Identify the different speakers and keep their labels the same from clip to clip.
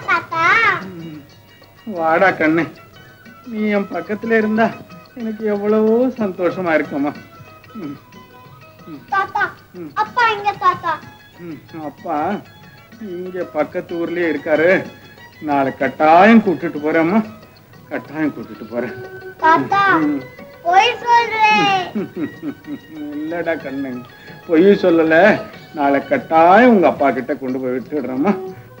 Speaker 1: வாடா கண்ணு, நீ என் பக்கத்துல இருந்தா எனக்கு எவ்வளவோ சந்தோஷமா இருக்குமா. அப்பா இங்க பக்கத்து ஊர்லயே இருக்காரு. நாளை கட்டாயம் கூட்டிட்டு போறேம்மா, கட்டாயம் கூட்டிட்டு போறேன். இல்லடா கண்ணு, பொய் சொல்லல. நாளை கட்டாயம் உங்க அப்பா கிட்ட கொண்டு போய் விட்டுடுறேம்மா.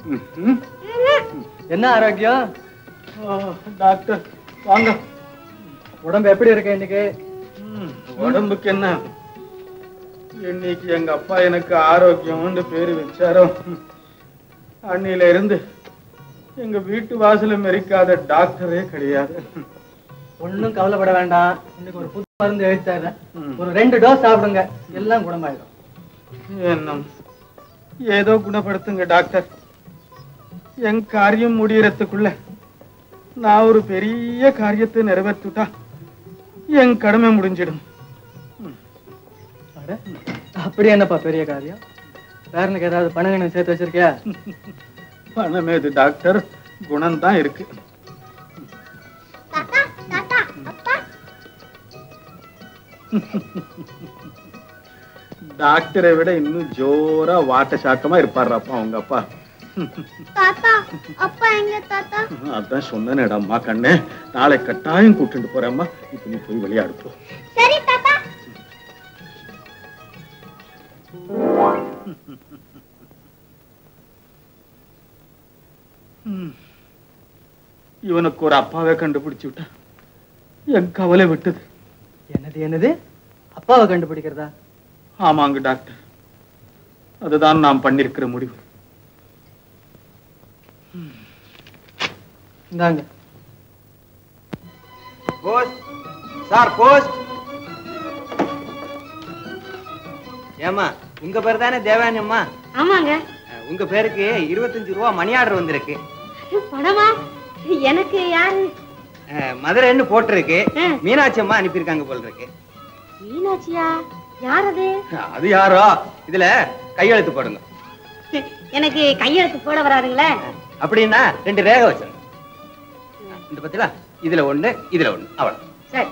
Speaker 2: என்ன ஆரோக்கியம்
Speaker 1: டாக்டர்? வாங்க.
Speaker 2: உடம்பு எப்படி இருக்கு இன்னைக்கு?
Speaker 1: உடம்புக்கு என்ன, இன்னைக்கு எங்க அப்பா எனக்கு ஆரோக்கியம்னு பேரு வச்சாரோ அன்னில இருந்து எங்க வீட்டு வாசல மெரிக்காத டாக்டரே கிடையாது.
Speaker 2: ஒன்னும் கவலைப்பட வேண்டாம். இன்னைக்கு ஒரு புது மருந்து எழுத்தாரு, ஒரு 2 டோஸ் சாப்பிடுங்க, எல்லாம் குணமாயிடும்.
Speaker 1: என்ன ஏதோ குணப்படுத்துங்க டாக்டர். என் காரியம் முடியறதுக்குள்ள நான் ஒரு பெரிய காரியத்தை நிறைவேற்றிட்டா என் கடமை முடிஞ்சிடும்.
Speaker 2: அப்படி என்னப்பா பெரிய காரியம்? பேரனுக்கு ஏதாவது பணம் சேர்த்து வச்சிருக்கியா?
Speaker 1: பணம் ஏது டாக்டர், குணம் தான் இருக்கு. டாக்டரை விட இன்னும் ஜோரா வாட்ட சாட்டமா இருப்பாருப்பா உங்க அப்பா. அதான் சொன்னேடம்மா கண்ணே, நாளை கட்டாயம் கூட்டிட்டு போறேம்மா. இப்ப நீ போய் விளையாடு போ.
Speaker 3: சரி தாத்தா.
Speaker 1: இவனுக்கு ஒரு அப்பாவை கண்டுபிடிச்சு விட்டா என் கவலை விட்டது.
Speaker 2: என்னது அப்பாவை கண்டுபிடிக்கிறதா?
Speaker 1: ஆமாங்க டாக்டர், அதுதான் நாம் பண்ணிருக்கிற முடிவு.
Speaker 2: இந்தாங்க.
Speaker 4: Post sir, post. ஏமா உங்க பேர் தானே தேவானி அம்மா?
Speaker 3: ஆமாங்க.
Speaker 4: உங்க பேருக்கு 25 ரூபா மணி ஆர்டர் வந்திருக்கு.
Speaker 3: பணமா? எனக்கு யாரு?
Speaker 4: மதுரைன்னு போட்டிருக்கு. மீனாட்சி அம்மா அனுப்பியிருக்காங்க போல இருக்கு.
Speaker 3: மீனாட்சியா? யார் அது?
Speaker 4: அது யாரோ, இதுல கையெழுத்து போடுங்க.
Speaker 3: எனக்கு கையெழுத்து போட வராதுங்களே.
Speaker 4: அப்படின்னா 2 ரேகை வச்சிருங்க. இந்த பத்தில இதுல 1 இதுல 1 அவ்வளவு.
Speaker 3: சரி.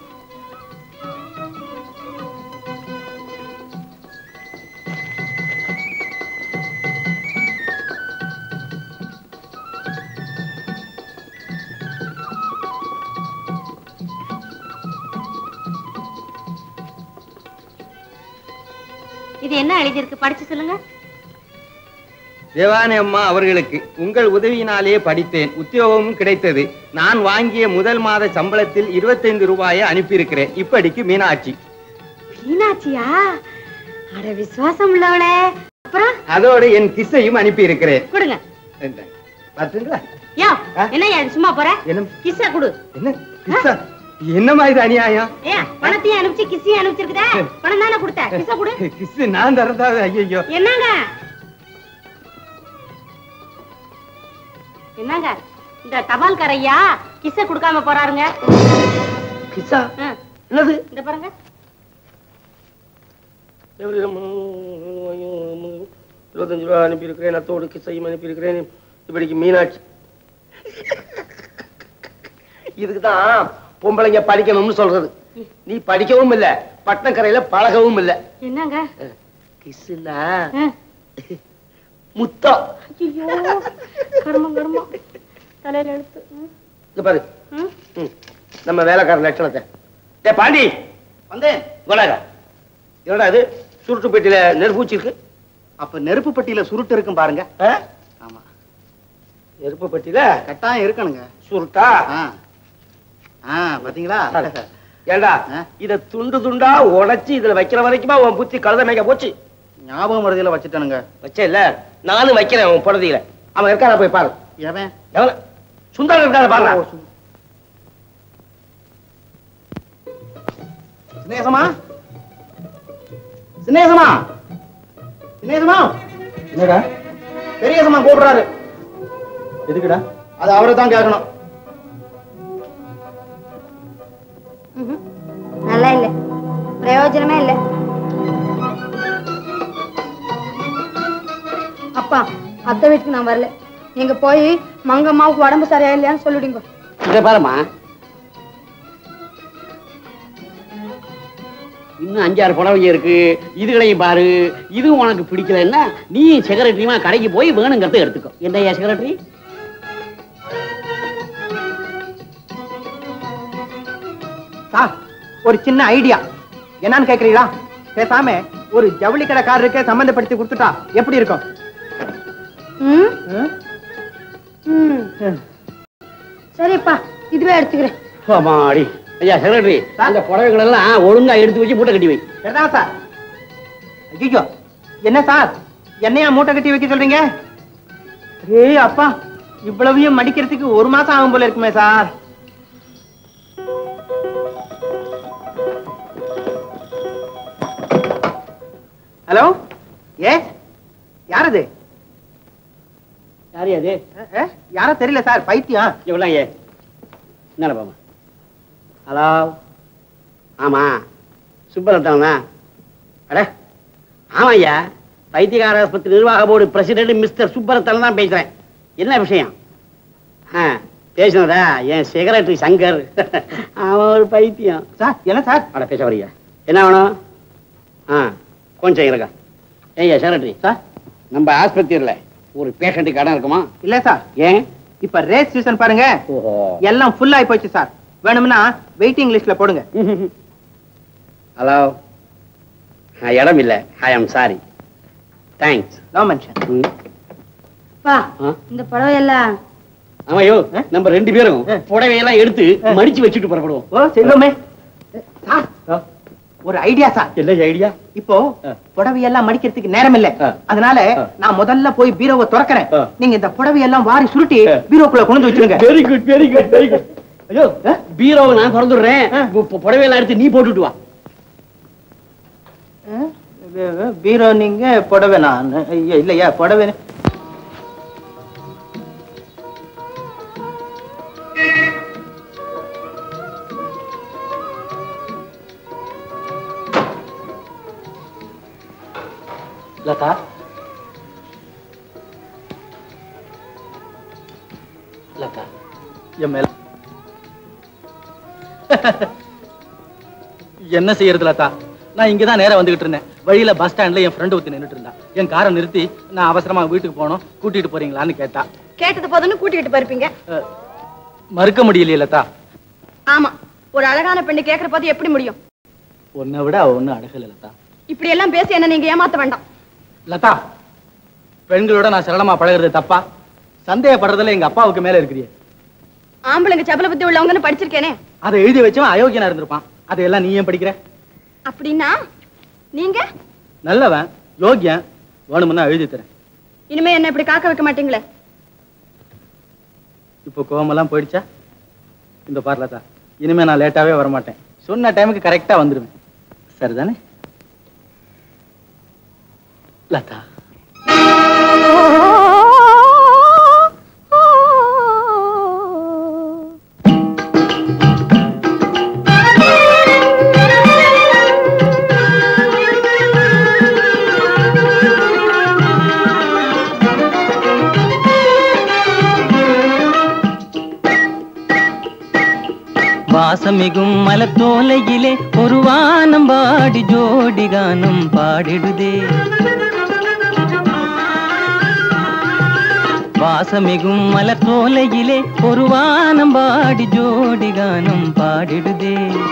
Speaker 3: இது என்ன எழுதியிருக்கு, படிச்சு சொல்லுங்க.
Speaker 4: தேவானி அம்மா அவர்களுக்கு உங்கள் உதவியினாலேயே படித்தேன், உத்தியோகமும் கிடைத்தது. நான் வாங்கிய முதல் மாத சம்பளத்தில் 25 ரூபாயை அனுப்பியிருக்கிறேன். இப்படிக்கு மீனாட்சி.
Speaker 3: மீனாட்சியா? அட விசுவாசம் உள்ளவளே. அப்புறம்
Speaker 4: அதோட என் கிஸ்ஸையும் அனுப்பி இருக்கிறேன்.
Speaker 3: கொடுங்க.
Speaker 4: பாத்தீங்களா?
Speaker 3: யா என்ன சும்மா போற?
Speaker 4: என்ன
Speaker 3: கிஸ்ஸ கொடு.
Speaker 4: என்ன கிஸ்ஸா? என்னமா இது அநியாயம்?
Speaker 3: பணத்தையும் அனுப்பிச்சு கிஸ்ஸையும் அனுப்பிச்சிருக்குதே. பணம் தானே கொடுத்த, கிஸ்ஸ கொடு.
Speaker 4: கிஸ் நான் தரதா? ஐயோ
Speaker 3: என்னங்க என்னங்க இந்த தபால்காரையா கிஸ்ஸ கொடுக்காம போறாருங்க.
Speaker 4: கிஸ்ஸா? என்னது?
Speaker 3: இந்த பாருங்க.
Speaker 5: 25 ரூபா அனுப்பி இருக்கிறேன், அத்தோடு கிஸ்ஸையும் அனுப்பி இருக்கிறேன். இப்படிக்கு மீனாட்சி. இதுக்குதான் பொம்பளைங்க படிக்கணும்னு சொல்றது. நீ படிக்கவும் இல்ல, பட்டணக்கரையில பழகவும் இல்ல.
Speaker 3: என்னங்க
Speaker 5: கிஸ்னா முத்தம்.
Speaker 3: ஐயோ கர்மம் கர்மம் தலையில எடுத்து.
Speaker 5: இது பாரு நம்ம வேலைக்கார லட்சணத்தை. டே பாண்டி வந்தேன். என்னடா இது சுருட்டு பெட்டியில நெருப்பு வச்சிருக்கு?
Speaker 6: அப்ப நெருப்பு பெட்டியில சுருட்டு இருக்கும் பாருங்க.
Speaker 5: ஆமா, நெருப்பு பெட்டியில
Speaker 6: கட்டாயம் இருக்கணுங்க.
Speaker 5: சுருட்டா?
Speaker 6: பாத்தீங்களா?
Speaker 5: ஏண்டா இத துண்டு துண்டா உடைச்சு இதுல வைக்கிற வரைக்குமா உன் புத்தி கழுத மேய்க்க போச்சு?
Speaker 6: ஞாபகம் மருதியில வச்சுட்டானுங்க.
Speaker 5: வச்ச இல்ல, நானும் வைக்கிறேன் உன் புடதியில. அவன் இருக்கான போய் பாரு.
Speaker 6: எவன்?
Speaker 5: எவன்? சுந்தரம் இருக்கான பாரு.
Speaker 6: சினேசமா, சினேசமா, சினேசமா.
Speaker 2: என்னடா?
Speaker 6: பெரியசமா கூப்பிடுறாரு.
Speaker 2: எதுக்குடா?
Speaker 6: அது அவரை தான் கேட்கணும்.
Speaker 3: நல்லா இல்ல, பிரயோஜனமே இல்ல. அப்பா அத்தை வீட்டுக்கு நான் வரல.
Speaker 7: நீங்க போய் மங்கம்மாவுக்கு உடம்பு சரியா இல்லையான்னு சொல்லிடுங்க.
Speaker 8: இத பாருமா, இன்னும் 5-6 புடவைங்க இருக்கு, இதுகளையும் பாரு. இது உனக்கு பிடிக்கலன்னா நீ செக்ரட்டரியுமா கடைக்கு போய் வேணுங்கிறத எடுத்துக்கோ. என்னையா செக்ரட்டரி?
Speaker 6: சார், ஒரு சின்ன ஐடியா என்னன்னு கேக்குறீங்களா? பேசாம ஒரு ஜவுளி கடைக்காரருக்கு சம்பந்தப்படுத்தி கொடுத்துட்டா எப்படி இருக்கும்?
Speaker 7: சரிப்பா, இதுவே எடுத்துக்கிறேன்.
Speaker 8: ஆமாடி. ஐயா செக்ரட்டரி, அந்த புடவைகள் எல்லாம் ஒழுங்கா எடுத்து வச்சு மூட்டை கட்டி வை.
Speaker 6: சரிதான் சார். ஐயோ, என்ன சார் என்னையா மூட்டை கட்டி வைக்க சொல்றீங்க? ஏய் அப்பா, இவ்வளவையும் மடிக்கிறதுக்கு 1 மாசம் ஆகும் போல இருக்குமே சார். ஹலோ, யாரது?
Speaker 8: யாரு அது?
Speaker 6: யாரோ தெரியல சார், பைத்தியம்.
Speaker 8: இவ்வளோ ஏ என்ன பாமா? ஹலோ, ஆமா சுப்பரத்தன் தான். அட ஆமா ஐயா, பைத்தியகார ஆஸ்பத்திரி நிர்வாக போர்டு பிரசிடென்ட் மிஸ்டர் சுப்பரத்தன் தான் பேசுறேன். என்ன விஷயம்? பேசினதா என் செக்ரட்டரி சங்கர். அவன் ஒரு பைத்தியம்
Speaker 6: சார். என்ன சார்?
Speaker 8: அட பேச வரியா? என்ன வேணும்? கொஞ்சம் இருக்கா? ஏய்யா செக்ரட்டரி சார், நம்ம ஆஸ்பத்திரியில ஒரு பேஷண்ட்டுக்கு இடம் இருக்குமா?
Speaker 6: இல்ல சார்.
Speaker 8: ஏன்?
Speaker 6: இப்ப ரேஸ் சீசன் பாருங்க, எல்லாம் ஃபுல் ஆகி போச்சு சார். வேணும்னா வெயிட்டிங் லிஸ்ட்ல போடுங்க.
Speaker 8: ஹலோ, இடம் இல்ல. ஐ am sorry. Thanks.
Speaker 6: No mention.
Speaker 7: பா, இந்த புடவை எல்லாம்
Speaker 8: ஆமாயோ, நம்ம 2 பேரும் புடவையெல்லாம் எடுத்து மடிச்சு வச்சுட்டு புறப்படுவோம்.
Speaker 6: ஓ செல்வமே சார், ஒரு ஐடியா சார்.
Speaker 8: என்ன ஐடியா?
Speaker 6: இப்போ புடவையெல்லாம் மடிக்கிறதுக்கு நேரம் இல்ல, அதனால நான் முதல்ல போய் பீரோவை திறக்கிறேன். நீங்க இந்த புடவையெல்லாம் வாரி சுருட்டி பீரோக்குள்ள கொண்டு வச்சிருங்க.
Speaker 8: Very good, very good, very good. ஐயோ, பீரோவை நான் திறந்துடுறேன், புடவையெல்லாம் எடுத்து நீ போட்டுட்டு வா.
Speaker 6: பீரோ நீங்க, புடவை நான். இல்லையா புடவை?
Speaker 2: லதா, லதா என் மேல என்ன செய்யறது லதா? நான் இங்கதான் நேரா வந்துகிட்டு இருந்தேன். வழியில பஸ் ஸ்டாண்ட்ல என் ஃப்ரெண்ட் ஒருத்தி நின்னுட்டு இருந்தா. என் காரை நிறுத்தி நான் அவசரமா வீட்டுக்கு போனோம், கூட்டிட்டு போறீங்களான்னு கேட்டா.
Speaker 7: கேட்டது போதுன்னு கூட்டிட்டு போயிருப்பீங்க.
Speaker 2: மறுக்க முடியலையே லதா.
Speaker 7: ஆமா, ஒரு அழகான பெண்ணு கேக்குற போது எப்படி முடியும்?
Speaker 2: உன்னை விட அவ ஒண்ணு அழகல லதா.
Speaker 7: இப்படி எல்லாம் பேசி என்ன நீங்க ஏமாத்த வேண்டாம்.
Speaker 2: லதா, பெண்களோட நான் சரளமா பழகிறது தப்பா? சந்தேகப்படுறதுல எங்க அப்பாவுக்கு மேல இருக்கிறியே.
Speaker 7: ஆம்பளைங்க சபல புத்தி உள்ளவங்கன்னு படிச்சிருக்கேனே.
Speaker 2: அதை எழுதி வச்சவன் அயோக்கியனா இருந்திருப்பான். அதையெல்லாம் நீ ஏன் படிக்கிற?
Speaker 7: அப்படின்னா நீங்க
Speaker 2: நல்லவன், யோகியன், வேணும்னா எழுதி தரேன்.
Speaker 7: இனிமே என்ன இப்படி காக்க வைக்க மாட்டீங்களே?
Speaker 2: இப்போ கோவமெல்லாம் போயிடுச்சா? இந்த பாரு லதா, இனிமே நான் லேட்டாவே வரமாட்டேன். சொன்ன டைமுக்கு கரெக்டா வந்துருவேன். சரிதானே லதா?
Speaker 9: வாசமிகும் மலத்தோலையிலே ஒரு வானம் பாடி ஜோடி கானம் பாடிடுதே. வாசமிகும் மலத்தோலையிலே ஒரு வானம் பாடி ஜோடி கானம் பாடிடுதே.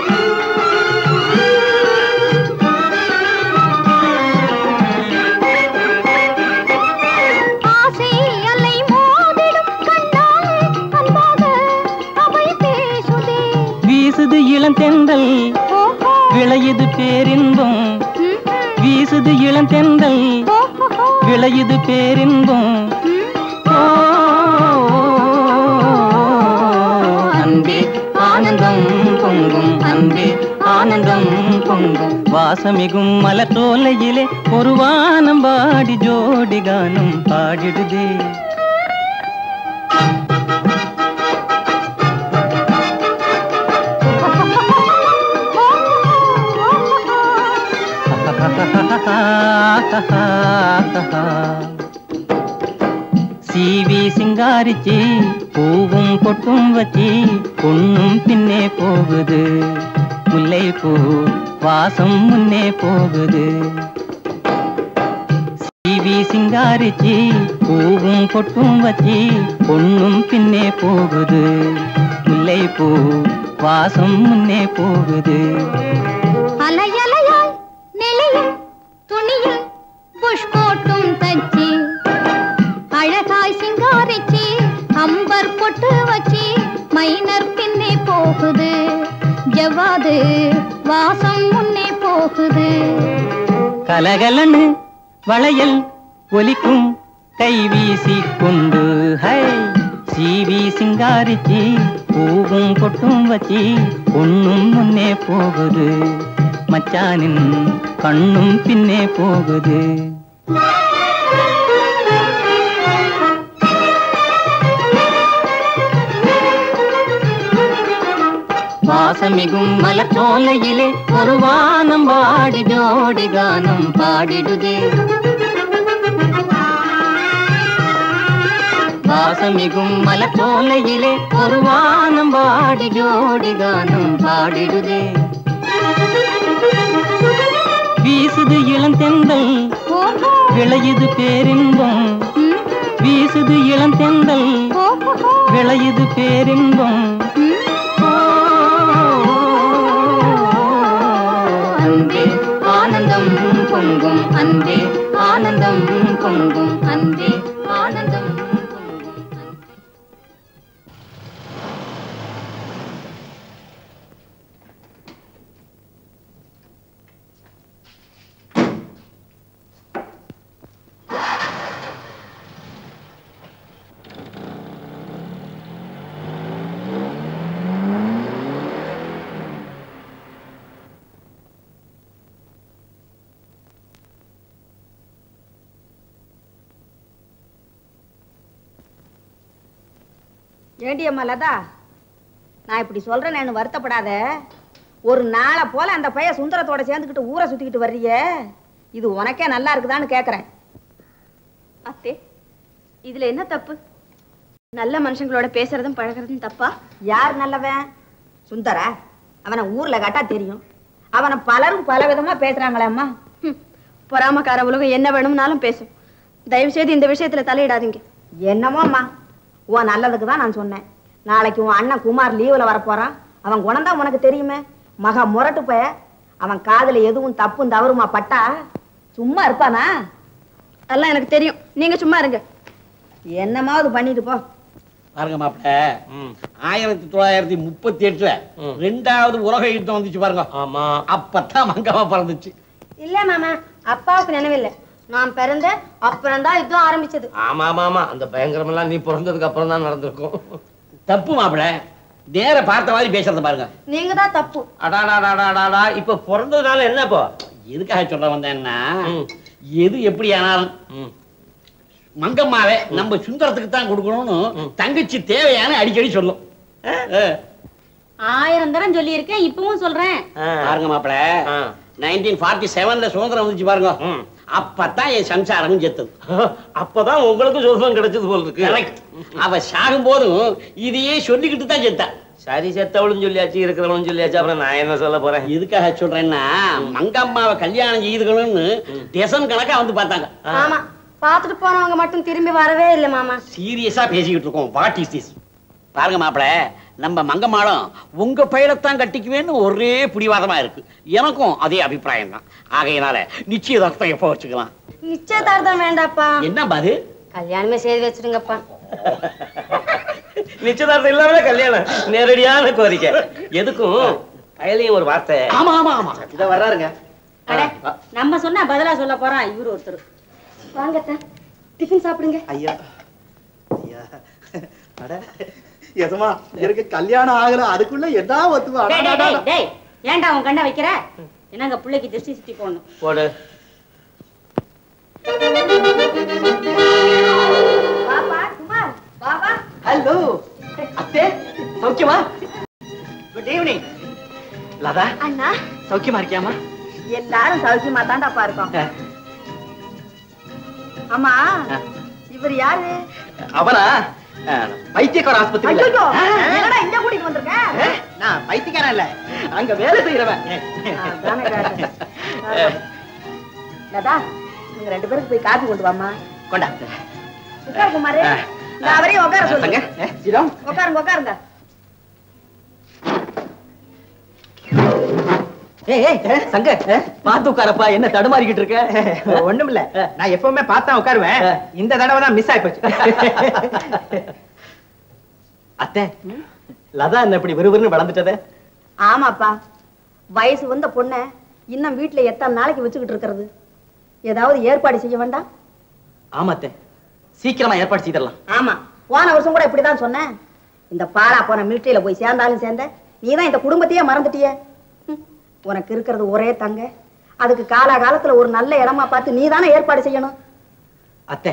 Speaker 9: வீசுது இளந்தெந்தல் விளையுது பேரின்பம், வீசுது இளந்தெந்தல் விளையுது பேரின்பம். அன்பே ஆனந்தம் பொங்கும், அன்பே ஆனந்தம் பொங்கும். வாசமிகும் மலத்தோலையிலே ஒரு வானம் பாடி ஜோடி கானம் பாடிடுதே. சீவி சிங்கா சிங்காரிச்சி பூவும் பொட்டும் வச்சி பொண்ணும் பின்னே போகுது முல்லைப்பூ வாசம் முன்னே போகுது சீவி சிங்காரிச்சி பூவும் பொட்டும் வச்சி பொண்ணும் பின்னே போகுது முல்லைப்பூ வாசம் முன்னே போகுது
Speaker 10: அலையலையாய் நிலையும் துணியும் புஷ்போட்டும் தச்சி அழகாய் சிங்காரிச்சி அம்பர் பொட்டு வச்சி மைனர் பின்னே போகுது ஜவ்வாது வாசம் முன்னே போகுது
Speaker 9: கலகலன்னு வளையல் ஒலிக்கும் கை வீசி கொண்டு ஹை சீவி சிங்காரிச்சி பூவும் பொட்டும் வச்சி பொண்ணும் முன்னே போகுது மச்சானின் கண்ணும் பின்னே போகுது வாசமிகும் மலச்சோலையிலே ஒரு வானம் பாடி ஜோடி கானம் பாடிடுதே வாசமிகும் மலச்சோலையிலே ஒரு வானம் பாடி ஜோடி கானம் பாடிடுதே வீசுது இளந்தெந்தல் விளையுது பேரின்பம் வீசுது இளந்தெந்தல் விளையுது பேரின்பம் அன்பே ஆனந்தம் பொங்கும் அன்பே ஆனந்தம் பொங்கும் அன்பே ஆனந்தம்
Speaker 7: ஏண்டியம்மா லதா, நான் இப்படி சொல்றேன்னு வருத்தப்படாத. ஒரு நாளை போல அந்த பையன் சுந்தரத்தோட சேர்ந்துக்கிட்டு ஊரை சுத்திக்கிட்டு வர்றியே, இது உனக்கே நல்லா இருக்குதான்னு கேக்குறேன்.
Speaker 3: அத்தே, இதுல என்ன தப்பு? நல்ல மனுஷங்களோட பேசுறதும் பழகிறதும் தப்பா?
Speaker 7: யார் நல்லவன்? சுந்தரா? அவனை ஊர்ல கேட்டா தெரியும். அவனை பலரும் பல விதமா பேசுறாங்களே அம்மா.
Speaker 3: பொறாமக்கார உலகம் என்ன வேணும்னாலும் பேசும். தயவு செய்து இந்த விஷயத்துல தலையிடாதீங்க.
Speaker 7: என்னமோ அம்மா, உன் நல்லதுக்கு தான் நான் சொன்னேன். நாளைக்கு உன் அண்ணன் குமார் லீவுல வரப்போறான். அவன் குணம்தான் உனக்கு தெரியுமே, மகா முரட்டு பய. அவன் காதுல எதுவும் தப்பும் தவறுமா பட்டா சும்மா இருப்பானா?
Speaker 3: அதெல்லாம் எனக்கு தெரியும், நீங்க சும்மா இருங்க.
Speaker 7: என்னமாவது பண்ணிட்டு போ.
Speaker 5: பாருங்க மாப்பிள்ள, 1938 2வது உலக யுத்தம் வந்துச்சு பாருங்க. ஆமா, அப்பதான் மங்கம்மா பிறந்துச்சு.
Speaker 3: இல்ல மாமா, அப்பாவுக்கு நினைவில்லை. நான் பிறந்த அப்புறம் தான் யுத்தம் ஆரம்பிச்சது.
Speaker 5: ஆமா ஆமா, அந்த பயங்கரம் எல்லாம் நீ பிறந்ததுக்கு அப்புறம் தான் நடந்திருக்கும். தப்பு மாப்பிள்ள, நேர பார்த்த மாதிரி பேசுறத பாருங்க.
Speaker 3: நீங்க தான் தப்பு.
Speaker 5: அடாடாடாடாடா, இப்ப பிறந்ததுனால என்ன? இப்போ எதுக்காக சொல்ல வந்தேன்னா, எது எப்படி ஆனாலும் மங்கம்மாவே நம்ம சுந்தரத்துக்கு தான் கொடுக்கணும்னு தங்கச்சி தேவையான அடிக்கடி சொல்லும்.
Speaker 3: 1000 தரம் சொல்லி இருக்கேன், இப்பவும் சொல்றேன்.
Speaker 5: பாருங்க மாப்பிள்ள, 1947ல சுதந்திரம் வந்துச்சு பாருங்க. அப்பதான் என் சம்சாரமும் செத்தது. அப்பதான் உங்களுக்கு சுதந்திரம் கிடைச்சது போல இருக்கு. அவ சாகும் போதும் இதையே சொல்லிக்கிட்டு தான் செத்தா. சரி, செத்தவளும் சொல்லியாச்சு, இருக்கிறவளும் சொல்லியாச்சு, அப்புறம் நான் என்ன சொல்ல போறேன்? எதுக்காக சொல்றேன்னா, மங்கம்மாவை கல்யாணம் செய்துக்கணும்னு டெசன் கணக்கா வந்து பார்த்தாங்க.
Speaker 3: ஆமா, பாத்துட்டு போனவங்க மட்டும் திரும்பி வரவே இல்லை மாமா.
Speaker 5: சீரியஸா பேசிக்கிட்டு இருக்கோம். What is this? பாருங்க மாப்பிள்ள, நம்ம மங்கம்மாளும் உங்க பையனைத்தான் கட்டிக்குவேன்னு ஒரே பிடிவாதமா இருக்கு. எனக்கும் அதே அபிப்பிராயம் தான். ஆகையினால நிச்சயதார்த்தம் எப்ப வச்சுக்கலாம்?
Speaker 3: நிச்சயதார்த்தம் வேண்டாப்பா.
Speaker 5: என்ன பாது?
Speaker 3: கல்யாணமே செய்து வச்சிருங்கப்பா.
Speaker 5: நிச்சயதார்த்தம் இல்லாம கல்யாணம், நேரடியான கோரிக்கை. எதுக்கும் கையிலையும் ஒரு வார்த்தை. ஆமா ஆமா ஆமா, இத வர்றாருங்க.
Speaker 3: நம்ம சொன்னா பதிலா சொல்ல போறான் இவரு ஒருத்தர். வாங்கத்த, டிஃபன் சாப்பிடுங்க.
Speaker 11: ஐயா ஐயா, அட எசமா, எனக்கு கல்யாணம் ஆகல, அதுக்குள்ள எதா ஒத்துவா?
Speaker 3: டேய், ஏன்டா உன் கண்ணை வைக்கிற? என்னங்க பிள்ளைக்கு திருஷ்டி சுத்தி போடணும்.
Speaker 5: போடு.
Speaker 7: பாப்பா குமார், பாபா.
Speaker 11: ஹலோ அத்தே, சௌக்கியமா? Good evening. லதா
Speaker 3: அண்ணா,
Speaker 11: சௌக்கியமா இருக்கியாமா?
Speaker 7: எல்லாரும் சௌக்கியமா தாண்டாப்பா இருக்கோம். ஆமா, இவர் யாரு?
Speaker 11: அவனா
Speaker 2: பைத்தியக்கார ஆஸ்பத்திரி.
Speaker 7: என்னடா இங்க கூட்டிட்டு வந்திருக்க?
Speaker 6: நான் பைத்தியக்காரன் இல்ல, அங்க வேலை செய்யறவன்.
Speaker 7: லதா, நீங்க 2 பேருக்கு போய் காபி கொண்டு வாமா.
Speaker 6: கொண்டா.
Speaker 7: உட்காரு குமாரே. நான் அவரையும் உட்கார சொல்லுங்க.
Speaker 6: சிரம்
Speaker 7: உட்காருங்க உட்காருங்க.
Speaker 2: சங்க பாத்து உட்காரப்பா, என்ன தடுமாறிக்கிட்டு இருக்க?
Speaker 6: ஒண்ணும் இல்ல, நான் எப்பவுமே பார்த்தா உட்காருவேன், இந்த தடவை தான் மிஸ் ஆயி போச்சு.
Speaker 2: அத்தை, லதா என்ன இப்படி விறுவிறுன்னு வளர்ந்துட்டதே?
Speaker 7: ஆமாப்பா, வயசு வந்த பொண்ணை இன்னும் வீட்டுல எத்தனை நாளைக்கு வச்சுக்கிட்டு இருக்கிறது? ஏதாவது ஏற்பாடு செய்ய வேண்டாம்?
Speaker 2: ஆமாத்தே, சீக்கிரமா ஏற்பாடு செய்திடலாம்.
Speaker 7: ஆமா, போன வருஷம் கூட இப்படிதான் சொன்னேன். இந்த பாலா போன மிலிட்டரியில போய் சேர்ந்தாலும் சேர்ந்த, நீதான் இந்த குடும்பத்தையே மறந்துட்டிய. உனக்கு இருக்கிறது ஒரே தங்க, அதுக்கு காலாகாலத்துல ஒரு நல்ல இடமா பார்த்து நீதானே ஏற்பாடு செய்யணும்.
Speaker 2: அத்தை,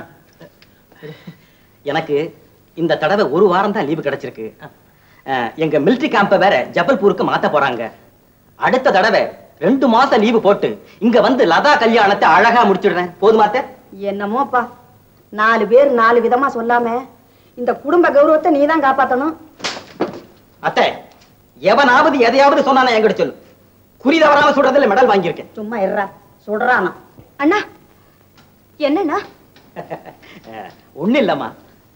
Speaker 2: எனக்கு இந்த தடவை 1 வாரம் தான் லீவு கிடைச்சிருக்கு. எங்க மிலிட்டரி கேம்ப வேற ஜபல்பூருக்கு மாத்த போறாங்க. அடுத்த தடவை 2 மாசம் லீவு போட்டு இங்க வந்து லதா கல்யாணத்தை அழகா முடிச்சிடுறேன். போதுமாத்த?
Speaker 7: என்னமோப்பா, 4 பேர் 4 விதமா சொல்லாம இந்த குடும்ப கௌரவத்தை நீதான் காப்பாத்தணும்.
Speaker 2: அத்தை, எவனாவது எதையாவது சொன்னானே என்கிட்ட சொல்லு. குறி தவறாம சுடுறதுல மெடல் வாங்கியிருக்கேன்.
Speaker 7: சும்மா இருறா, சொல்றானா? அண்ணா, என்னண்ணா?
Speaker 2: ஒண்ணு இல்லம்மா.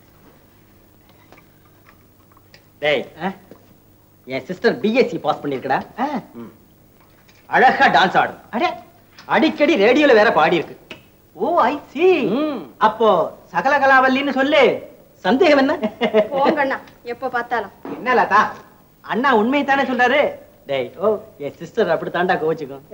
Speaker 2: டேய், என் சிஸ்டர் பிஎஸ்சி பாஸ் பண்ணிருக்கடா. அழகா டான்ஸ் ஆடும். அடே, அடிக்கடி ரேடியோல வேற பாடி இருக்கு.
Speaker 6: Oh, I see. அப்போ சகலகலாவல்லின்னு சொல்லு.
Speaker 2: சந்தேகம் என்ன?
Speaker 7: போங்கண்ணா, எப்ப பார்த்தாலும்.
Speaker 6: என்ன லதா, அண்ணா உண்மையை தானே சொல்றாரு?
Speaker 2: டேய், ஓ, என் சிஸ்டர் அப்படி தாண்டா கோச்சுக்கும்.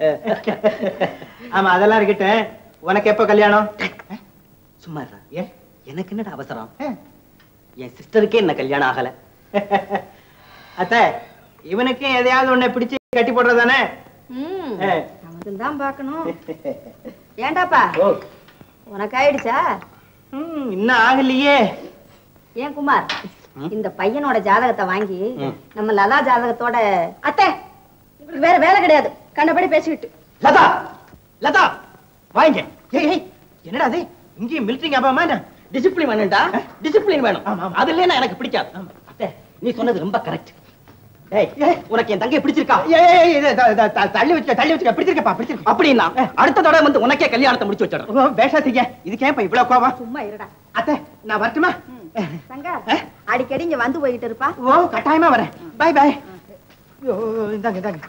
Speaker 6: ஆமா, அதெல்லாம் இருக்கட்டும். உனக்கு எப்ப கல்யாணம்?
Speaker 2: சும்மா இருடா. எனக்கு என்னடா அவசரம்? என் சிஸ்டருக்கே என்ன கல்யாணம் ஆகல.
Speaker 6: அத்தை, இவனுக்கு எதையாவது உன்னை பிடிச்சு கட்டி போடுறதானே?
Speaker 7: அவனுக்கு தான் பார்க்கணும். ஏண்டாப்பா, உனக்கு ஆயிடுச்சா?
Speaker 6: இன்னும் ஆகலையே.
Speaker 7: ஏன் குமார், இந்த பையனோட ஜாதகத்தை வாங்கி நம்ம லதா ஜாதகத்தோட. அத்தை, உங்களுக்கு வேற வேலை கிடையாது, கண்டபடி பேசிக்கிட்டு.
Speaker 6: லதா, லதா வாங்க. என்னடா அது, இங்கேயும் மிலிட்டரி ஞாபகமா?
Speaker 2: டிசிப்ளின் வேணும்டா, டிசிப்ளின் வேணும். அது இல்லைன்னா எனக்கு பிடிக்காது. அத்தை, நீ சொன்னது ரொம்ப கரெக்ட். உனக்கு என் தங்கை பிடிச்சிருக்கா?
Speaker 6: தள்ளி வச்சுக்க பிடிச்சிருக்கப்பா, பிடிச்சிருக்க.
Speaker 2: அப்படின்னா அடுத்த தடவை வந்து உனக்கே கல்யாணத்தை முடிச்சு வச்சிடறேன்.
Speaker 6: பேசாதீங்க, இதுக்கேப்பா இவ்வளவு கோவம்?
Speaker 7: சும்மா இருடா.
Speaker 6: அத்தை, நான் வரட்டுமா?
Speaker 7: சங்கா, அடிக்கடி இங்க வந்து போயிட்டு இருப்பா.
Speaker 6: ஓ, கட்டாயமா வரேன். Bye bye. இந்தாங்க இந்தாங்க.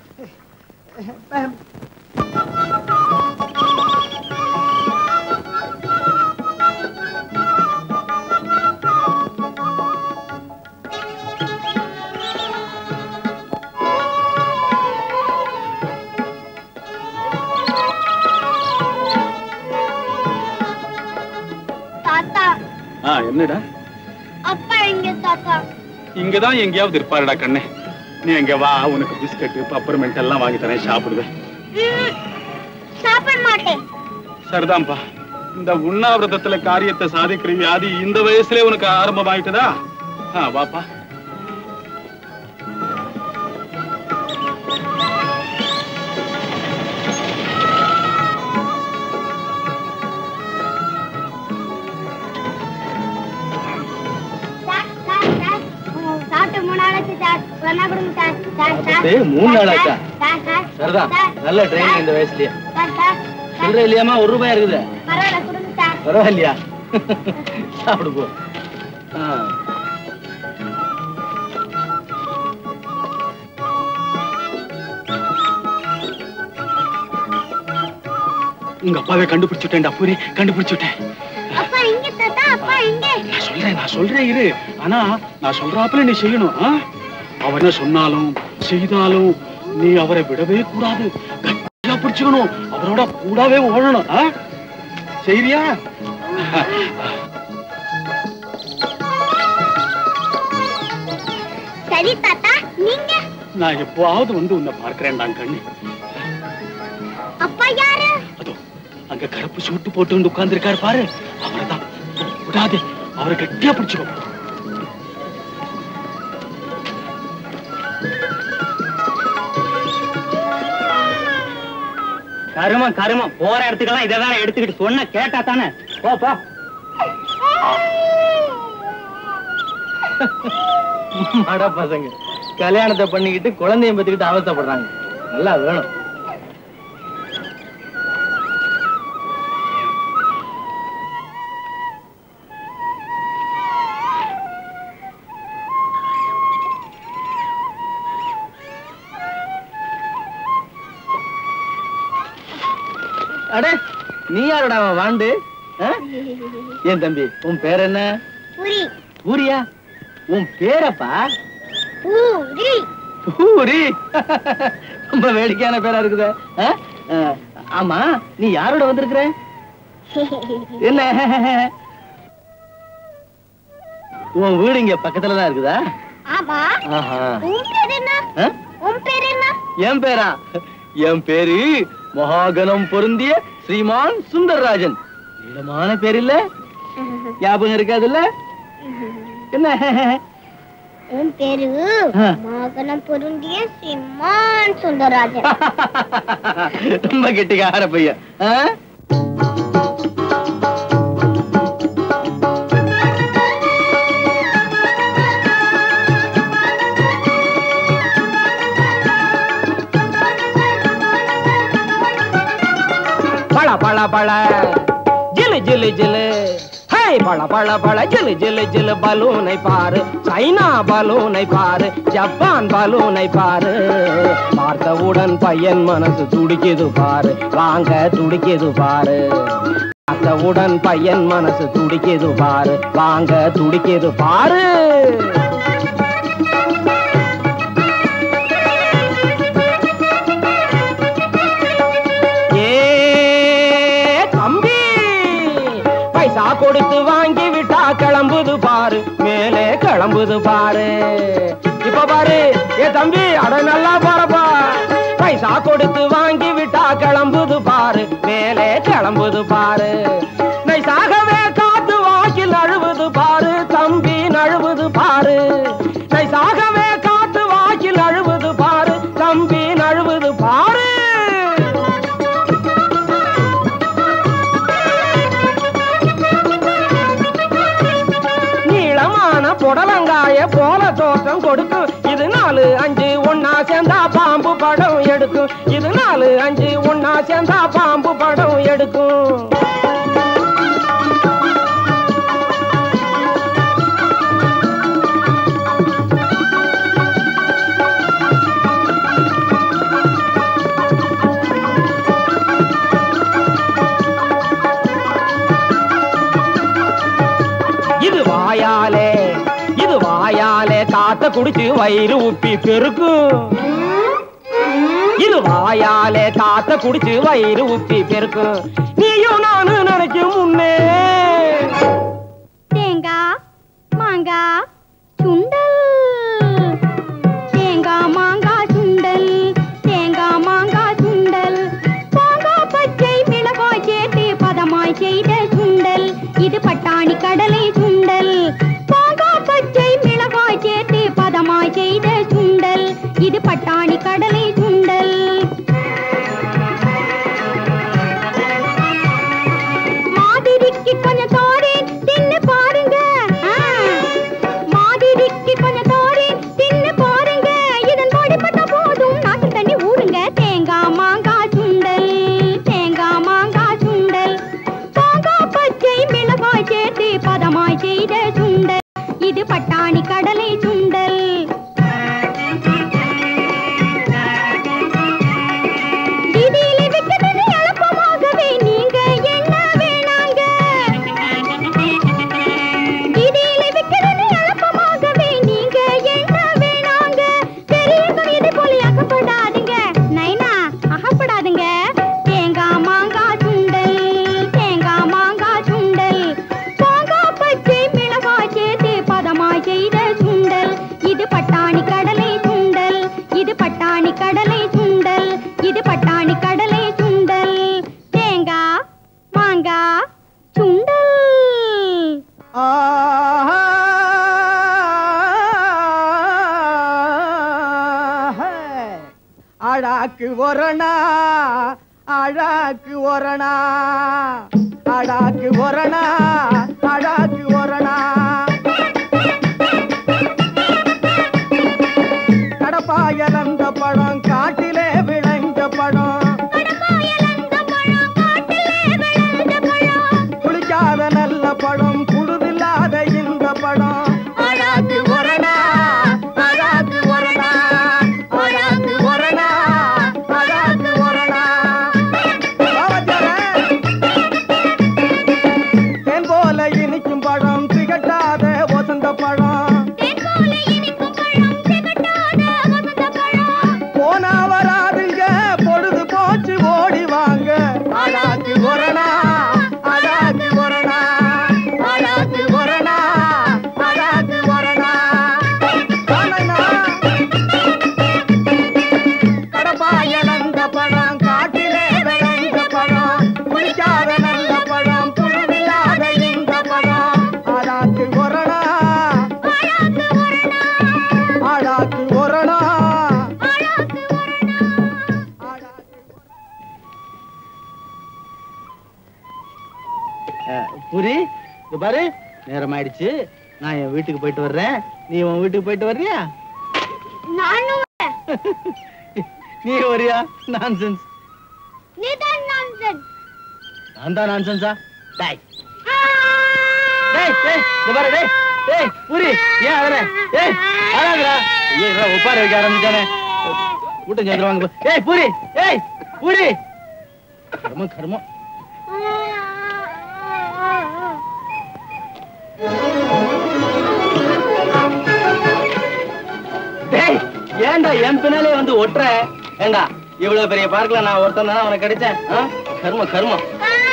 Speaker 10: தாத்தா,
Speaker 1: என்னடா?
Speaker 10: அப்பா எங்க தாத்தா?
Speaker 1: இங்கதான் எங்கேயாவது இருப்பாருடா கண்ணே. நீ எங்க வா, உனக்கு பிஸ்கட் பப்பர்மெண்ட் எல்லாம் வாங்கி தரேன், சாப்பிடுவேன்.
Speaker 10: சாப்பிட மாட்டேன்.
Speaker 1: சரிதான்ப்பா, இந்த உண்ணாவிரதத்துல காரியத்தை சாதிக்கிற வியாதி இந்த வயசுல உனக்கு ஆரம்பமாயிட்டதா? வாப்பா.
Speaker 10: சாப்பிட்டு 3 நாளாச்சு சார். ஒன்னா கொடுங்க சார். சார்
Speaker 2: 3 நாளாச்சா?
Speaker 10: சார்
Speaker 2: சரிதான், நல்ல ட்ரைனிங் இந்த வயசுலயே.
Speaker 10: சார்
Speaker 2: சில்லறை இல்லையாமா? 1 ரூபாய் இருக்குது.
Speaker 10: பரவாயில்ல, கொடுங்க சார்.
Speaker 2: பரவாயில்லையா? சாப்பிடு போ.
Speaker 1: உங்க அப்பாவை கண்டுபிடிச்சுட்டேன்டா பூரி, கண்டுபிடிச்சுட்டேன்.
Speaker 10: அப்பா எங்க தாத்தா? அப்பா எங்க?
Speaker 1: நான் சொல்றேன் இரு. ஆனா நான் சொல்றாப்புல நீ செய்யணும். அவனை சொன்னாலும் செய்தாலும் நீ அவரை விடவே கூடாது, கட்டியா பிடிச்சுக்கணும், அவரோட கூடவே ஓடணும். செய்றியா?
Speaker 10: சரி தாத்தா, நீங்க?
Speaker 1: நான் எப்பவாவது வந்து உன்னை பார்க்கிறேன் நான் கண்ணு.
Speaker 10: அப்பா யாரு?
Speaker 1: அதோ அங்க கருப்பு சூட்டு போட்டு உட்கார்ந்து இருக்காரு பாரு, அவரைதான். விடாது, அவரை கட்டியா பிடிச்சுக்கோ.
Speaker 8: கருமம் கருமம், போற இடத்துக்கெல்லாம் இதான் எடுத்துக்கிட்டு சொன்ன கேட்டா தானே. போ போ.
Speaker 6: மட பசங்க கல்யாணத்தை பண்ணிக்கிட்டு குழந்தைய பத்திக்கிட்டு அவஸ்தைப்படுறாங்க. நல்லா வேணும். அடே நீ யாரோட வாண்டு? ஏன் தம்பி உன் பேர் என்ன? பூரியா? உன் பேரப்பா பூரி. ரொம்ப வேடிக்கையான பேரா இருக்குது. ஆமா நீ யாரோட வந்திருக்கிற? என்ன உன் வீடு இங்க பக்கத்துலதான் இருக்குதா? என் பேரா? என் பேரு மகாகணம் பொருந்திய ஸ்ரீமான் சுந்தரராஜன். நீளமான பேர் இல்ல? ஞாபகம் இருக்காதுல்ல? என்ன
Speaker 10: உன் பேரு மகாகணம் பொருந்திய ஸ்ரீமான் சுந்தரராஜன்.
Speaker 6: ரொம்ப கெட்டிக்கார பையன்.
Speaker 12: பழ பழ பழ ஜிலு ஜிலு ஜிலு, ஹே பழ பழ பழ ஜிலு ஜிலு ஜிலு. பலூனை பாரு, சைனா பலூனை பாரு, ஜப்பான் பலூனை பாரு. பார்த்தவுடன் பையன் மனசு துடிக்குது பாரு, வாங்க துடிக்குது பாரு. பார்த்தவுடன் பையன் மனசு துடிக்குது பாரு, வாங்க துடிக்குது பாரு. கொடுத்து வாங்கி விட்டா கிளம்புது பாரு, மேலே கிளம்புது பாரு. இப்ப பாரு ஏ தம்பி, அட நல்லா பாருப்பா. பைசா கொடுத்து வாங்கி விட்டா கிளம்புது பாரு, மேலே கிளம்புது பாரு. நைசாகவே காத்து வாக்கில் அழுவது பாரு, தம்பி நழுவுது பாரு. நைசாகவே காத்து வாக்கில் அழுவது பாரு, தம்பி நழுவுது பாரு. புடலங்காய போல தோற்றம் கொடுக்கும், இது 4 5 ஒன்னா சேர்ந்தா பாம்பு படம் எடுக்கும். இது 4 5 ஒன்னா சேர்ந்தா பாம்பு படம் எடுக்கும். இது வாயாலே காத்த குடிச்சு வயிறு உப்பி பெருக்கும். இது வாயாலே காத்த குடிச்சு வயிறு உப்பி பெருக்கும். நீயும் நானு நினைக்கும் முன்னே
Speaker 10: தேங்காய் மாங்காய் சுண்டல், தேங்காய் மாங்காய் சுண்டல், தேங்காய் மாங்காய் சுண்டல். மாங்காய் பச்சை மிளகாய் சேர்த்து பதமாய் செய்த சுண்டல், இது பட்டாணி கடலை சுண்டல். மாங்காய் பச்சை மிளகாய் சேர்த்து பதமாய் செய்த சுண்டல், இது பட்டாணி கடலை சுண்டல். மாதிரிக்கு கொஞ்சம் தாரேன் தின்னு பாருங்க, மாதிரிக்கு கொஞ்சம் தாரேன் தின்னு பாருங்க. இதன் படிப்பட்ட போதும் நாட்டு தண்ணி ஊறுங்க. தேங்காய் மாங்காய் சுண்டல், தேங்காய் மாங்காய் சுண்டல். மாங்காய் பச்சை மிளகாய் சேர்த்து பதமாய் செய்த சுண்டல், இது பட்டாணி கடலை சுண்டல். வீதியிலே விற்கிறது எளப்பமாகவே நீங்க என்ன வேணாங்க. வீதியிலே விற்கிறது எளப்பமாகவே நீங்க என்ன வேணாங்க. பெரியவங்க இது போல அகப்படாதுங்க, நைனா அகப்படாதுங்க. தேங்காய் மாங்காய் சுண்டல், தேங்காய் மாங்காய் சுண்டல். மாங்காய் பச்சை மிளகாய் சேர்த்து பதமாய் செய்த சுண்டல், இது பட்டாணி கடலை சுண்டல், இது பட்டாணி கடலை சுண்டல், இது பட்டாணி கடலை சுண்டல். தேங்காய் மாங்காய் சுண்டல்.
Speaker 12: அழாக்கு ஒரணா, அழாக்கு ஒரணா, அழாக்கு ஒரணா, அழாக்கு ஒரணா.
Speaker 11: பாரு நேரம் ஆயிடுச்சு. நான் என் வீட்டுக்கு போயிட்டு வர்றேன். நீ உன் வீட்டுக்கு போயிட்டு வர்றியா?
Speaker 10: நானும்
Speaker 11: நீ வரியா? நான்சென்ஸ்.
Speaker 10: நீதான் நான்சென்ஸ்.
Speaker 11: நான் தான் நான்சென்ஸா? டேய் டேய் டேய் இந்த பாரு டேய் டேய் பூரி ஏன் அழற? டேய் அழாதடா. ஏய் உட்கார வைக்க ஆரம்பிச்சானே. கூட்டம் சேர்ந்துருவாங்க. ஏய் பூரி ஏய் பூரி கர்மம் கர்மம். டேய் ஏன்டா என் பின்னாலே வந்து ஒட்டுற? ஏண்டா இவ்வளவு பெரிய பார்க்கல நான் ஒருத்தன் தானே அவனுக்கு கிடைச்சேன். கர்மம் கர்மம்.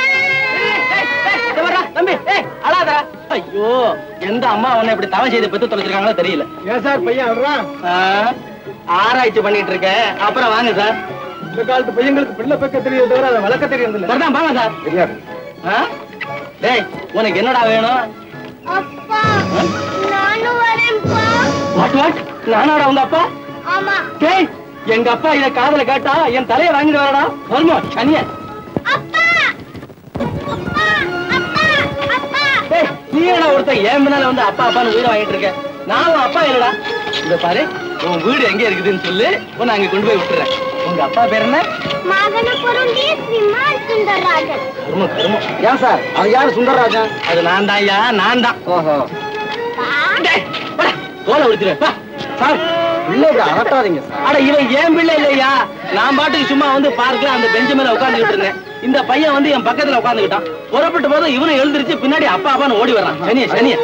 Speaker 11: தம்பி அழாதா. ஐயோ எந்த அம்மா உன்னை இப்படி தவம் செய்து பெத்து தொலைச்சிருக்காங்களோ தெரியல.
Speaker 12: ஏன் சார் பையன் வர்றான்?
Speaker 11: ஆராய்ச்சி பண்ணிட்டு இருக்கேன். அப்புறம் வாங்க சார்.
Speaker 12: இந்த காலத்து பையங்களுக்கு பிள்ளை பக்க தெரியுது தவிர அதை வளர்க்க தெரியாது.
Speaker 11: சரிதான் வாங்க சார். தெரியாது. டேய் உனக்கு என்னடா வேணும்?
Speaker 10: அப்பா நானும் வரேன்ப்பா.
Speaker 11: வாட் வாட் நானாடா உங்க அப்பா?
Speaker 10: ஆமா.
Speaker 11: டேய் எங்க அப்பா இத காதுல கேட்டா என் தலையை வாங்கிட்டு வரடா. வருமா சனிய.
Speaker 10: அப்பா அப்பா அப்பா அப்பா.
Speaker 11: டேய் நீ என்ன ஒருத்தன் ஏன் முன்னால வந்து அப்பா அப்பான்னு உயிரை வாங்கிட்டு இருக்க? நான் அப்பா இல்லடா. இத பாரு உன் வீடு எங்க இருக்குதுன்னு சொல்லு, உன்னை அங்க கொண்டு போய் விட்டுறேன். உங்க அப்பா பேர் என்ன?
Speaker 10: மாகனபுரம் ஸ்ரீமான் சுந்தரராஜன்.
Speaker 11: கர்மம் கர்மம். ஏன் சார் அது யாரு சுந்தரராஜன்? அது நான் தான் ஐயா நான் தான். ஓஹோ தோலை உடுத்துறேன் சார். பிள்ளை அரட்டாதீங்க சார். அட இவன் ஏன் பிள்ளை இல்லையா? நான் பாட்டுக்கு சும்மா வந்து பார்க்கல அந்த பெஞ்சு மேல உட்காந்துக்கிட்டு இருந்தேன். இந்த பையன் வந்து என் பக்கத்துல உட்காந்துக்கிட்டான். புறப்பட்டு போதும் இவனும் எழுந்திருச்சு பின்னாடி அப்பா அப்பான்னு ஓடி வர்றான். சனிய சனிய.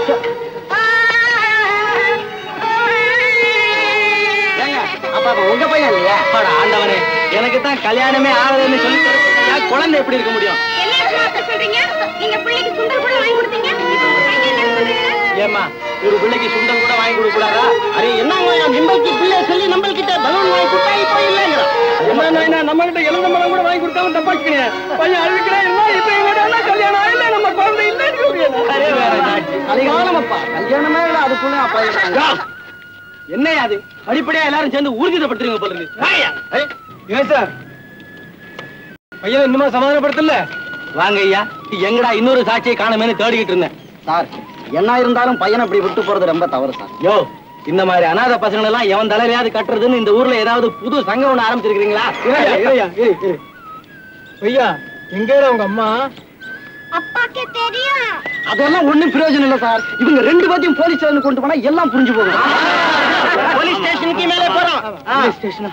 Speaker 11: அப்பா உங்க பையன் இல்லையா? ஆண்டவனே எனக்கு தான் கல்யாணமே ஆகுதுன்னு சொல்லி குழந்தை எப்படி இருக்க முடியும்?
Speaker 10: சொல்றீங்க நீங்க பிள்ளைக்கு சுண்டல் கூட வாங்கி கொடுத்தீங்க.
Speaker 11: ஏமா ஒரு பிள்ளைக்கு சுண்டல் கூட வாங்கி கொடுக்க கூடாதா? அரே என்னங்க நிம்பளுக்கு பிள்ளை சொல்லி நம்ம கிட்ட பலூன் வாங்கி கொடுத்தா இப்போ இல்லைங்கிறா. என்ன நம்ம கிட்ட இளந்த மரம் கூட வாங்கி கொடுக்காம தப்பாச்சுக்கிறீங்க. பையன் அழுக்கிறேன் என்ன இப்ப இவட கல்யாணம் இல்ல நம்ம குழந்தை இல்லன்னு சொல்றீங்க. அரே வேற நாட்டி கல்யாணமப்பா கல்யாணமே இல்ல அதுக்குள்ள அப்பா என்னையா அது? அடிப்படையா எல்லாரும் சேர்ந்து ஊர்ஜிதப்படுத்துறீங்க போல இருக்கு.
Speaker 12: ஏன் சார் பையன் இன்னுமா சமாதானப்படுத்தல?
Speaker 11: வாங்க ஐயா எங்கடா இன்னொரு சாட்சியை காணமேனு தேடிக்கிட்டு இருந்தேன். சார் என்ன இருந்தாலும் பையனை இப்படி விட்டு போறது ரொம்ப தவறு சார். யோ இந்த மாதிரி அநாத பசங்க எல்லாம் எவன் தலையிலையாவது கட்டுறதுன்னு இந்த ஊர்ல ஏதாவது புது சங்கம் ஒண்ணு ஆரம்பிச்சிருக்கீங்களா?
Speaker 12: ஐயா எங்க உங்க அம்மா?
Speaker 10: அப்பாக்கு தெரியும்.
Speaker 11: அதெல்லாம் ஒண்ணும் பிரயோஜனம் இல்ல சார். இவங்க ரெண்டு பேத்தையும் போலீஸ் ஸ்டேஷன் கொண்டு போனா எல்லாம் புரிஞ்சு போகும். போலீஸ் ஸ்டேஷனுக்கு மேலே போறோம். போலீஸ் ஸ்டேஷனா?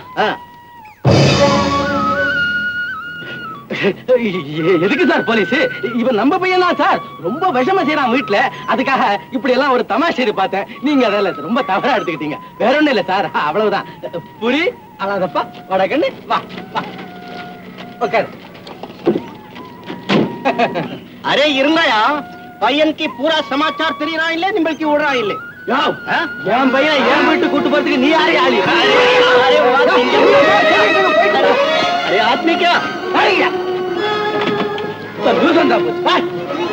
Speaker 11: எதுக்கு சார் போலீஸ்? இவன் நம்ம பையன் தான் சார். ரொம்ப விஷமா செய்யறான் வீட்டுல. அதுக்காக இப்படி எல்லாம் ஒரு தமாஷை பார்த்தேன். நீங்க அதெல்லாம் ரொம்ப தவறா எடுத்துக்கிட்டீங்க. வேற ஒண்ணும் இல்ல சார். அவ்வளவுதான். புரி அழாதப்பா வடகண்ணு வா வா உட்காரு. अरे இருந்தாயா பையன் की पूरा समाचार தெரியறா இல்ல நிம்பளுக்கு ஓடுறா இல்ல? யோ ஏன் பையன் ஏன் வீட்டு கூட்டு போறதுக்கு நீ யாரு ஆளி? அரே आदमी क्या अरे तो दूसरा पूछ बात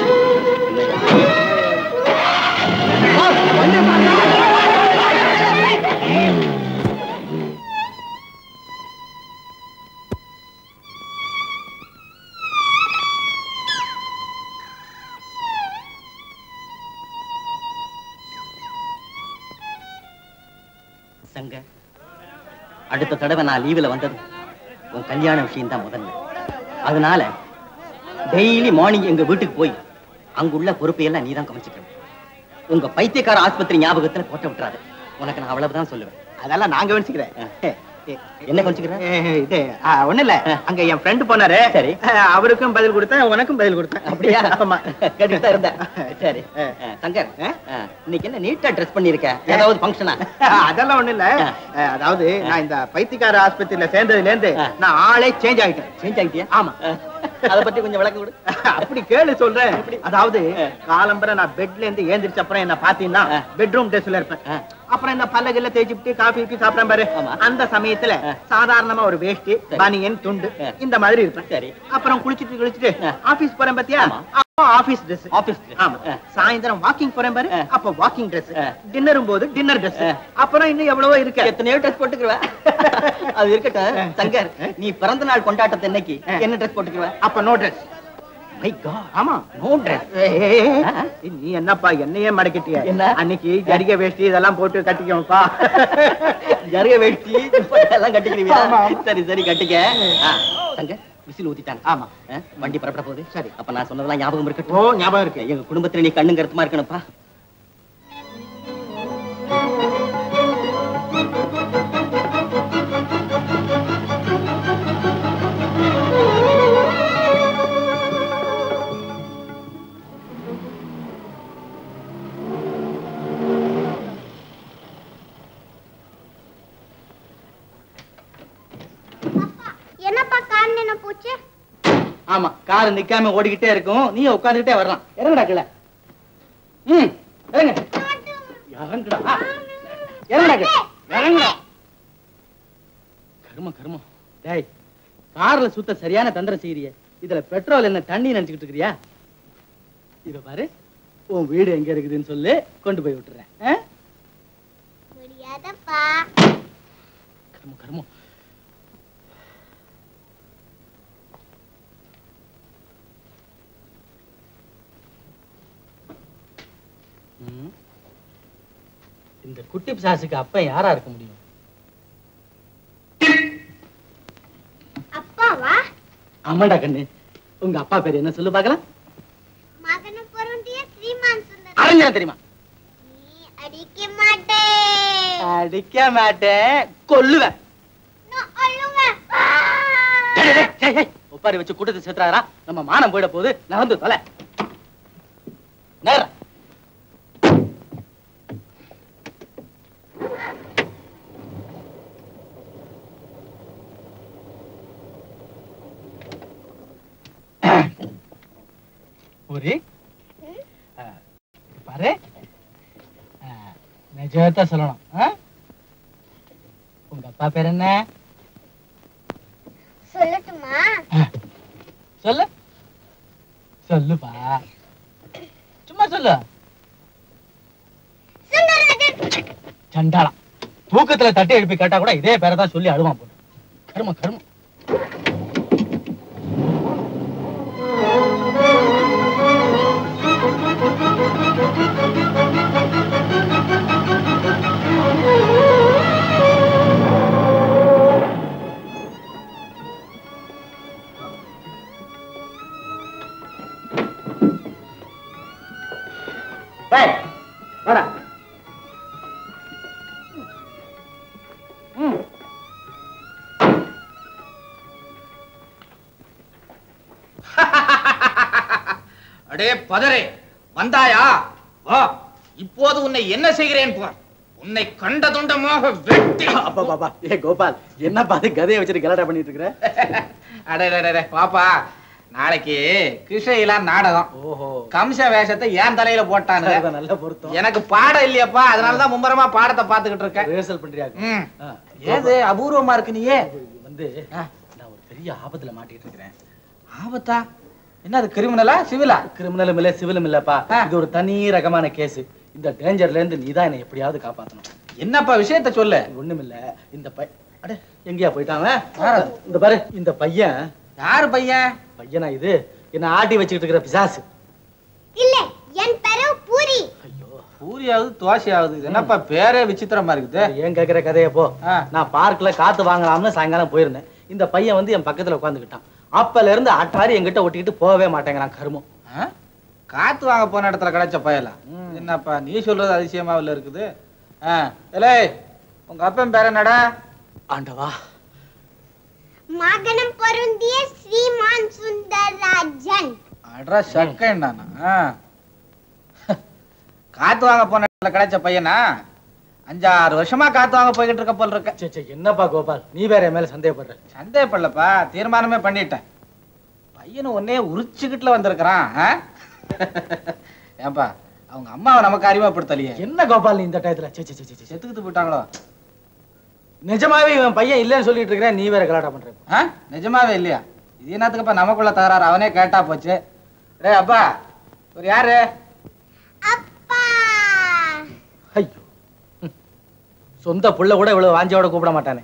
Speaker 11: சங்க அடுத்த தடவை நான் லீவுல வந்தது உன் கல்யாண விஷயம் தான் முதல்ல. அதனால டெய்லி மார்னிங் எங்க வீட்டுக்கு போய் அங்குள்ள பொறுப்பையெல்லாம் நீதான் கவனிச்சுக்கணும். உங்க பைத்தியக்கார ஆஸ்பத்திரி ஞாபகத்துல போட்ட விட்டுறாது. உனக்கு நான் அவ்வளவுதான் சொல்லுவேன்.
Speaker 6: அதெல்லாம் நான் கவனிச்சுக்கிறேன்.
Speaker 11: என்ன கொஞ்சம்
Speaker 6: இது ஒண்ணு இல்ல, அங்க என் ஃப்ரெண்ட் போனாரு. சரி, அவருக்கும் பதில் கொடுத்தேன், உனக்கும் பதில் கொடுத்தேன்.
Speaker 11: அப்படியா? கேட்டுதான் இருந்தேன். சரி சங்கர், இன்னைக்கு என்ன நீட்டா ட்ரெஸ் பண்ணிருக்க? ஏதாவது ஃபங்க்ஷனா?
Speaker 6: அதெல்லாம் ஒண்ணு இல்ல, அதாவது நான் இந்த பைத்தியக்கார ஆஸ்பத்திரியில சேர்ந்ததுல இருந்து நான் ஆளே சேஞ்ச் ஆகிட்டேன்.
Speaker 11: சேஞ்ச் ஆகிட்டியா?
Speaker 6: ஆமா.
Speaker 11: அத பத்தி கொஞ்சம் விளக்கம் கொடு.
Speaker 6: அப்படி கேளு சொல்றேன். அதாவது காலம்பரை நான் பெட்ல இருந்து ஏந்திரிச்ச அப்புறம் என்ன பாத்தீங்கன்னா பெட்ரூம் ட்ரெஸ்ல இருப்பேன். அப்புறம் இந்த பல்லகில தேய்ச்சிட்டு காஃபி ஊத்தி சாப்பிடுறேன் பாரு, அந்த சமயத்துல சாதாரணமா ஒரு வேஷ்டி, பனியன், துண்டு இந்த மாதிரி இருப்பேன். சரி, அப்புறம் குளிச்சுட்டு ஆபீஸ் போறேன் பாத்தியா, ஆபீஸ் ட்ரெஸ். ஆபீஸ் ஆமா. சாயந்தரம் வாக்கிங் போறேன் பாரு, அப்ப வாக்கிங் ட்ரெஸ். டின்னரும் போது டின்னர் ட்ரெஸ். அப்புறம் இன்னும் எவ்வளவோ இருக்கு.
Speaker 11: எத்தனையோ ட்ரெஸ் போட்டுக்குவேன். அது இருக்கட்டும் சங்கர், நீ பிறந்த நாள் கொண்டாட்டத்தை இன்னைக்கு என்ன ட்ரெஸ் போட்டுக்குவேன்?
Speaker 6: அப்ப நோ ட்ரெஸ்.
Speaker 2: My god.
Speaker 6: ஆமா.
Speaker 2: No dress.
Speaker 6: நீ என்னப்பா என்னையே மடக்கிட்டிய?
Speaker 2: என்ன?
Speaker 6: அன்னைக்கு ஜரிகை வேஷ்டி இதெல்லாம் போட்டு கட்டிக்கோப்பா.
Speaker 2: ஜரிகை வேஷ்டி எல்லாம் கட்டிக்கிறீங்களா? சரி சரி கட்டிக்க. தங்க விசில் ஊத்திட்டாங்க.
Speaker 6: ஆமா.
Speaker 2: வண்டி புறப்பட போகுது. சரி, அப்ப நான் சொன்னதெல்லாம் ஞாபகம் இருக்கட்டும்.
Speaker 6: ஓ, ஞாபகம் இருக்கு.
Speaker 2: எங்க குடும்பத்துல நீ கண்ணும் கருத்துமா இருக்கணும்ப்பா.
Speaker 10: என்னப்பா கார் நின்னு போச்சு?
Speaker 6: ஆமா, கார் நிக்காம ஓடிக்கிட்டே இருக்கும். நீ உட்கார்ந்துட்டே வரலாம். இறங்குடா கீழே. இறங்க. இறங்குடா. இறங்குடா கீழே. இறங்குடா. கர்மம். டேய், கார்ல சுத்த சரியான தந்திரம் செய்யறியே. இதுல பெட்ரோல் என்ன தண்ணி நினைச்சுக்கிட்டு இருக்கிறியா? இத பாரு, உன் வீடு எங்க இருக்குதுன்னு சொல்லு, கொண்டு போய் விட்டுறேன்.
Speaker 10: முடியாதப்பா.
Speaker 6: கர்மம். இந்த குட்டி பிசாசுக்கு அப்ப யாரா இருக்க முடியும்?
Speaker 10: அப்பாவா?
Speaker 6: ஆமாடா கண்ணு. உங்க அப்பா பேர் என்ன சொல்லு பாக்கலாம்?
Speaker 10: மகன பொருந்திய ஸ்ரீமான் சுந்தரம்.
Speaker 6: அறிஞா தெரியுமா?
Speaker 10: நீ அடிக்க மாட்டே.
Speaker 6: அடிக்க மாட்டேன், கொல்லுவேன்.
Speaker 10: நான் அழுவேன்.
Speaker 6: ஒப்பாரி வச்சு கூட்டத்தை சேர்த்துறாரா? நம்ம மானம் போயிட போகுது. நடந்து தொலை. நேரம். பாரு, நிஜத்தை சொல்லணும். உங்க அப்பா பேர் என்ன?
Speaker 10: சொல்லட்டுமா?
Speaker 6: சொல்லு. சொல்லுப்பா, சும்மா சொல்லு. சண்டாளம். தூக்கத்துல தட்டி எழுப்பி கேட்டா கூட இதே பேரை தான் சொல்லி அழுவான் போட்டு. கர்மம். வாடா.
Speaker 13: அடே பதரே, வந்தாயா? வா, இப்போது உன்னை என்ன செய்கிறேன் பார். உன்னை கண்ட துண்டமாக வெட்டி.
Speaker 6: பாப்பா, ஏ கோபால், என்ன பாத்து கதையை வச்சுட்டு கலாட்டா பண்ணிட்டு இருக்கிற?
Speaker 13: அடே பாப்பா, நாளைக்கு கிருஷ்ணகிலாம் நாடகம். ஓஹோ, கம்ச வேஷத்தை ஏன் தலையில போட்டானு.
Speaker 6: நல்ல பொருத்தம்.
Speaker 13: எனக்கு பாடம் இல்லையப்பா, அதனாலதான் மும்மரமா பாடத்தை பாத்துக்கிட்டு இருக்கேன்.
Speaker 6: ரிஹர்சல் பண்றியா?
Speaker 13: ஏது அபூர்வமா இருக்கு. நீயே
Speaker 6: வந்து நான் ஒரு பெரிய ஆபத்துல மாட்டிட்டு இருக்கிறேன்.
Speaker 13: ஆபத்தா? என்ன அது, கிரிமினலா சிவிலா?
Speaker 6: கிரிமினலும் இல்ல, சிவிலும் இல்லப்பா. இது ஒரு தனி ரகமான கேஸ். இந்த டேஞ்சர்ல இருந்து நீதான் என்னை எப்படியாவது காப்பாத்தணும்.
Speaker 13: என்னப்பா விஷயத்த சொல்லு.
Speaker 6: ஒண்ணும் இல்ல, இந்த அட எங்கயா போயிட்டாங்க? இந்த பாரு, இந்த பையன்.
Speaker 13: யாரு பையன்?
Speaker 6: பையனா இது? என்ன ஆட்டி வச்சுக்கிட்டு இருக்கிற பிசாசு.
Speaker 10: இல்ல, என் பேரு பூரி.
Speaker 6: ஐயோ,
Speaker 13: பூரியாவது தோசையாவது, என்னப்பா பேரே விசித்திரமா இருக்குது.
Speaker 6: ஏன் கேக்குற கதையை போ. நான் பார்க்ல காத்து வாங்கலாம்னு சாயங்காலம் போயிருந்தேன். இந்த பையன் வந்து என் பக்கத்துல உட்காந்துக்கிட்டான். அப்பல இருந்து ஆட்டாரி என்கிட்ட ஒட்டிக்கிட்டு போகவே மாட்டேங்கிறான். கருமம்.
Speaker 13: காத்து வாங்க போன இடத்துல கிடைச்ச பயலாம். என்னப்பா நீ சொல்றது அதிசயமாவில் இருக்குது. உங்க அப்பன் பேர் என்னடா?
Speaker 6: ஆண்டவா,
Speaker 10: மகனம் பொருந்திய ஸ்ரீமான் சுந்தரராஜன்.
Speaker 13: அட்ரா சக்கேண்டானா? காத்து வாங்க போன இடத்துல கிடைச்ச பையனா? 5-6 வருஷமா காத்து வாங்க போய்கிட்டு இருக்க போல இருக்க.
Speaker 6: என்னப்பா கோபால், நீ வேற என் மேல சந்தேகப்படுற?
Speaker 13: சந்தேகப்படலப்பா, தீர்மானமே பண்ணிட்டேன். பையனை ஒன்னே உரிச்சுக்கிட்டுல வந்திருக்கிறான். ஏன்பா, அவங்க அம்மாவை நமக்கு அறிமுகப்படுத்தலையே.
Speaker 6: என்ன கோபால், நீ இந்த டயத்துல
Speaker 13: செத்துக்கிட்டு போயிட்டாங்களோ?
Speaker 6: நிஜமாவே இவன் பையன் இல்லன்னு சொல்லிட்டு இருக்கிறேன், நீ வேற கலாட்டா பண்ற.
Speaker 13: நிஜமாவே இல்லையா? இது என்னத்துக்குப்பா நமக்குள்ள தகராறு? அவனே கேட்டா போச்சு. டே அப்பா, ஒரு யாரு?
Speaker 10: அப்பா.
Speaker 6: ஐயோ, சொந்த புள்ள கூட இவ்வளவு வாஞ்சியோட கூப்பிட மாட்டானே.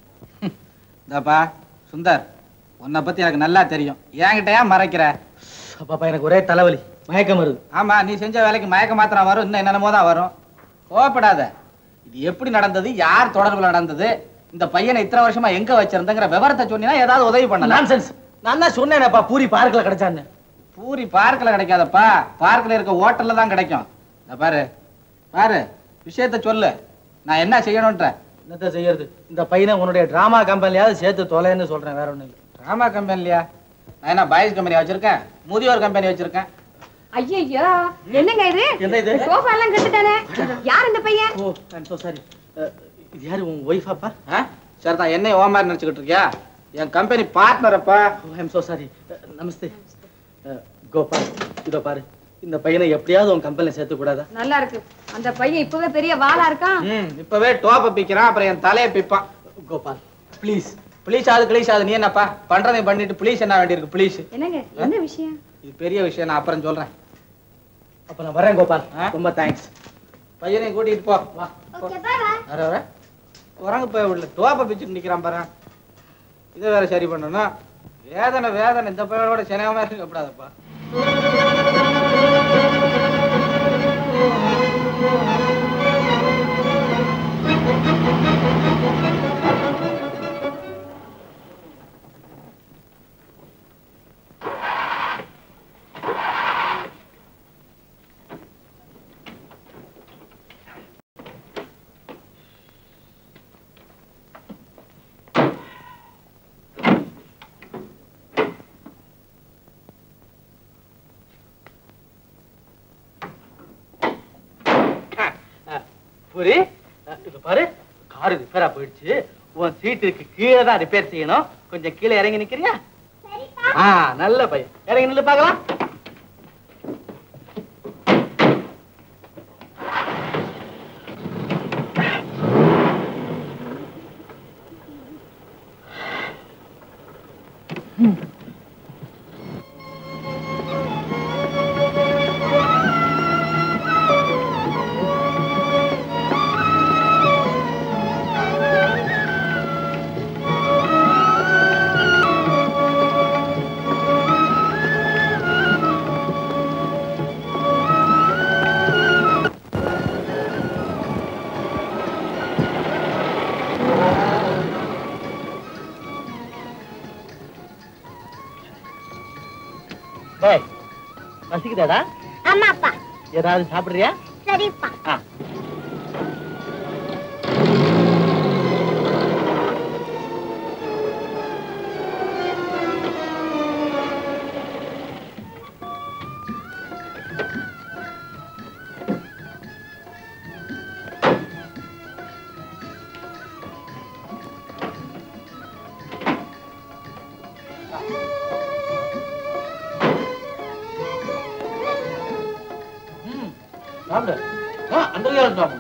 Speaker 13: இந்தாப்பா சுந்தர், உன்னை பத்தி எனக்கு நல்லா தெரியும். என்கிட்ட ஏன் மறைக்கிற?
Speaker 11: பாப்பா எனக்கு ஒரே தலைவலி, மயக்கம் வருது.
Speaker 13: ஆமா, நீ செஞ்ச வேலைக்கு மயக்க மாத்திரம் வரும், இன்னும் என்னென்னமோ தான் வரும். கோவப்படாத. இது எப்படி நடந்தது, யார் தொடர்புல நடந்தது, இந்த பையனை இத்தனை வருஷமா எங்க வச்சிருந்தங்கிற விவரத்தை சொன்னீங்கன்னா ஏதாவது உதவி பண்ணலாம்.
Speaker 11: நான்சென்ஸ். நான் தான் சொன்னேனப்பா பூரி பார்க்ல கிடைச்சான்னு.
Speaker 13: பூரி பார்க்ல கிடைக்காதப்பா, பார்க்ல இருக்க ஹோட்டல்ல தான் கிடைக்கும். பாரு பாரு, விஷயத்த சொல்லு, நான் என்ன செய்யணும்ன்ற.
Speaker 11: என்னத்த செய்யறது, இந்த பையனை உன்னுடைய டிராமா கம்பெனியாவது சேர்த்து தொலைன்னு சொல்றேன், வேற ஒண்ணும் இல்லை.
Speaker 13: டிராமா கம்பெனிலையா? நான் என்ன பாய்ஸ் கம்பெனி வச்சிருக்கேன், முதியோர் கம்பெனி வச்சிருக்கேன்.
Speaker 7: ஐயோ என்னங்க இது?
Speaker 11: என்ன இது?
Speaker 7: சோஃபா எல்லாம் கட்டுட்டானே. யார் இந்த பையன்?
Speaker 11: Oh I am so sorry. இது யாரு, உன் ஒய்ஃபாப்பா?
Speaker 13: சார் தான் என்னை ஓ மாதிரி நினைச்சுக்கிட்டு இருக்கியா? என் கம்பெனி பார்ட்னரப்பா.
Speaker 11: I am so sorry. நமஸ்தே. கோபால், இதோ பாரு, இந்த பையனை எப்படியாவது உன் கம்பெனில சேர்த்து கூடாதா?
Speaker 7: நல்லா இருக்கு. அந்த பையன் இப்பவே பெரிய வாளா இருக்கான்.
Speaker 13: இப்பவே டோப்ப பிக்கிறான், அப்புறம் என் தலையை பிப்பான்.
Speaker 11: கோபால் ப்ளீஸ்.
Speaker 13: ப்ளீஸ் ஆகுது ப்ளீஸ் ஆகுது, நீ என்னப்பா பண்றதை பண்ணிட்டு ப்ளீஸ் என்ன வேண்டியிருக்கு? ப்ளீஸ்.
Speaker 7: என்னங்க என்ன விஷயம்?
Speaker 13: இது பெரிய விஷயம், நான் அப்புறம் சொல்றேன்.
Speaker 11: அப்ப நான் வரேன் கோபால், ரொம்ப தேங்க்ஸ்.
Speaker 13: பையனை கூட்டிட்டு போ. வா.
Speaker 7: Okay bye bye.
Speaker 13: வர உறங்க போய் உள்ள டோப்ப பிச்சுட்டு நிக்கிறான் பாரு. இதை வேற சரி பண்ணணும். வேதனை வேதனை, இந்த பையனோட சினகமா இருக்கக்கூடாதப்பா.
Speaker 11: பூரி, இப்ப பாரு, காரு ரிப்பேரா போயிடுச்சு. உன் சீட்டுக்கு கீழே தான் ரிப்பேர் செய்யணும். கொஞ்சம் கீழே இறங்கி நிக்கிறியா? நல்ல பையன், இறங்கி நில்லு பார்க்கலாம். பசிக்குதாடா?
Speaker 10: ஆமாப்பா.
Speaker 11: ஏதாவது சாப்பிடுறியா?
Speaker 10: சரிப்பா.
Speaker 11: சாப்பிடு. அந்த காலம் சாப்பிடு.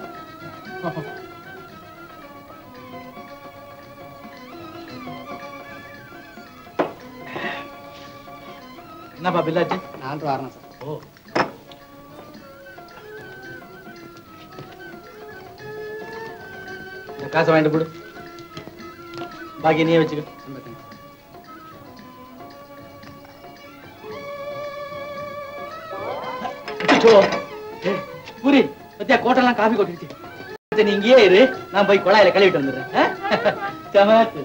Speaker 11: என்னப்பா பில்லாச்சு?
Speaker 6: 4 ரூபா ஆறணும் சார்.
Speaker 11: ஓ, இந்த காசை வாங்கிட்டு போடு, பாக்கி நீயே வச்சுக்க. பூரி பத்தியா, கோட்டெல்லாம் காபி கொட்டிருச்சு. நீ இங்கேயே இரு, நான் போய் குழாயில கழுவிட்டு வந்துடுறேன். சமத்து.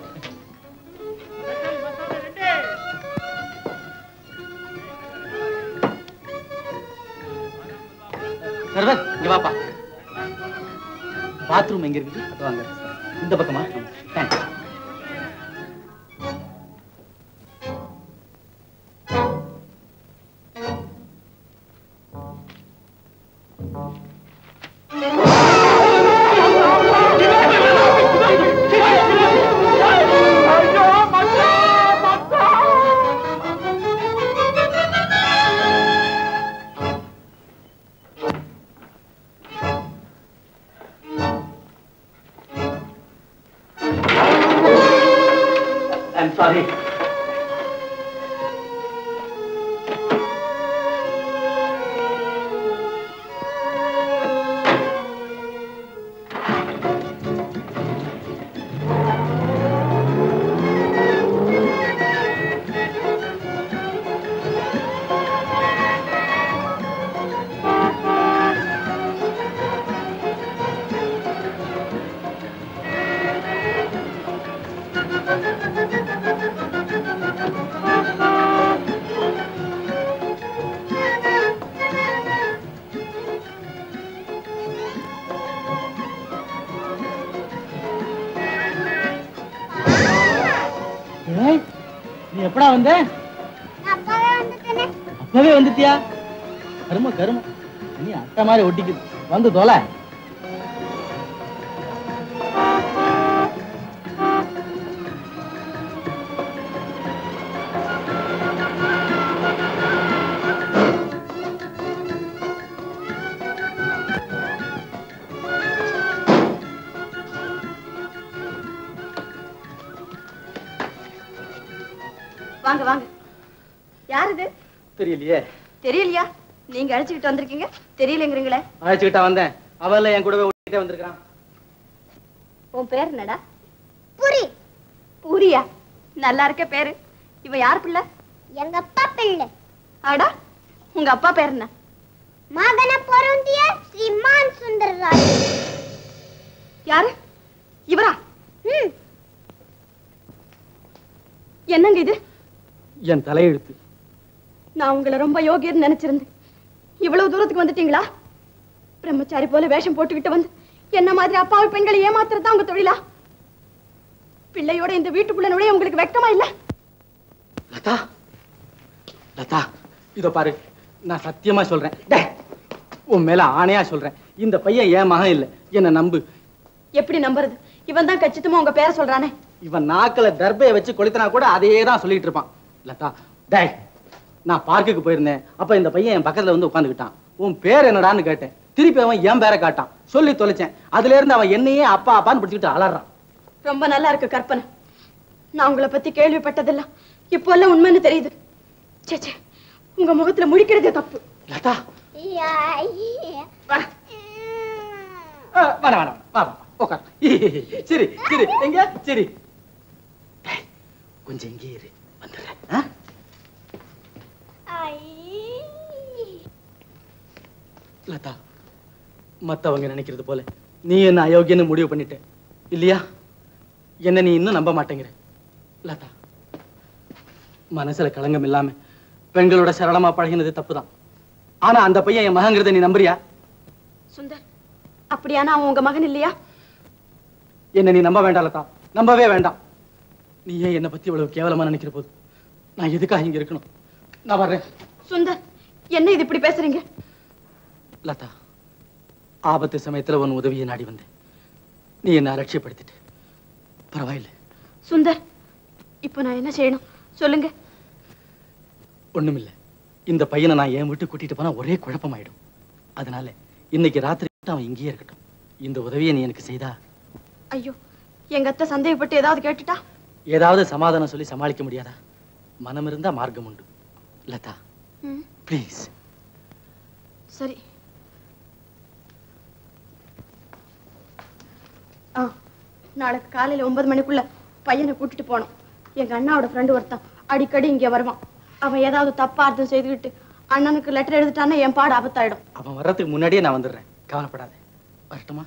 Speaker 11: சர்வத், இங்க வாப்பா. பாத்ரூம் எங்க இருக்குது? அது வாங்க. இந்த பக்கமா? தேங்க்ஸ். I'm sorry.
Speaker 6: நீ எப்படா வந்த? அப்பவே வந்துட்டியா? கரும கரும, நீ அட்டை மாதிரி ஒட்டிக்குது. வந்து தொலை.
Speaker 7: வாங்க வாங்க. யார் இது?
Speaker 6: தெரியலையே.
Speaker 7: தெரியலையா? நீங்க அழைச்சுக்கிட்டு வந்திருக்கீங்க, தெரியலங்கிறீங்களே.
Speaker 6: அழைச்சுக்கிட்டா வந்தேன். அவள என் கூடவே ஓட்டிட்டே வந்திருக்கான்.
Speaker 7: உன் பேர் என்னடா? பூரி. பூரியா? நல்லா இருக்க பேரு. இவ யார் பிள்ளை?
Speaker 14: எங்க அப்பா பிள்ளை.
Speaker 7: ஆடா, உங்க அப்பா பேர் என்ன?
Speaker 14: மகன பொருந்திய ஸ்ரீமான் சுந்தரராஜ்.
Speaker 7: யாரு? இவரா? என்னங்க இது?
Speaker 6: என் தலையெழுத்து.
Speaker 7: நான் உங்களை ரொம்ப யோகியர்னு நினைச்சிருந்தேன். இவ்வளவு தூரத்துக்கு வந்துட்டீங்களா? பிரம்மச்சாரி போல வேஷம் போட்டுக்கிட்டு வந்து என்ன மாதிரி அப்பாவி பெண்களை ஏமாத்துறதா உங்க தொழிலா? பிள்ளையோட இந்த வீட்டுக்குள்ள நுழைய உங்களுக்கு வெட்கமா இல்ல?
Speaker 6: லதா, லதா, இதோ பாரு, நான் சத்தியமா சொல்றேன், உன் மேல ஆணையா சொல்றேன், இந்த பையன் என் மகன் இல்ல, என்ன நம்பு.
Speaker 7: எப்படி நம்புறது? இவன் தான் கச்சிதமா உங்க பேரை சொல்றானே.
Speaker 6: இவன் நாக்கல தர்பையை வச்சு கொளுத்தினா கூட அதையே தான் சொல்லிட்டு இருப்பான். லதா, டேய், நான் பார்க்குக்கு போயிருந்தேன். அப்ப இந்த பையன் என் பக்கத்துல வந்து உட்காந்துக்கிட்டான். உன் பேர் என்னடான்னு கேட்டேன். திருப்பி அவன் என் பேரை காட்டான். சொல்லி தொலைச்சேன். அதுல இருந்து அவன் என்னையே அப்பா அப்பான்னு பிடிச்சிக்கிட்டு அலறான்.
Speaker 7: ரொம்ப நல்லா இருக்கு கற்பனை. நான் உங்களை பத்தி கேள்விப்பட்டதெல்லாம் இப்போ எல்லாம் உண்மைன்னு தெரியுது. சேச்சே, உங்க முகத்துல முழிக்கிறதே தப்பு.
Speaker 6: லதா, வா வா வா, உட்கார். சரி சரி, எங்க சரி, கொஞ்சம் எங்கே இரு, வந்துடுறேன். லதா, மத்தவங்க நினைக்கிறது போல நீ என்ன அயோக்கியன்னு முடிவு பண்ணிட்ட இல்லையா? என்ன நீ இன்னும் நம்ப மாட்டேங்கிற. லதா, மனசுல களங்கம் இல்லாம பெண்களோட சரளமா பழகினது தப்புதான். ஆனா அந்த பையன் என் மகங்கிறத நீ நம்புறியா?
Speaker 7: சுந்தர், அப்படியானா அவன் உங்க மகன் இல்லையா?
Speaker 6: என்ன நீ நம்ப வேண்டாம் லதா, நம்பவே வேண்டாம். நீ ஏன் என்னை பத்தி இவ்வளவு கேவலமா நினைக்கிற போது நான் எதுக்காக இங்க இருக்கணும்? நான் வர்றேன்.
Speaker 7: சுந்தர், என்ன இது இப்படி பேசுறீங்க?
Speaker 6: லதா, ஆபத்து சமயத்துல உன் உதவியை நாடி வந்தேன். நீ என்ன அலட்சியப்படுத்திட்டு. பரவாயில்லை.
Speaker 7: சுந்தர், இப்ப நான் என்ன செய்யணும் சொல்லுங்க.
Speaker 6: ஒண்ணுமில்ல, இந்த பையனை நான் என் வீட்டு கூட்டிட்டு போனா ஒரே குழப்பமாயிடும். அதனால இன்னைக்கு ராத்திரி அவன் இங்கேயே இருக்கட்டும். இந்த உதவியை நீ எனக்கு செய்தா?
Speaker 7: ஐயோ, எங்க அத்தை சந்தேகப்பட்டு ஏதாவது கேட்டுட்டா?
Speaker 6: ஏதாவது சமாதானம் சொல்லி சமாளிக்க முடியாதா? மனம் இருந்தா மார்க்கம் உண்டு. லதா, ப்ளீஸ்.
Speaker 7: சரி. நாளைக்கு காலையில 9 மணிக்குள்ள பையனை கூட்டிட்டு போனோம். எங்க அண்ணாவோட ஃப்ரெண்டு ஒருத்தன் அடிக்கடி இங்க வருவான். அவன் ஏதாவது தப்பா அர்த்தம் செய்துக்கிட்டு அண்ணனுக்கு லெட்டர் எழுதிட்டான்னா என் பாடு ஆபத்தாயிடும்.
Speaker 6: அவன் வர்றதுக்கு முன்னாடியே நான் வந்துடுறேன், கவலைப்படாத. வரட்டுமா?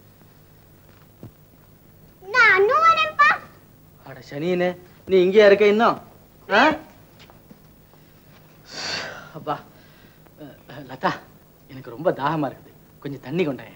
Speaker 6: அட சனியனே, நீ இங்கே இருக்க இன்னும்? அப்பா, லதா, எனக்கு ரொம்ப தாகமா இருக்குது, கொஞ்சம் தண்ணி கொண்டாய.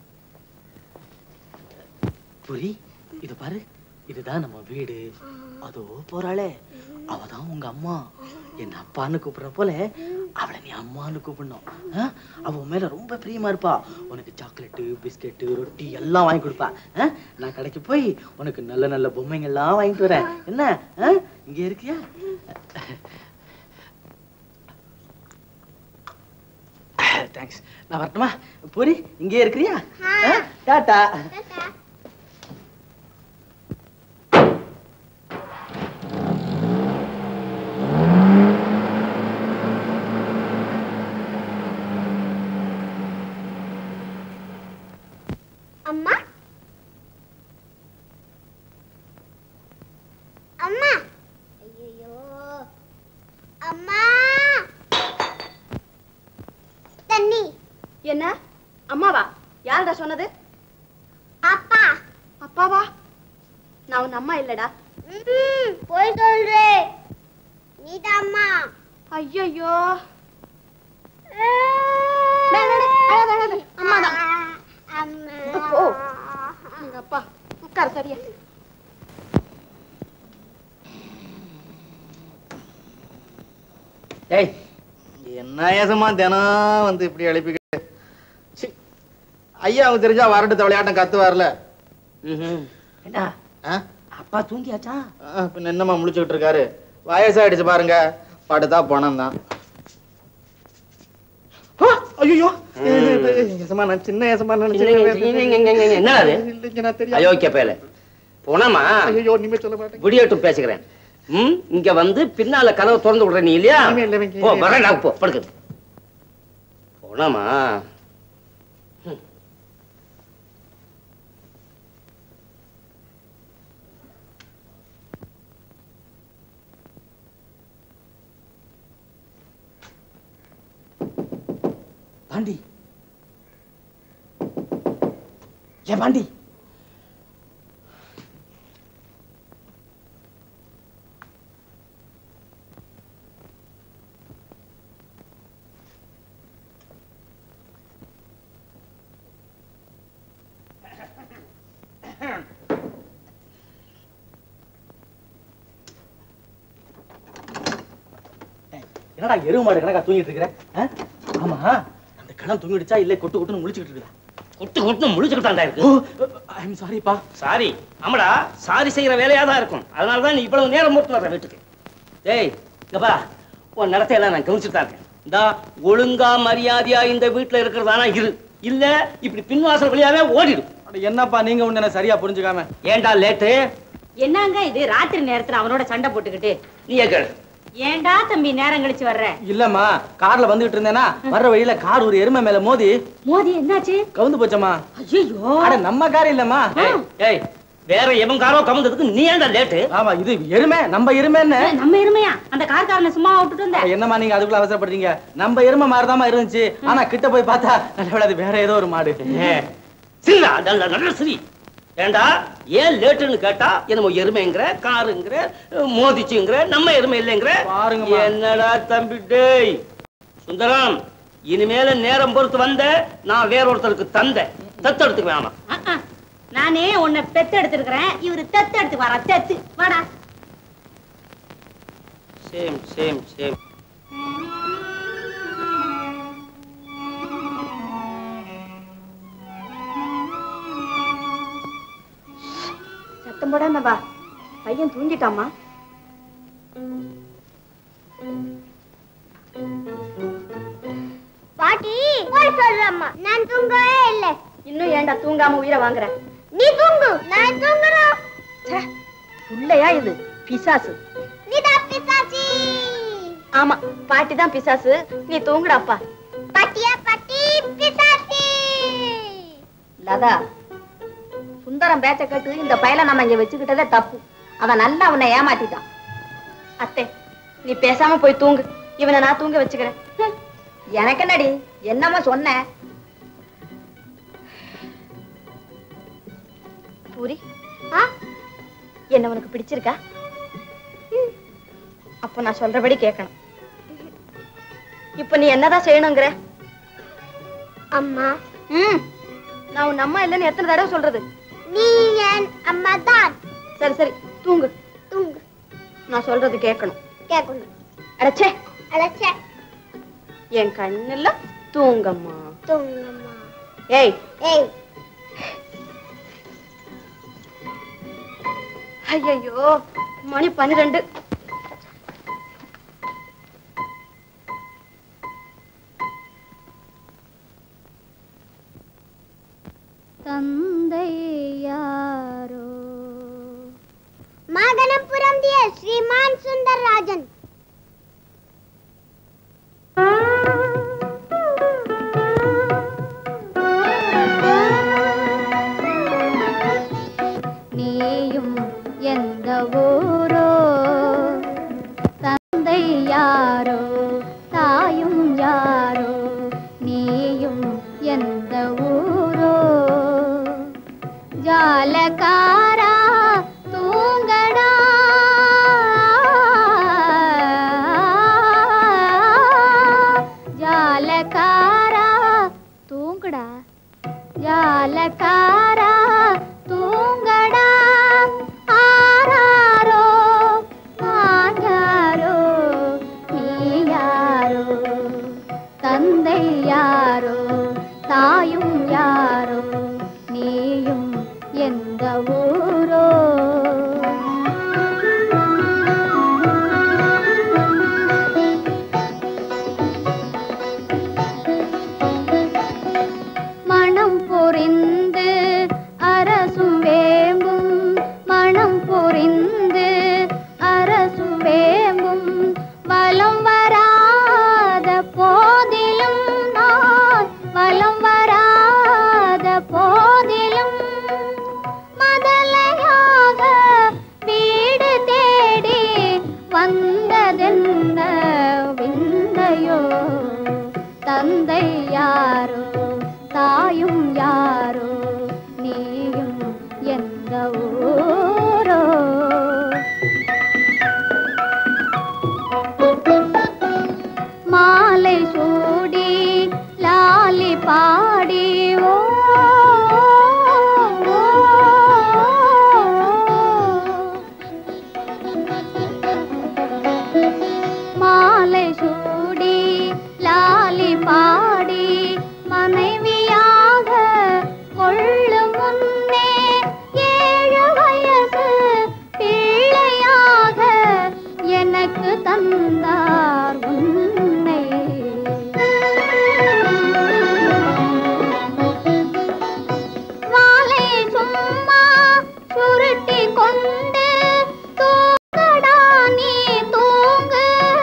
Speaker 6: புரி, இது பாரு, இதுதான் நம்ம வீடு. அதோ போறாளே, அவதான் உங்க அம்மா. என்ன அப்பான்னு கூப்பிடுற போல அவளை நீ அம்மான்னு கூப்பிடணும். அவ மேல ரொம்ப பிரியமா இருப்பா. உனக்கு சாக்லேட்டு, பிஸ்கெட்டு, ரொட்டி எல்லாம் வாங்கி கொடுப்பா. நான் கடைக்கு போய் உனக்கு நல்ல நல்ல பொம்மைங்க எல்லாம் வாங்கிட்டு வரேன். என்ன, இங்க இருக்கியா? தேங்க்ஸ். நான் வரட்டுமா? பூரி, இங்கே இருக்கிறியா? டாடா.
Speaker 14: அம்மா, அம்மா, ஐயோ, அம்மா, தண்ணி.
Speaker 7: என்ன அம்மாவா? யாருடா சொன்னது?
Speaker 14: அப்பா.
Speaker 7: அப்பாவா? நான் உன் அம்மா இல்லடா.
Speaker 14: போய் சொல்றே, நீதான் அம்மா.
Speaker 7: ஐயோ, அம்மாதான். ஓ, உங்க அப்பா உட்கார. சரியா?
Speaker 2: டேய்
Speaker 6: என்ன ஏசமா தினம் வந்து இப்படி எழுப்பிக்கிட்டு ஐயா அவங்க தெரிஞ்சா வரட்டு விளையாட்டம் கத்துவார்ல.
Speaker 2: ஏண்டா அப்பா தூங்கியாச்சா?
Speaker 6: பின்ன என்னமா முழிச்சுக்கிட்டு இருக்காரு? வயசாயிடுச்சு பாருங்க, படுத்தா பணம் தான். ஐயோ நான் சின்ன ஏசமா
Speaker 2: என்ன அயோக்கிய பேல போனமா?
Speaker 6: ஐயோ நீமே சொல்ல மாட்டேன்,
Speaker 2: விடியட்டும் பேசுகிறேன். இங்க வந்து பின்னால கதவை திறந்து விடுற நீ இல்லையா? போ வரேன், போ படுக்குது போனமா. பாண்டி ஏன் பாண்டி?
Speaker 6: என்னடா எருவு மாடு கணக்கா தூங்கிட்டு இருக்கிற? ஆமா அந்த கணம் தூங்கிடுச்சா இல்ல கொட்டு கொட்டுன்னு முழிச்சுக்கிட்டு இருக்கா?
Speaker 2: கொட்டு கொட்டு முழிச்சுக்கிட்டாண்டா இருக்கு.
Speaker 6: ஐ அம் சாரிப்பா.
Speaker 2: சாரி ஆமாடா, சாரி செய்யற வேலையா தான் இருக்கும். அதனாலதான் நீ இவ்வளவு நேரம் போட்டு வர்ற வீட்டுக்கு. டேய் இங்கப்பா, உன் நடத்தையெல்லாம் நான் கவனிச்சுட்டு தான் இருக்கேன். இந்த ஒழுங்கா மரியாதையா இந்த வீட்டுல இருக்கிறதானா இரு, இல்ல இப்படி பின்வாசல் வழியாவே ஓடிடும்.
Speaker 6: என்னப்பா நீங்க ஒண்ணு சரியா புரிஞ்சுக்காம?
Speaker 2: ஏண்டா லேட்டு?
Speaker 3: என்னங்க இது ராத்திரி நேரத்துல அவனோட சண்டை போட்டுக்கிட்டு?
Speaker 2: நீ கேளு.
Speaker 3: ஏண்டா தம்பி நேரம் கழிச்சு வர்ற?
Speaker 6: இல்லம்மா, கார்ல வந்துட்டு இருந்தேனா வர்ற வழியில கார் ஒரு எருமை மேல மோதி
Speaker 3: என்னாச்சு?
Speaker 6: கவுந்து போச்சம்மா.
Speaker 3: ஐயோ
Speaker 6: அட நம்ம கார் இல்லம்மா.
Speaker 2: ஏய் வேற எவன் காரோ கவுந்ததுக்கு நீ ஏன்டா லேட்டு?
Speaker 6: ஆமா இது எருமை, நம்ம எருமை. என்ன
Speaker 3: நம்ம எருமையா? அந்த கார்காரனை சும்மா விட்டுட்டு வந்த?
Speaker 6: என்னம்மா நீங்க அதுக்குள்ள அவசரப்படுறீங்க? நம்ம எருமை மாதிரிதாம்மா இருந்துச்சு, ஆனா கிட்ட போய் பார்த்தா நல்ல அது வேற ஏதோ ஒரு மாடு.
Speaker 2: சரிடா நல்ல சரி. ஏண்டா ஏன் லேட்டுன்னு கேட்டா என்னமோ எருமைங்கிற, காருங்கிற, மோதிச்சுங்கிற, நம்ம எருமை இல்லைங்கிற. என்னடா தம்பி டேய் சுந்தரம், இனிமேல நேரம் பொறுத்து வந்த நான் வேற ஒருத்தருக்கு தந்த தத்தெடுத்துக்கு வேணாம்.
Speaker 3: நானே உன்னை பெத்து எடுத்துருக்கிறேன், இவரு தத்து எடுத்து வர. தத்து வாடா.
Speaker 2: Same same same.
Speaker 7: சத்தம் போடாம வா, பையன் தூங்கிட்டாமா.
Speaker 14: பாட்டி போய் சொல்றம்மா, நான் தூங்கவே இல்லை.
Speaker 7: இன்னும் ஏண்டா தூங்காம உயிரை வாங்குற?
Speaker 14: நீ தூங்கு, நான் தூங்குறேன்.
Speaker 7: புள்ளையா இது? பிசாசு.
Speaker 14: நீதான் பிசாசி.
Speaker 7: ஆமா பாட்டி தான் பிசாசு, நீ தூங்குடாப்பா.
Speaker 14: பாட்டியா பாட்டி பிசாசி.
Speaker 7: லதா, சுந்தரம் பேச்ச கேட்டு இந்த பயலை நம்ம இங்க வச்சுக்கிட்டதே தப்பு. அவன் நல்லா அவனை ஏமாத்திட்டான். அத்தை நீ பேசாம போய் தூங்கு, இவனை நான் தூங்க வச்சுக்கிறேன். எனக்கு என்னடி, என்னமா சொன்ன? பூரி என்ன உனக்கு பிடிச்சிருக்கா? அப்ப நான் சொல்றபடி கேட்கணும். இப்ப நீ என்னதான் செய்யணுங்கிற?
Speaker 14: அம்மா.
Speaker 7: நான் உன் அம்மா இல்லைன்னு எத்தனை தடவை சொல்றது?
Speaker 14: நீ என் அம்மா தான்.
Speaker 7: சரி சரி தூங்கு
Speaker 14: தூங்கு.
Speaker 7: நான் சொல்றது கேட்கணும்.
Speaker 14: கேட்கணும்.
Speaker 7: அடச்சே
Speaker 14: அடச்சே.
Speaker 7: என் கண்ணுல தூங்கம்மா.
Speaker 14: தூங்கம்மா.
Speaker 7: ஏய்
Speaker 14: ஏய்.
Speaker 7: ஐயோ மணி 12.
Speaker 10: தந்தை யாரோ?
Speaker 14: மாகனபுரம் दिए श्रीमान सुंदर राजन.
Speaker 10: நீயும் எந்த ஊரோ? தந்தை யாரோ தாயும் யாரோ? நீயும் எந்த ஊரோ? ஜாலகாரா தூங்கடா, ஜாலகாரா தூங்கடா, ஜாலகாரா தூங்கடா. ஆராரோ ஆராரோ நீ யாரோ? எந்த ஊரோ மனம் புரிந்து அரசும் வேம்பும் மனம் புரிந்து அரசும் வேம்பும் வலம் வராத போதிலும் நான் வலம் வராத போதிலும் மதலையாக வீடு தேடி வந்ததென்ன விந்தையோ தந்தை யாரோ தாயும் யாரோ நீயும் எந்த ஊரோ மாலை சூடி லாலி பாடி ஓ மாலை சூடி லாலி பாடி மனைவியாக கொள்ளும் முன்னே 7 வயசு பிள்ளையாக எனக்கு தந்தார் உன்னை வாளை சும்மா சுருட்டி கொண்டு தூங்கடா நீ தூங்கு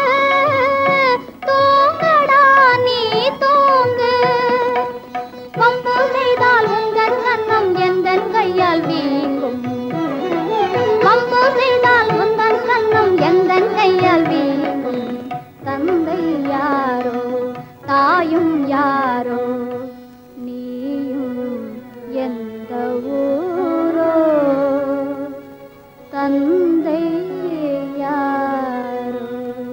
Speaker 10: தூங்கடா நீ தூங்கு வம்பு செய்தால் உங்கள் கண்ணம் எந்தன் கையால் வீங்கும் வம்பு செய்தால் உங்கள் கண்ணம் எந்தன் கையால் வீங்கும் தந்தை யாரோ தாயும் யாரோ நீயும் எந்த ஊரோ தந்தை யாரோ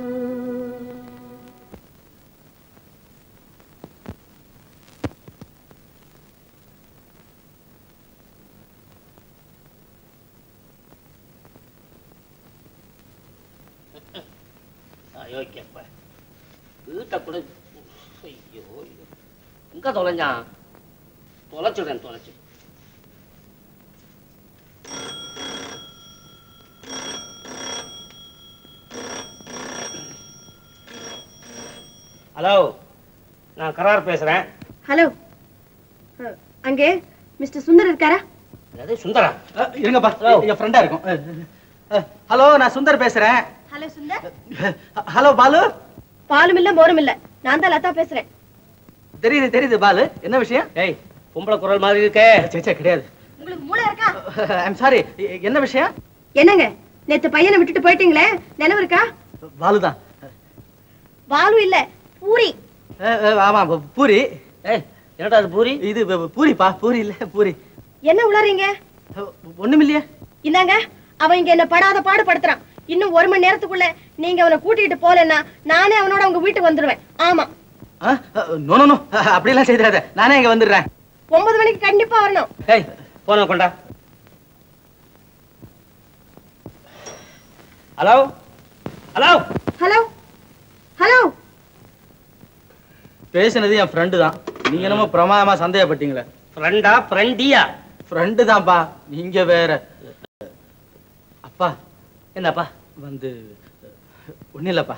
Speaker 5: அயோக்கியப்ப வீட்டை கூட ஐயோ எங்க தொலைஞ்சான் தொலைச்சுடேன் தொலைச்சு ஹலோ நான் கரார் பேசுறேன்.
Speaker 7: ஹலோ அங்கே மிஸ்டர் சுந்தர் இருக்காரா?
Speaker 5: அது சுந்தரா?
Speaker 6: இருங்கப்பா, என் ஃப்ரெண்டா இருக்கும். ஹலோ, நான் சுந்தர் பேசுறேன்.
Speaker 7: ஹலோ சுந்தர்.
Speaker 6: ஹலோ பாலு.
Speaker 7: பாலும் இல்ல மோரும் இல்ல, நான் தான் லதா பேசுறேன்.
Speaker 6: தெரியுது தெரியுது பாலு, என்ன விஷயம்?
Speaker 5: ஏய், பொம்பளை குரல் மாதிரி இருக்கே.
Speaker 6: சேச்சே கிடையாது.
Speaker 7: உங்களுக்கு மூளை இருக்கா?
Speaker 6: ஐம் சாரி, என்ன விஷயம்?
Speaker 7: என்னங்க, நேத்து பையனை விட்டுட்டு போயிட்டீங்களே, நினைவு இருக்கா?
Speaker 6: பாலுதான்.
Speaker 7: பாலு இல்ல, பூரி.
Speaker 6: ஆமா பூரி.
Speaker 5: ஏய், என்னடா அது பூரி?
Speaker 6: இது பூரிப்பா, பூரி இல்ல பூரி.
Speaker 7: என்ன உளறீங்க?
Speaker 6: ஒண்ணுமில்லையே.
Speaker 7: இந்தாங்க, அவன் இங்க என்ன படாத பாடுபடுத்துறான். இன்னும் 1 மணி நேரத்துக்குள்ள நீங்க அவனை கூட்டிட்டு போலன்னா நானே அவனோட உங்க வீட்டுக்கு வந்துருவேன். ஆமா.
Speaker 6: நோ நோ நோ, அப்படி எல்லாம் செய்யாத, நானே இங்க வந்துடுறேன்.
Speaker 7: 9 மணிக்கு கண்டிப்பா வரணும்.
Speaker 5: ஏய், போன கொண்டா. Hello hello
Speaker 7: hello hello.
Speaker 6: பேசினது என் ஃப்ரெண்டு தான். நீங்க என்னமோ பிரமாதமா சந்தேகப்பட்டீங்களே.
Speaker 5: ஃப்ரெண்டா ஃப்ரெண்டியா?
Speaker 6: ஃப்ரெண்டு தான்ப்பா, நீங்க வேற. அப்பா.
Speaker 5: என்னப்பா?
Speaker 6: வந்து ஒன்னும் இல்லப்பா.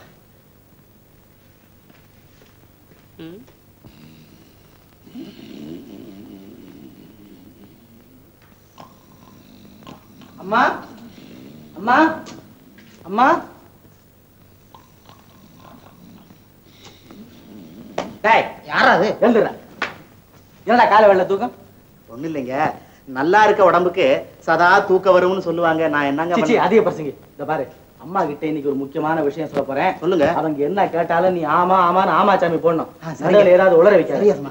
Speaker 6: அம்மா அம்மா அம்மா.
Speaker 15: டேய், யாரா அது?
Speaker 6: எழுந்துடுற. என்னடா காலை வெள்ள தூக்கம்?
Speaker 15: ஒண்ணு இல்லைங்க, நல்லா இருக்க உடம்புக்கு சதா தூக்க வரும்னு சொல்லுவாங்க. நான் என்னங்க
Speaker 6: அதிக பசங்க. இந்த பாரு, அம்மா கிட்ட இன்னைக்கு ஒரு முக்கியமான விஷயம் சொல்ல போறேன்.
Speaker 15: சொல்லுங்க.
Speaker 6: அவங்க என்ன கேட்டாலும் நீ ஆமா ஆமான்னு ஆமா சாமி போடணும். சரியா? ஏதாவது உளற வைக்காத.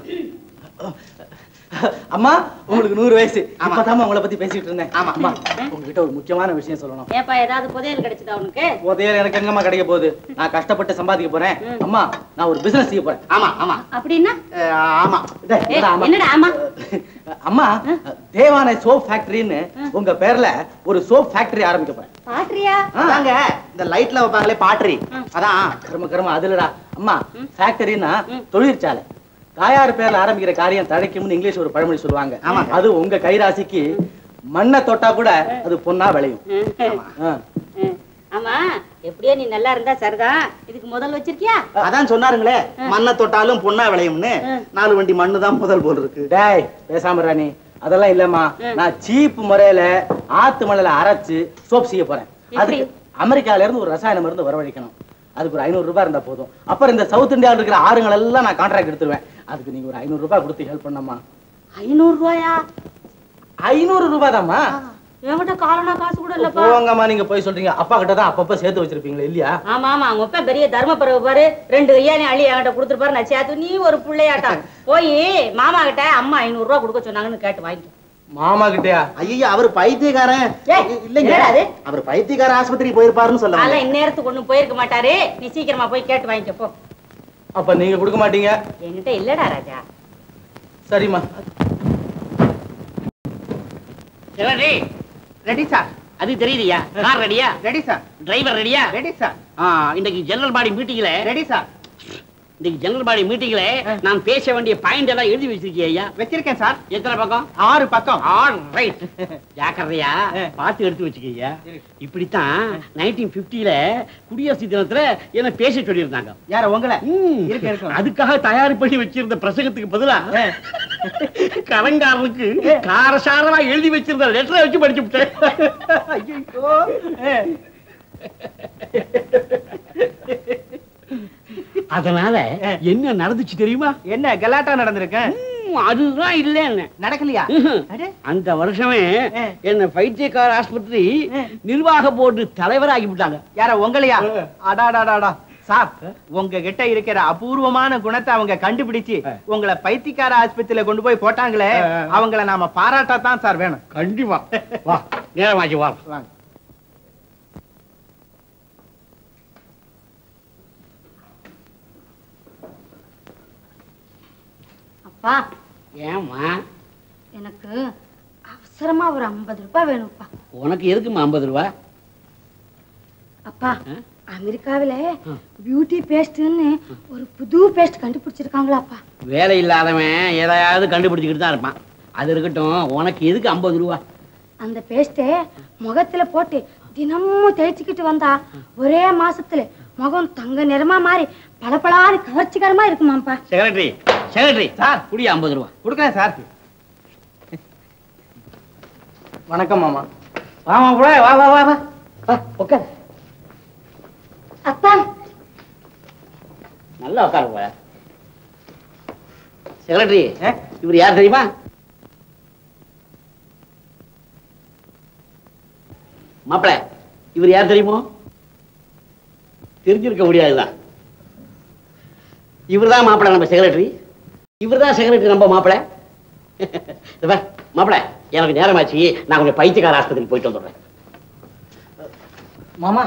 Speaker 6: அம்மா, உங்களுக்கு 100 வயசு. அப்பதான் உங்களை பத்தி பேசிட்டு இருந்தேன். ஆமா அம்மா, உங்ககிட்ட ஒரு முக்கியமான விஷயம் சொல்லணும்.
Speaker 3: ஏப்பா, ஏதாவது புதையல் கிடைச்சதா உனக்கு?
Speaker 6: புதையல் எனக்கு எங்கம்மா கிடைக்க போகுது? நான் கஷ்டப்பட்டு சம்பாதிக்க போறேன். அம்மா, நான் ஒரு பிசினஸ் செய்ய போறேன்.
Speaker 15: ஆமா ஆமா.
Speaker 3: அப்படின்னா?
Speaker 15: ஆமா.
Speaker 3: என்னடா ஆமா?
Speaker 6: அம்மா, தேவானை சோப் ஃபேக்டரின்னு உங்க பேர்ல ஒரு சோப் ஃபேக்டரி ஆரம்பிக்க போறேன்.
Speaker 3: பாட்ரியா?
Speaker 15: அதாங்க, இந்த லைட்ல வைப்பாங்களே பாட்ரி, அதான்.
Speaker 6: கர்ம அதுலடா. அம்மா, ஃபேக்டரினா தொழிற்சாலை. தாயார் பேர்ல ஆரம்பிக்கிற காரியம் தழைக்கும்னு இங்கிலீஷ் ஒரு பழமொழி சொல்லுவாங்க. அது உங்க கைராசிக்கு
Speaker 13: மண்ணை தொட்டா கூட அது பொண்ணா விளையும்.
Speaker 3: ஆமா எப்படியோ நீ நல்லா இருந்தா சரிதான். இதுக்கு முதல் வச்சிருக்கியா?
Speaker 15: அதான் சொன்னாருங்களே மண்ணை தொட்டாலும் பொண்ணா விளையும்னு. 4 வண்டி மண்ணு தான் முதல் போல் இருக்கு.
Speaker 13: டேய் பேசாம ராணி, அதெல்லாம் இல்லம்மா. நான் சீப் முறையில ஆத்து மணல அரைச்சு சோப் செய்ய போறேன். அதுக்கு அமெரிக்கால இருந்து ஒரு ரசாயன மருந்து வரவழைக்கணும். அதுக்கு ஒரு 500 ரூபாய் இருந்தா போதும். அப்புறம் இந்த சவுத் இந்தியாவில் இருக்கிற ஆறுகள் எல்லாம் நான் கான்ட்ராக்ட் எடுத்துருவேன். அதுக்கு நீங்க ஒரு 500 ரூபாய் கொடுத்து ஹெல்ப் பண்ணம்மா.
Speaker 3: 500 ரூபாயா?
Speaker 13: 500 ரூபாய் தான்மா.
Speaker 3: என்கிட்ட காரணா காசு கூட இல்லப்பா.
Speaker 13: போங்கம்மா, நீங்க போய் சொல்றீங்க. அப்பா கிட்ட தான் அப்பப்ப சேர்த்து வச்சிருப்பீங்களா இல்லையா?
Speaker 3: ஆமா ஆமா, அவங்க அப்பா பெரிய தர்ம பரவ பாரு. 2 கையானே அள்ளி என்கிட்ட கொடுத்துருப்பாரு. நான் சேர்த்து நீ ஒரு பிள்ளையாட்டா போய் மாமா கிட்ட அம்மா 500 ரூபாய் கொடுக்க சொன்னாங்கன்னு கேட்டு வாங்கி.
Speaker 13: மாமா கிட்டயா?
Speaker 15: ஐயா அவர் பைத்தியக்காரன் இல்லைங்க. அவர் பைத்தியக்கார ஆஸ்பத்திரிக்கு போயிருப்பாருன்னு சொல்லலாம்.
Speaker 3: அதெல்லாம் இந்நேரத்துக்கு ஒண்ணும் போயிருக்க மாட்டாரு. நீ சீக்கிரமா போய் கேட்டு வாங்கிக்க போ.
Speaker 13: அப்ப நீங்க கொடுக்க மாட்டீங்க?
Speaker 3: என்கிட்ட இல்லடா ராஜா.
Speaker 13: சரிம்மா.
Speaker 5: Ready sir. அது தெரியுதியா? கார் ரெடியா?
Speaker 6: Ready sir.
Speaker 5: டிரைவர் ரெடியா?
Speaker 6: Ready sir.
Speaker 5: இன்னைக்கு ஜெனரல் பாடி மீட்டிங்ல
Speaker 6: ரெடி சார்.
Speaker 5: இன்னைக்கு ஜெனரல் பாடி மீட்டிங்ல நான் பேச வேண்டிய பாயிண்ட் எல்லாம் எழுதி வச்சிருக்கீங்க ஐயா?
Speaker 6: வச்சிருக்கேன் சார்.
Speaker 5: எத்தனை பக்கம்?
Speaker 6: 6 பக்கம்.
Speaker 5: All right. ஜாக்கிரதையா பார்த்து எடுத்து வச்சுக்கீங்க. இப்படித்தான் 1950ல குடியரசு தினத்துல என்ன பேச சொல்லியிருந்தாங்க.
Speaker 6: யார உங்களை?
Speaker 5: அதுக்காக தயார் பண்ணி வச்சிருந்த பிரசங்கத்துக்கு பதிலா கலங்காரனுக்கு காரசாரமா எழுதி வச்சிருந்த லெட்டரை வச்சு படிச்சு விட்டேன். அதனால என்ன நடந்துச்சு தெரியுமா?
Speaker 6: என்ன கலாட்டா நடந்திருக்கு?
Speaker 5: அதுதான் இல்ல
Speaker 6: நடக்கலையா?
Speaker 5: அந்த வருஷமே என்ன பைத்தியக்கார ஆஸ்பத்திரி நிர்வாக போர்டு தலைவராகி விட்டாங்க.
Speaker 6: யார உங்களையா? அடாடாடாடா சார், உங்க கிட்ட இருக்கிற அபூர்வமான குணத்தை அவங்க கண்டுபிடிச்சு உங்களை பைத்தியக்கார ஆஸ்பத்திரியில கொண்டு போய் போட்டாங்களே, அவங்கள நாம பாராட்டத்தான் சார் வேணும்.
Speaker 5: கண்டிப்பா. வா நேரமாச்சு வா.
Speaker 3: அப்பா
Speaker 5: ஏம்மா?
Speaker 3: எனக்கு அவசரமா ஒரு 50 ரூபாய் வேணும்ப்பா.
Speaker 5: உனக்கு எதுக்குமா 50 ரூபாய்?
Speaker 3: அப்பா அமெரிக்காவில பியூட்டி பேஸ்ட்னு ஒரு புது பேஸ்ட் கண்டுபிடிச்சிருக்காங்களாப்பா.
Speaker 5: வேலை இல்லாதவன் ஏதாவது கண்டுபிடிச்சிக்கிட்டு தான் இருப்பான். அது இருக்கட்டும், உனக்கு எதுக்கு 50 ரூபாய்?
Speaker 3: அந்த பேஸ்டே முகத்துல போட்டு தினமும் தேய்ச்சிக்கிட்டு வந்தா ஒரே மாசத்துல முகம் தங்க நிறமா மாறி பளபளான்னு கவர்ச்சிகரமா இருக்குமாப்பா.
Speaker 5: செக்ரட்டரி செக்ரட்டரி சார் குடியா 50 ரூபாய்
Speaker 6: கொடுக்குறேன் சார்.
Speaker 13: வணக்கம் மாமா.
Speaker 5: வாமா வா வா வா வா உட்கார்.
Speaker 3: அப்பா
Speaker 5: நல்லா உட்காருங்க. செக்ரட்டரி இவர் யார் தெரியுமா? மாப்பிள இவர் யார் தெரியுமோ? தெரிஞ்சிருக்க முடியாதுதான். இவர்தான் மாப்பிள நம்ம செக்ரட்டரி. இவர்தான் செக்ரட்டரி நம்ம மாப்பிள. மாப்பிள எனக்கு நேரமாச்சு, நான் கொஞ்சம் பைத்தியக்கார ஆஸ்பத்திரிக்கு போயிட்டு வந்துடுறேன்.
Speaker 13: மாமா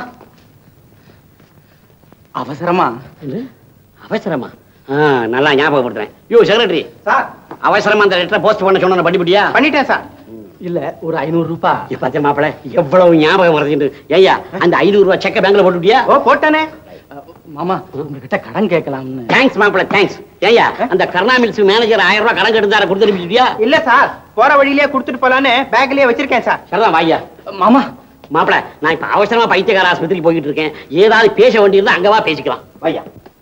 Speaker 13: அவசரமா?
Speaker 5: அவசரமா? நல்லா ஞாபகப்படுத்துறேன். யோ செக்ரட்டரி
Speaker 6: சார்,
Speaker 5: அவசரமா அந்த லெட்டரை போஸ்ட் பண்ண சொன்ன படிப்படியா?
Speaker 6: பண்ணிட்டேன் சார்.
Speaker 13: இல்ல ஒரு 500 ரூபாய்.
Speaker 5: பச்சை மாப்பிள எவ்வளவு ஞாபகம் மறந்துட்டு. ஐயா அந்த 500 ரூபாய் செக்க பேங்க்ல போட்டுட்டியா?
Speaker 6: ஓ போட்டானே.
Speaker 13: மாமா உங்ககிட்ட கடன் கேட்கலாம்னு.
Speaker 5: தேங்க்ஸ் மாப்பிள தேங்க்ஸ். ஐயா அந்த கருணா மில்ஸ் மேனேஜர் 1000 ரூபாய் கடன் கெடுத்தார கொடுத்துருப்பியா?
Speaker 6: இல்ல சார், போற வழியிலேயே கொடுத்துட்டு போலான்னு பேக்லயே வச்சிருக்கேன் சார்.
Speaker 5: சரிதான் வாய்யா.
Speaker 13: மாமா
Speaker 5: மாப்பிள நான் இப்ப அவசரமா பைத்தியக்கார ஆஸ்பத்திரிக்கு போயிட்டு இருக்கேன். ஏதாவது பேச வேண்டியிருந்தா அங்கவா பேசிக்கலாம். வாய்யா.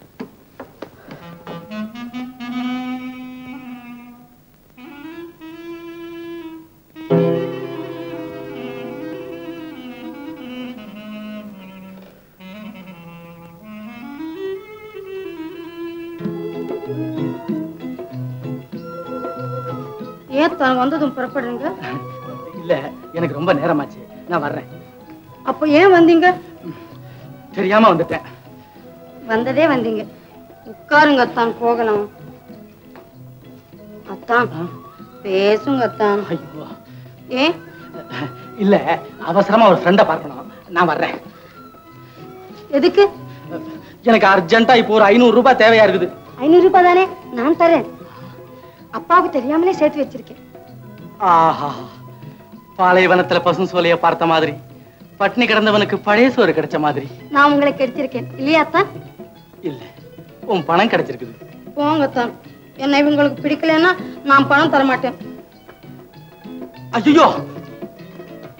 Speaker 3: ஏன் வந்ததும் புறப்படுறீங்க?
Speaker 13: இல்ல எனக்கு ரொம்ப நேரமாச்சு, நான் வர்றேன்.
Speaker 3: அப்ப ஏன் வந்தீங்க?
Speaker 13: தெரியாம வந்துட்டேன்.
Speaker 3: வந்ததே வந்தீங்க, உட்காருங்க அத்தான், போகலாம். அத்தான் பேசுங்க அத்தான்.
Speaker 13: ஐயோ
Speaker 3: ஏன்?
Speaker 13: இல்ல அவசரமா ஒரு ஃப்ரெண்ட பார்க்கணும், நான் வர்றேன்.
Speaker 3: எதுக்கு?
Speaker 13: எனக்கு அர்ஜென்ட்டா இப்போ ஒரு 500 ரூபாய் தேவையா இருக்குது.
Speaker 3: 500 ரூபாய் தானே, நான் தரேன். அப்பாவுக்கு தெரியாமலே சேர்த்து வச்சிருக்கேன்.
Speaker 13: ஆஹா, பாலைவனத்துல பசு சோலைய பார்த்த மாதிரி, பட்னி கிடந்தவனுக்கு பழைய சோறு கிடைச்ச மாதிரி.
Speaker 3: நான் உங்களை கிடைச்சிருக்கேன் இல்லையா தான்?
Speaker 13: இல்ல, உன் பணம் கிடைச்சிருக்குது.
Speaker 3: போங்க தான், என்ன இவங்களுக்கு பிடிக்கலன்னா நான் பணம் தர மாட்டேன்.
Speaker 13: ஐயோ,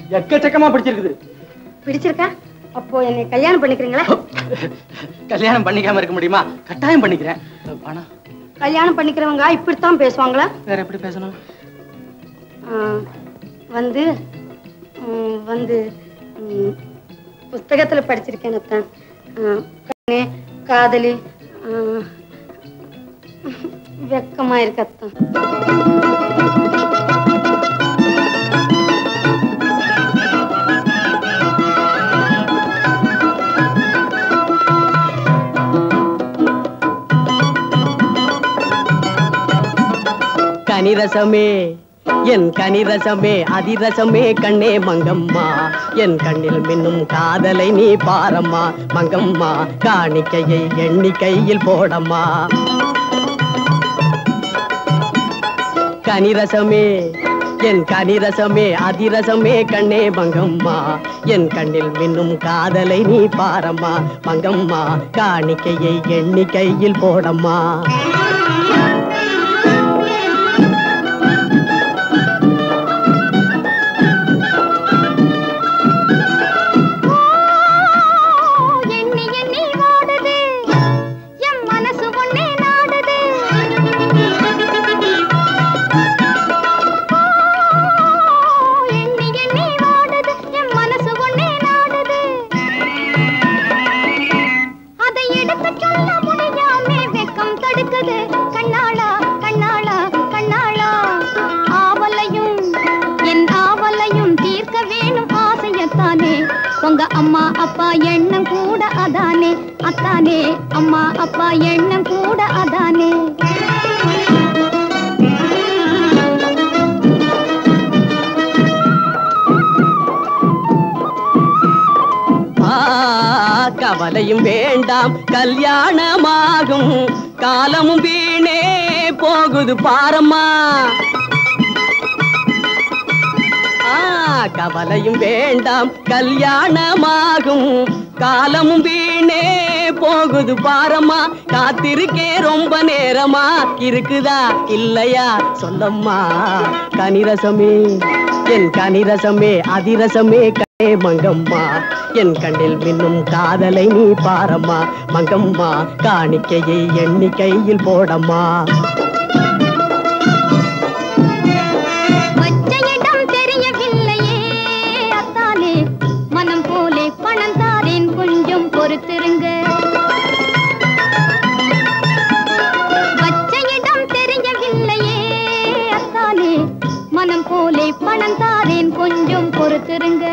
Speaker 13: எக்கச்சக்கமா பிடிச்சிருக்குது.
Speaker 3: பிடிச்சிருக்கா? அப்போ என்னை கல்யாணம் பண்ணிக்கிறீங்களா?
Speaker 13: கல்யாணம் பண்ணிக்காம இருக்க முடியுமா? கட்டாயம் பண்ணிக்கிறேன். பணம்
Speaker 3: கல்யாணம் பண்ணிக்கிறவங்க இப்படித்தான் பேசுவாங்களா?
Speaker 13: வேற எப்படி பேசணும்?
Speaker 3: வந்து வந்து புஸ்தகத்துல படிச்சிருக்கேன் அத்தான். கண்ணே காதலி வெக்கமா இருக்கத்தான்.
Speaker 9: கனிரசமே என் கனிரசமே அதிரசமே கண்ணே மங்கம்மா என் கண்ணில் மின்னும் காதலை நீ பாரம்மா மங்கம்மா காணிக்கையை எண்ணிக்கையில் போடம்மா கனிரசமே என் கனிரசமே அதிரசமே கண்ணே மங்கம்மா என் கண்ணில் மின்னும் காதலை நீ பாரம்மா மங்கம்மா காணிக்கையை எண்ணிக்கையில் போடம்மா
Speaker 10: அம்மா அப்பா எண்ணம் கூட அதானே அத்தானே அம்மா அப்பா எண்ணம் கூட அதானே
Speaker 9: கவலையும் வேண்டாம் கல்யாணமாகும் காலமும் வீணே போகுது பாரம்மா கவலையும் வேண்டாம் கல்யாணமாகும் காலமும் வீணே போகுது பாரம்மா காத்திருக்கே ரொம்ப நேரமா இருக்குதா இல்லையா சொல்லம்மா கனிரசமே என் கனிரசமே அதிரசமே கண்ணே மங்கம்மா என் கண்ணில் மின்னும் காதலை நீ பாரம்மா மங்கம்மா காணிக்கையை எண்ணிக்கையில் போடம்மா
Speaker 10: பொறுத்திருங்க வச்ச இடம் தெரியவில்லையே அத்தானே மனம் போலே பணம் தாரேன் கொஞ்சம் பொறுத்திருங்க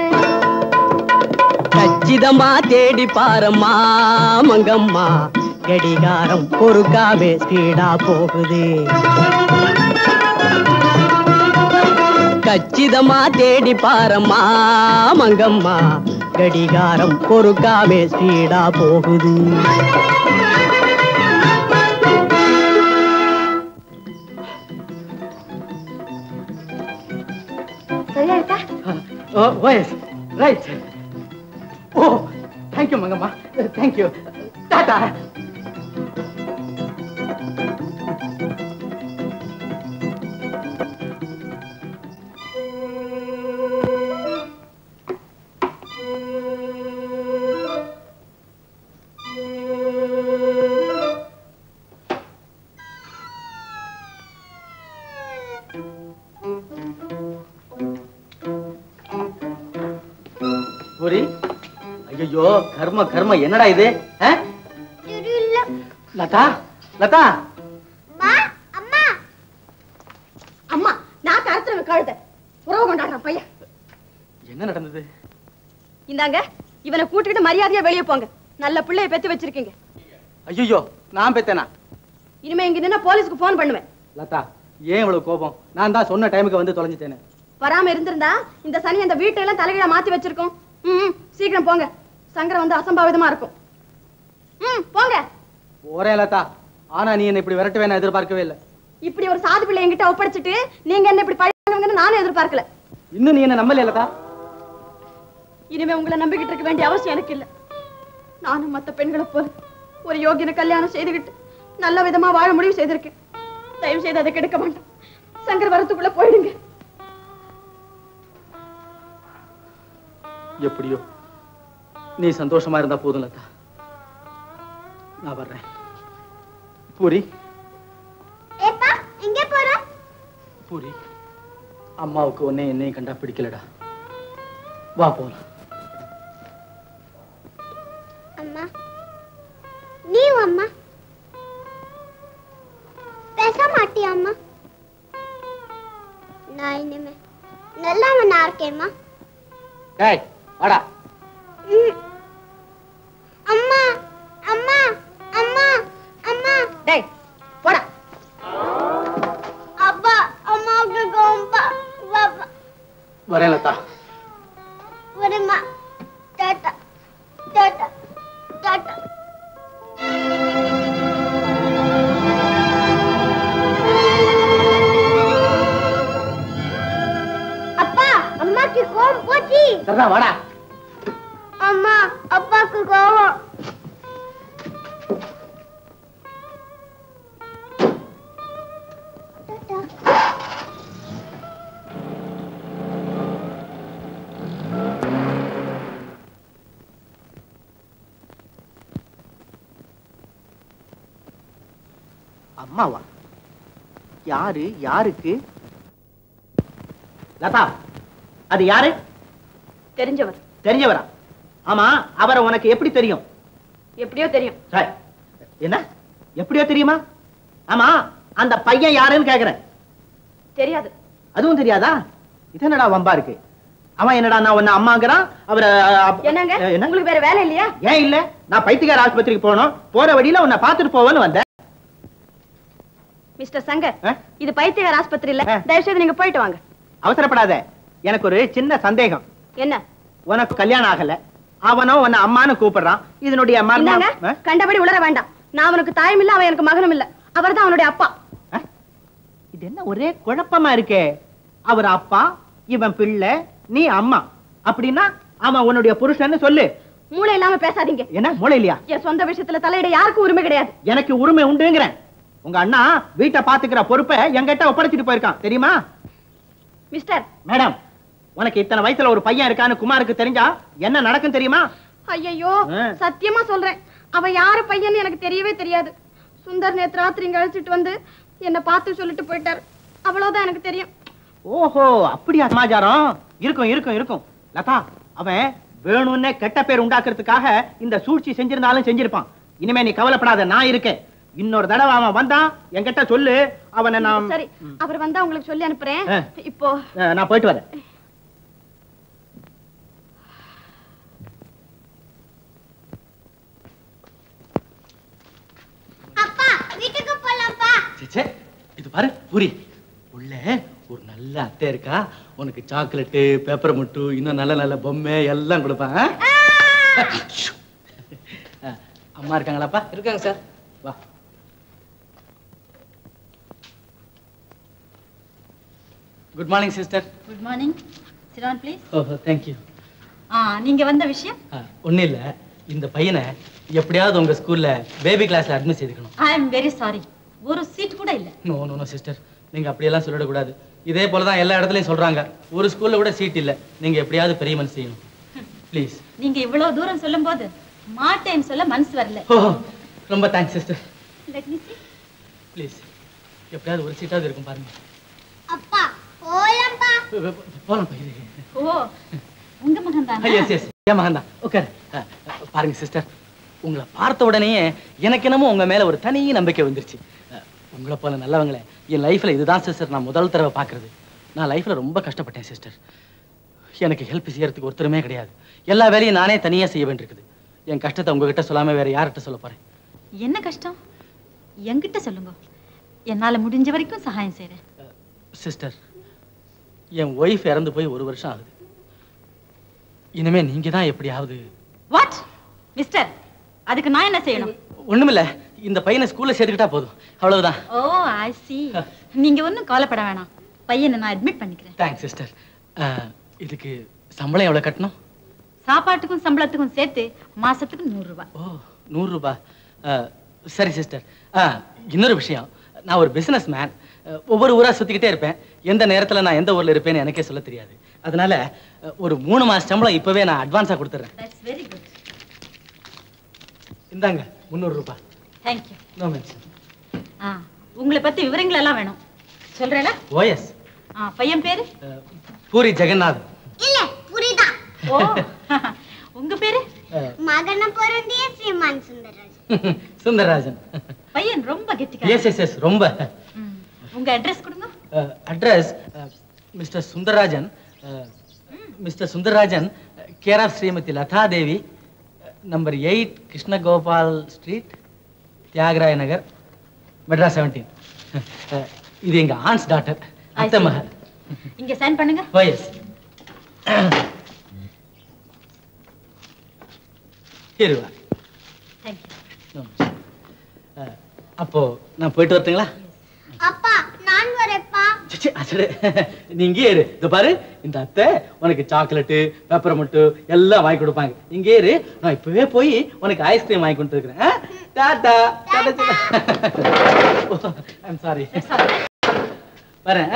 Speaker 9: கச்சிதமா தேடி பாரம்மா மங்கம்மா கடிகாரம் பொறுக்காவே ஸ்பீடா போகுது கச்சிதமா தேடி பாரம்மா மங்கம்மா கடிகாரம் பொறுக்காமே ஸ்பீடா போகுது
Speaker 3: சரியா இருக்கா?
Speaker 13: Right. Oh thank you Mangamma thank you tata ஐயோ கர்ம கர்ம என்னடா இது லதா லதா
Speaker 7: அம்மா நான் கருத்துல கழுத உறவு கொண்டாடுறேன் பையன்
Speaker 13: என்ன நடந்தது
Speaker 7: இந்தாங்க இவனை கூட்டிட்டு மரியாதையா வெளியே போங்க நல்ல பிள்ளைய பெத்து வச்சிருக்கீங்க
Speaker 13: ஐயோ நான் பெத்தேனா
Speaker 7: இனிமே இங்க நின்னா போலீஸ்க்கு போன் பண்ணுவேன்
Speaker 13: லதா ஏன் இவ்வளவு கோபம் நான் தான் சொன்ன டைமுக்கு வந்து தொலைஞ்சிட்டேனே
Speaker 7: வராம இருந்திருந்தா இந்த சனி அந்த வீட்டெல்லாம் தலைகீழ மாத்தி வச்சிருக்கோம் சீக்கிரம் போங்க சங்கரம் வந்து அசம்பாவிதமா இருக்கும் போங்க
Speaker 13: ஒரே லதா ஆனா நீ என்ன இப்படி விரட்டுவே நான் எதிர்பார்க்கவே இல்லை
Speaker 7: இப்படி ஒரு சாது பிள்ளை என்கிட்ட ஒப்படைச்சிட்டு நீங்க என்ன இப்படி பழகுவீங்கன்னு நானும் எதிர்பார்க்கல
Speaker 13: இன்னும் நீ என்ன நம்பல லதா
Speaker 7: இனிமே உங்களை நம்பிக்கிட்டு இருக்க வேண்டிய அவசியம் எனக்கு இல்ல நானும் மத்த பெண்களை போல ஒரு யோகியனை கல்யாணம் செய்துகிட்டு நல்ல விதமா வாழ முடிவு செய்திருக்கேன் தயவு செய்து அதை கெடுக்க மாட்டேன் சங்கர் வரத்துக்குள்ள போயிடுங்க
Speaker 13: எப்படியோ நீ சந்தோஷமா இருந்தா போதும் லதா. நான் வர்றேன். பூரி
Speaker 14: ஏப்பா எங்க போற?
Speaker 13: பூரி, அம்மாவுக்கு உன்னை என்னையும் கண்டா பிடிக்கலடா. வா போலாம்.
Speaker 14: அம்மா நீ அம்மா பேச மாட்டியா அம்மா? நான் இனிமே நல்லவனா இருக்கேம்மா.
Speaker 13: டேய் வாடா.
Speaker 14: அம்மா அம்மா அம்மா அம்மா
Speaker 7: டேய் போடா.
Speaker 14: அப்பா அம்மாவுக்கு கோம்பா பாப்பா
Speaker 13: வரேன் லதா.
Speaker 14: வரேம்மா. டாடா டாடா டாடா. அப்பா அம்மாக்கு கோபம் போச்சு.
Speaker 13: சரிடா வாடா.
Speaker 14: அம்மா அப்பாக்கு கோபம்.
Speaker 6: அம்மாவா? யாரு? யாருக்கு?
Speaker 2: லதா, அது யாரு?
Speaker 7: தெரிஞ்சவர்.
Speaker 2: தெரிஞ்சவரா? ஆமா, அவரை உனக்கு எப்படி தெரியும்?
Speaker 7: எப்படியோ தெரியும்.
Speaker 2: சரி. என்ன எப்படியோ தெரியுமா? ஆமா, அந்த பையன் யாருன்னு கேக்குறேன்.
Speaker 7: தெரியாது.
Speaker 2: அதுவும் தெரியாதா? இது என்னடா வம்பா இருக்கு? அவன் என்னடா நான் உன்னை அம்மாங்கிறான். அவரை
Speaker 7: என்னங்க உங்களுக்கு வேற வேலை இல்லையா?
Speaker 2: ஏன் இல்ல, நான் பைத்தியக்கார ஆஸ்பத்திரிக்கு போகணும். போற வழியில உன்னை பாத்துட்டு போவேன்னு வந்தேன்.
Speaker 7: மிஸ்டர் சங்கர், இது பைத்தியக்கார ஆஸ்பத்திரி இல்ல. தயவு செய்து நீங்க போயிட்டு வாங்க.
Speaker 2: அவசரப்படாத. எனக்கு ஒரு சின்ன சந்தேகம்.
Speaker 7: என்ன?
Speaker 2: உனக்கு கல்யாணம் ஆகல, அவனோ உன்னை அம்மான்னு கூப்பிடுறான். இதனுடைய மர்மம்.
Speaker 7: கண்டபடி உளர வேண்டாம். நான் அவனுக்கு தாயும் இல்ல, அவன் எனக்கு மகனும் இல்ல. அவர்தான் அவனுடைய அப்பா.
Speaker 2: இது என்ன ஒரே குழப்பமா இருக்கே? அவர் அப்பா, இவன் பிள்ளை, நீ அம்மா. அப்படின்னா அவன் உன்னுடைய புருஷன்னு சொல்லு.
Speaker 7: மூளை இல்லாம பேசாதீங்க.
Speaker 2: என்ன மூளை இல்லையா?
Speaker 7: என் சொந்த விஷயத்துல தலையிட யாருக்கும் உரிமை கிடையாது.
Speaker 2: எனக்கு உரிமை உண்டுங்கிறேன். உங்க அண்ணா வீட்டை பாத்துக்கிற பொறுப்பை என்கிட்ட ஒப்படைச்சிட்டு போயிருக்கான், தெரியுமா?
Speaker 7: மிஸ்டர்
Speaker 2: மேடம், உனக்கு இத்தனை வயசுல ஒரு பையன் இருக்கான்னு குமாருக்கு தெரிஞ்சா என்ன நடக்கும் தெரியுமா?
Speaker 7: ஐயோ, சத்தியமா சொல்றேன், அவன் யாரு பையன் எனக்கு தெரியவே தெரியாது. சுந்தர் நேத்து ராத்திரி இங்க அழைச்சிட்டு வந்து என்ன பார்த்து சொல்லிட்டு போயிட்டாரு. அவ்வளவுதான் எனக்கு தெரியும்.
Speaker 2: ஓஹோ, அப்படியா சமாச்சாரம்? இருக்கும் இருக்கும் இருக்கும். லதா, அவன் வேணும்னே கெட்ட பேர் உண்டாக்குறதுக்காக இந்த சூழ்ச்சி செஞ்சிருந்தாலும் செஞ்சிருப்பான். இனிமே நீ கவலைப்படாத, நான் இருக்கேன். இன்னொரு தடவை அவன் வந்தா என்கிட்ட சொல்லு. அவனை நான்
Speaker 7: சரி, அவர் வந்தா உங்களுக்கு சொல்லி அனுப்புறேன். இப்போ
Speaker 2: நான் போயிட்டு வரேன்.
Speaker 14: அப்பா வீட்டுக்கு போலாம்ப்பா.
Speaker 13: சே, இது பாரு பூரி, உள்ள ஒரு நல்ல அத்தை இருக்கா. உனக்கு சாக்லேட்டு, பேப்பர் முட்டு, இன்னும் நல்ல நல்ல பொம்மை எல்லாம் கொடுப்பாங்க. அம்மா இருக்காங்களாப்பா?
Speaker 16: இருக்காங்க சார்.
Speaker 13: வா. Good morning sister.
Speaker 17: Good morning. Sit down please.
Speaker 13: ஓஹோ, தேங்க் யூ.
Speaker 17: நீங்க வந்த விஷயம்
Speaker 13: ஒன்றும் இல்லை, இந்த பையனை எப்படியாவது உங்க ஸ்கூல்ல பேபி கிளாஸ்ல அட்மிட் செய்துக்கணும்.
Speaker 17: ஐ எம் வெரி சாரி, ஒரு சீட் கூட இல்ல.
Speaker 13: நோ நோ நோ சிஸ்டர், நீங்க அப்படியெல்லாம் சொல்லிடக்கூடாது. இதே போல தான் எல்லா இடத்துலையும் சொல்றாங்க. ஒரு ஸ்கூல்ல கூட சீட் இல்லை. நீங்க எப்படியாவது பெரிய மனசு செய்யணும் ப்ளீஸ்.
Speaker 17: நீங்க இவ்வளவு தூரம் சொல்லும்போது மாட்டேன்னு சொல்ல மனசு வரல.
Speaker 13: ரொம்ப thanks sister.
Speaker 17: Let me see.
Speaker 13: Please, எப்படியாவது ஒரு சீட்டாவது இருக்கும் பாருங்க.
Speaker 14: அப்பா போலாம்ப்பா.
Speaker 13: போலாம் பையன்.
Speaker 17: ஓ, உங்க மகன் தானா?
Speaker 13: எஸ் எஸ், என் மகன் தான். உட்காரு. பாருங்க சிஸ்டர், உங்களை பார்த்த உடனே எனக்கு என்னமோ உங்க மேல ஒரு தனி நம்பிக்கை வந்துருச்சு. உங்களை போல நல்லவங்களே என் லைஃப்ல இதுதான் சிஸ்டர் நான் முதல் தடவை பார்க்கறது. நான் லைஃப்ல ரொம்ப கஷ்டப்பட்டேன் சிஸ்டர். எனக்கு ஹெல்ப் செய்யறதுக்கு ஒருத்தருமே கிடையாது. எல்லா வேலையும் நானே தனியா செய்ய வேண்டியிருக்குது. என் கஷ்டத்தை உங்ககிட்ட சொல்லாம வேற யார்கிட்ட சொல்ல போறேன்?
Speaker 17: என்ன கஷ்டம் என்கிட்ட சொல்லுங்க, என்னால முடிஞ்ச வரைக்கும் சகாயம் செய்றேன்.
Speaker 13: சிஸ்டர், என் ஒய்ஃப் இறந்து போய் 1 வருஷம் ஆகுது. இனிமே நீங்க தான் எப்படியாவது.
Speaker 17: வாட் மிஸ்டர், அதுக்கு நான் என்ன செய்யணும்?
Speaker 13: ஒண்ணுமில்ல, இந்த பையனை ஸ்கூல்ல சேர்த்துக்கிட்டா போதும், அவ்வளவுதான்.
Speaker 17: Oh I see. நீங்க ஒன்றும் கவலைப்பட வேணாம், பையனை நான் அட்மிட் பண்ணிக்கிறேன்.
Speaker 13: Thanks sister. இதுக்கு சம்பளம் எவ்வளவு கட்டணும்?
Speaker 17: சாப்பாட்டுக்கும் சம்பளத்துக்கும் சேர்த்து மாசத்துக்கு 100 ரூபாய்.
Speaker 13: ஓ, 100 ரூபாய். சரி சிஸ்டர். இன்னொரு விஷயம், நான் ஒரு பிசினஸ் மேன். ஒவ்வொரு ஊரா சுத்திக்கிட்டே இருப்பேன். எந்த நேரத்துல நான் எந்த ஊர்ல இருப்பேன்னு எனக்கே சொல்ல தெரியாது. அதனால ஒரு 3 மாச சம்பளம் இப்பவே நான் அட்வான்ஸா கொடுத்துறேன்.
Speaker 17: That's very good.
Speaker 13: இந்தாங்க 300 ரூபாய்.
Speaker 17: Thank you.
Speaker 13: No mention.
Speaker 17: உங்களை பத்தி விவரங்கள் எல்லாம் வேணும். சொல்றேனா?
Speaker 13: ஓஎஸ்.
Speaker 17: பையன் பேரு?
Speaker 13: பூரி ஜெகநாத்.
Speaker 14: இல்ல புரியுதா?
Speaker 17: ஓ உங்க பேரு?
Speaker 14: மகன பொருந்திய ஸ்ரீமான் சுந்தரராஜன்.
Speaker 13: சுந்தரராஜன்.
Speaker 17: பையன் ரொம்ப கெட்டிக்காரன்.
Speaker 13: எஸ் எஸ் எஸ் ரொம்ப.
Speaker 17: உங்க அட்ரஸ் கொடுங்க.
Speaker 13: Address mister Sundararajan. Mister Sundararajan, care of Shrimati Latha Devi, number 8 Krishna Gopal street, Thyagaraya Nagar, Madras 17. இது எங்க ஆன்ஸ் டாக்டர் அத்தை மகள்.
Speaker 17: இங்க சைன் பண்ணுங்க.
Speaker 13: எஸ். இருவா.
Speaker 17: Thank you.
Speaker 13: அப்போ நான் போயிட்டு வரட்டுங்களா?
Speaker 14: அப்பா நான் வரேப்பா.
Speaker 13: நீ இங்கே இரு. இந்த பாரு, இந்த அத்தை உனக்கு சாக்லேட்டு பெப்பர்மெண்ட் எல்லாம் வாங்கி கொடுப்பாங்க. இங்கே இரு, நான் இப்பவே போய் உனக்கு ஐஸ்கிரீம் வாங்கி கொண்டு இருக்கிறேன். டாடா. I'm sorry. வரேன்.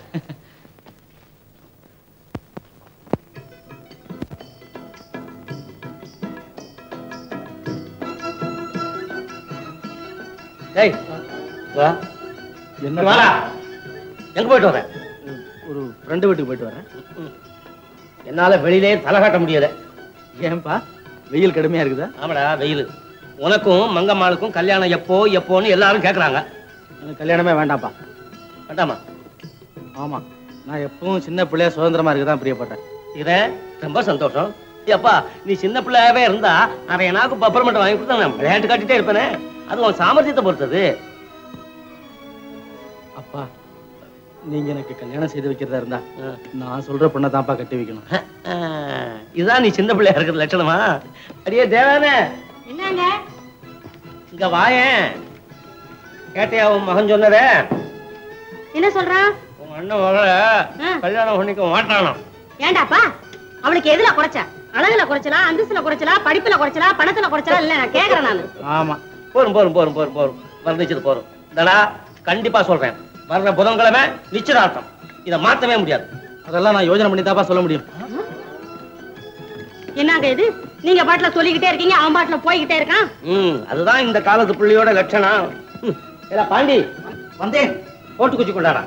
Speaker 5: டேய் வா.
Speaker 13: என்ன
Speaker 5: வாடா. எங்க போயிட்டு வர?
Speaker 13: ஒரு ஃப்ரெண்டு வீட்டுக்கு போயிட்டு வரேன்.
Speaker 5: என்னால வெளியிலே தலை காட்ட முடியல.
Speaker 13: ஏன்பா, வெயில் கடுமையா இருக்குதா?
Speaker 5: ஆமாடா வெயில். உனக்கும் மங்கம்மாளுக்கும் கல்யாணம் எப்போன்னு எல்லாரும் கேக்குறாங்க.
Speaker 13: எனக்கு கல்யாணமே வேண்டாம்ப்பா.
Speaker 5: வேண்டாமா?
Speaker 13: ஆமா, நான் எப்பவும் சின்ன பிள்ளையா சுதந்திரமா இருக்குதான் பிரியப்பட்டேன்.
Speaker 5: இதே ரொம்ப சந்தோஷம். அப்பா நீ சின்ன பிள்ளையாவே இருந்தா நிறைய நாக்கு பப்பர்மெண்ட் வாங்கி கொடுத்தா நான் விளையாட்டு காட்டிட்டே இருப்பேனே. அது உன் சாமர்த்தியத்தை பொறுத்தது.
Speaker 13: அப்பா, நீங்க எனக்கு கல்யாணம் செய்து வைக்கிறதா இருந்தா நான் சொல்ற பொண்ணை தான்ப்பா கட்டி வைக்கணும்.
Speaker 5: இதுதான் நீ சின்ன பிள்ளையா இருக்கிற லட்சணமா? அடியே தேவானே,
Speaker 3: என்னங்க
Speaker 5: இங்க வாயேன். கேட்டையா உன் மகன் சொன்னதே?
Speaker 3: என்ன சொல்றான்?
Speaker 5: உங்க அண்ணன் வர கல்யாணம் பண்ணிக்க மாட்டானோ?
Speaker 3: ஏண்டாப்பா, அவளுக்கு எதுல குறைச்ச? அழகுல குறைச்சலா, அந்தஸ்துல குறைச்சலா, படிப்புல குறைச்சலா, பணத்துல குறைச்சலா? இல்ல நான் கேக்குறேன் நானு.
Speaker 13: ஆமா,
Speaker 5: போரும் போரும் போரும் போரும் போரும் வர்ணிச்சது போரும். தடா கண்டிப்பா சொல்றேன், வர்ற புதன்கிழமை நிச்சயதார்த்தம். இதை மாத்தவே முடியாது.
Speaker 13: அதெல்லாம் நான் யோசனை பண்ணி தான்ப்பா சொல்ல முடியும்.
Speaker 3: என்னங்க இது? நீங்க பாட்டுல சொல்லிக்கிட்டே இருக்கீங்க, அவன் பாட்டுல போய்கிட்டே இருக்கான்.
Speaker 5: அதுதான் இந்த காலத்து பிள்ளையோட லட்சணம். பாண்டி வந்தேன், போட்டு குச்சி கொண்டாடா.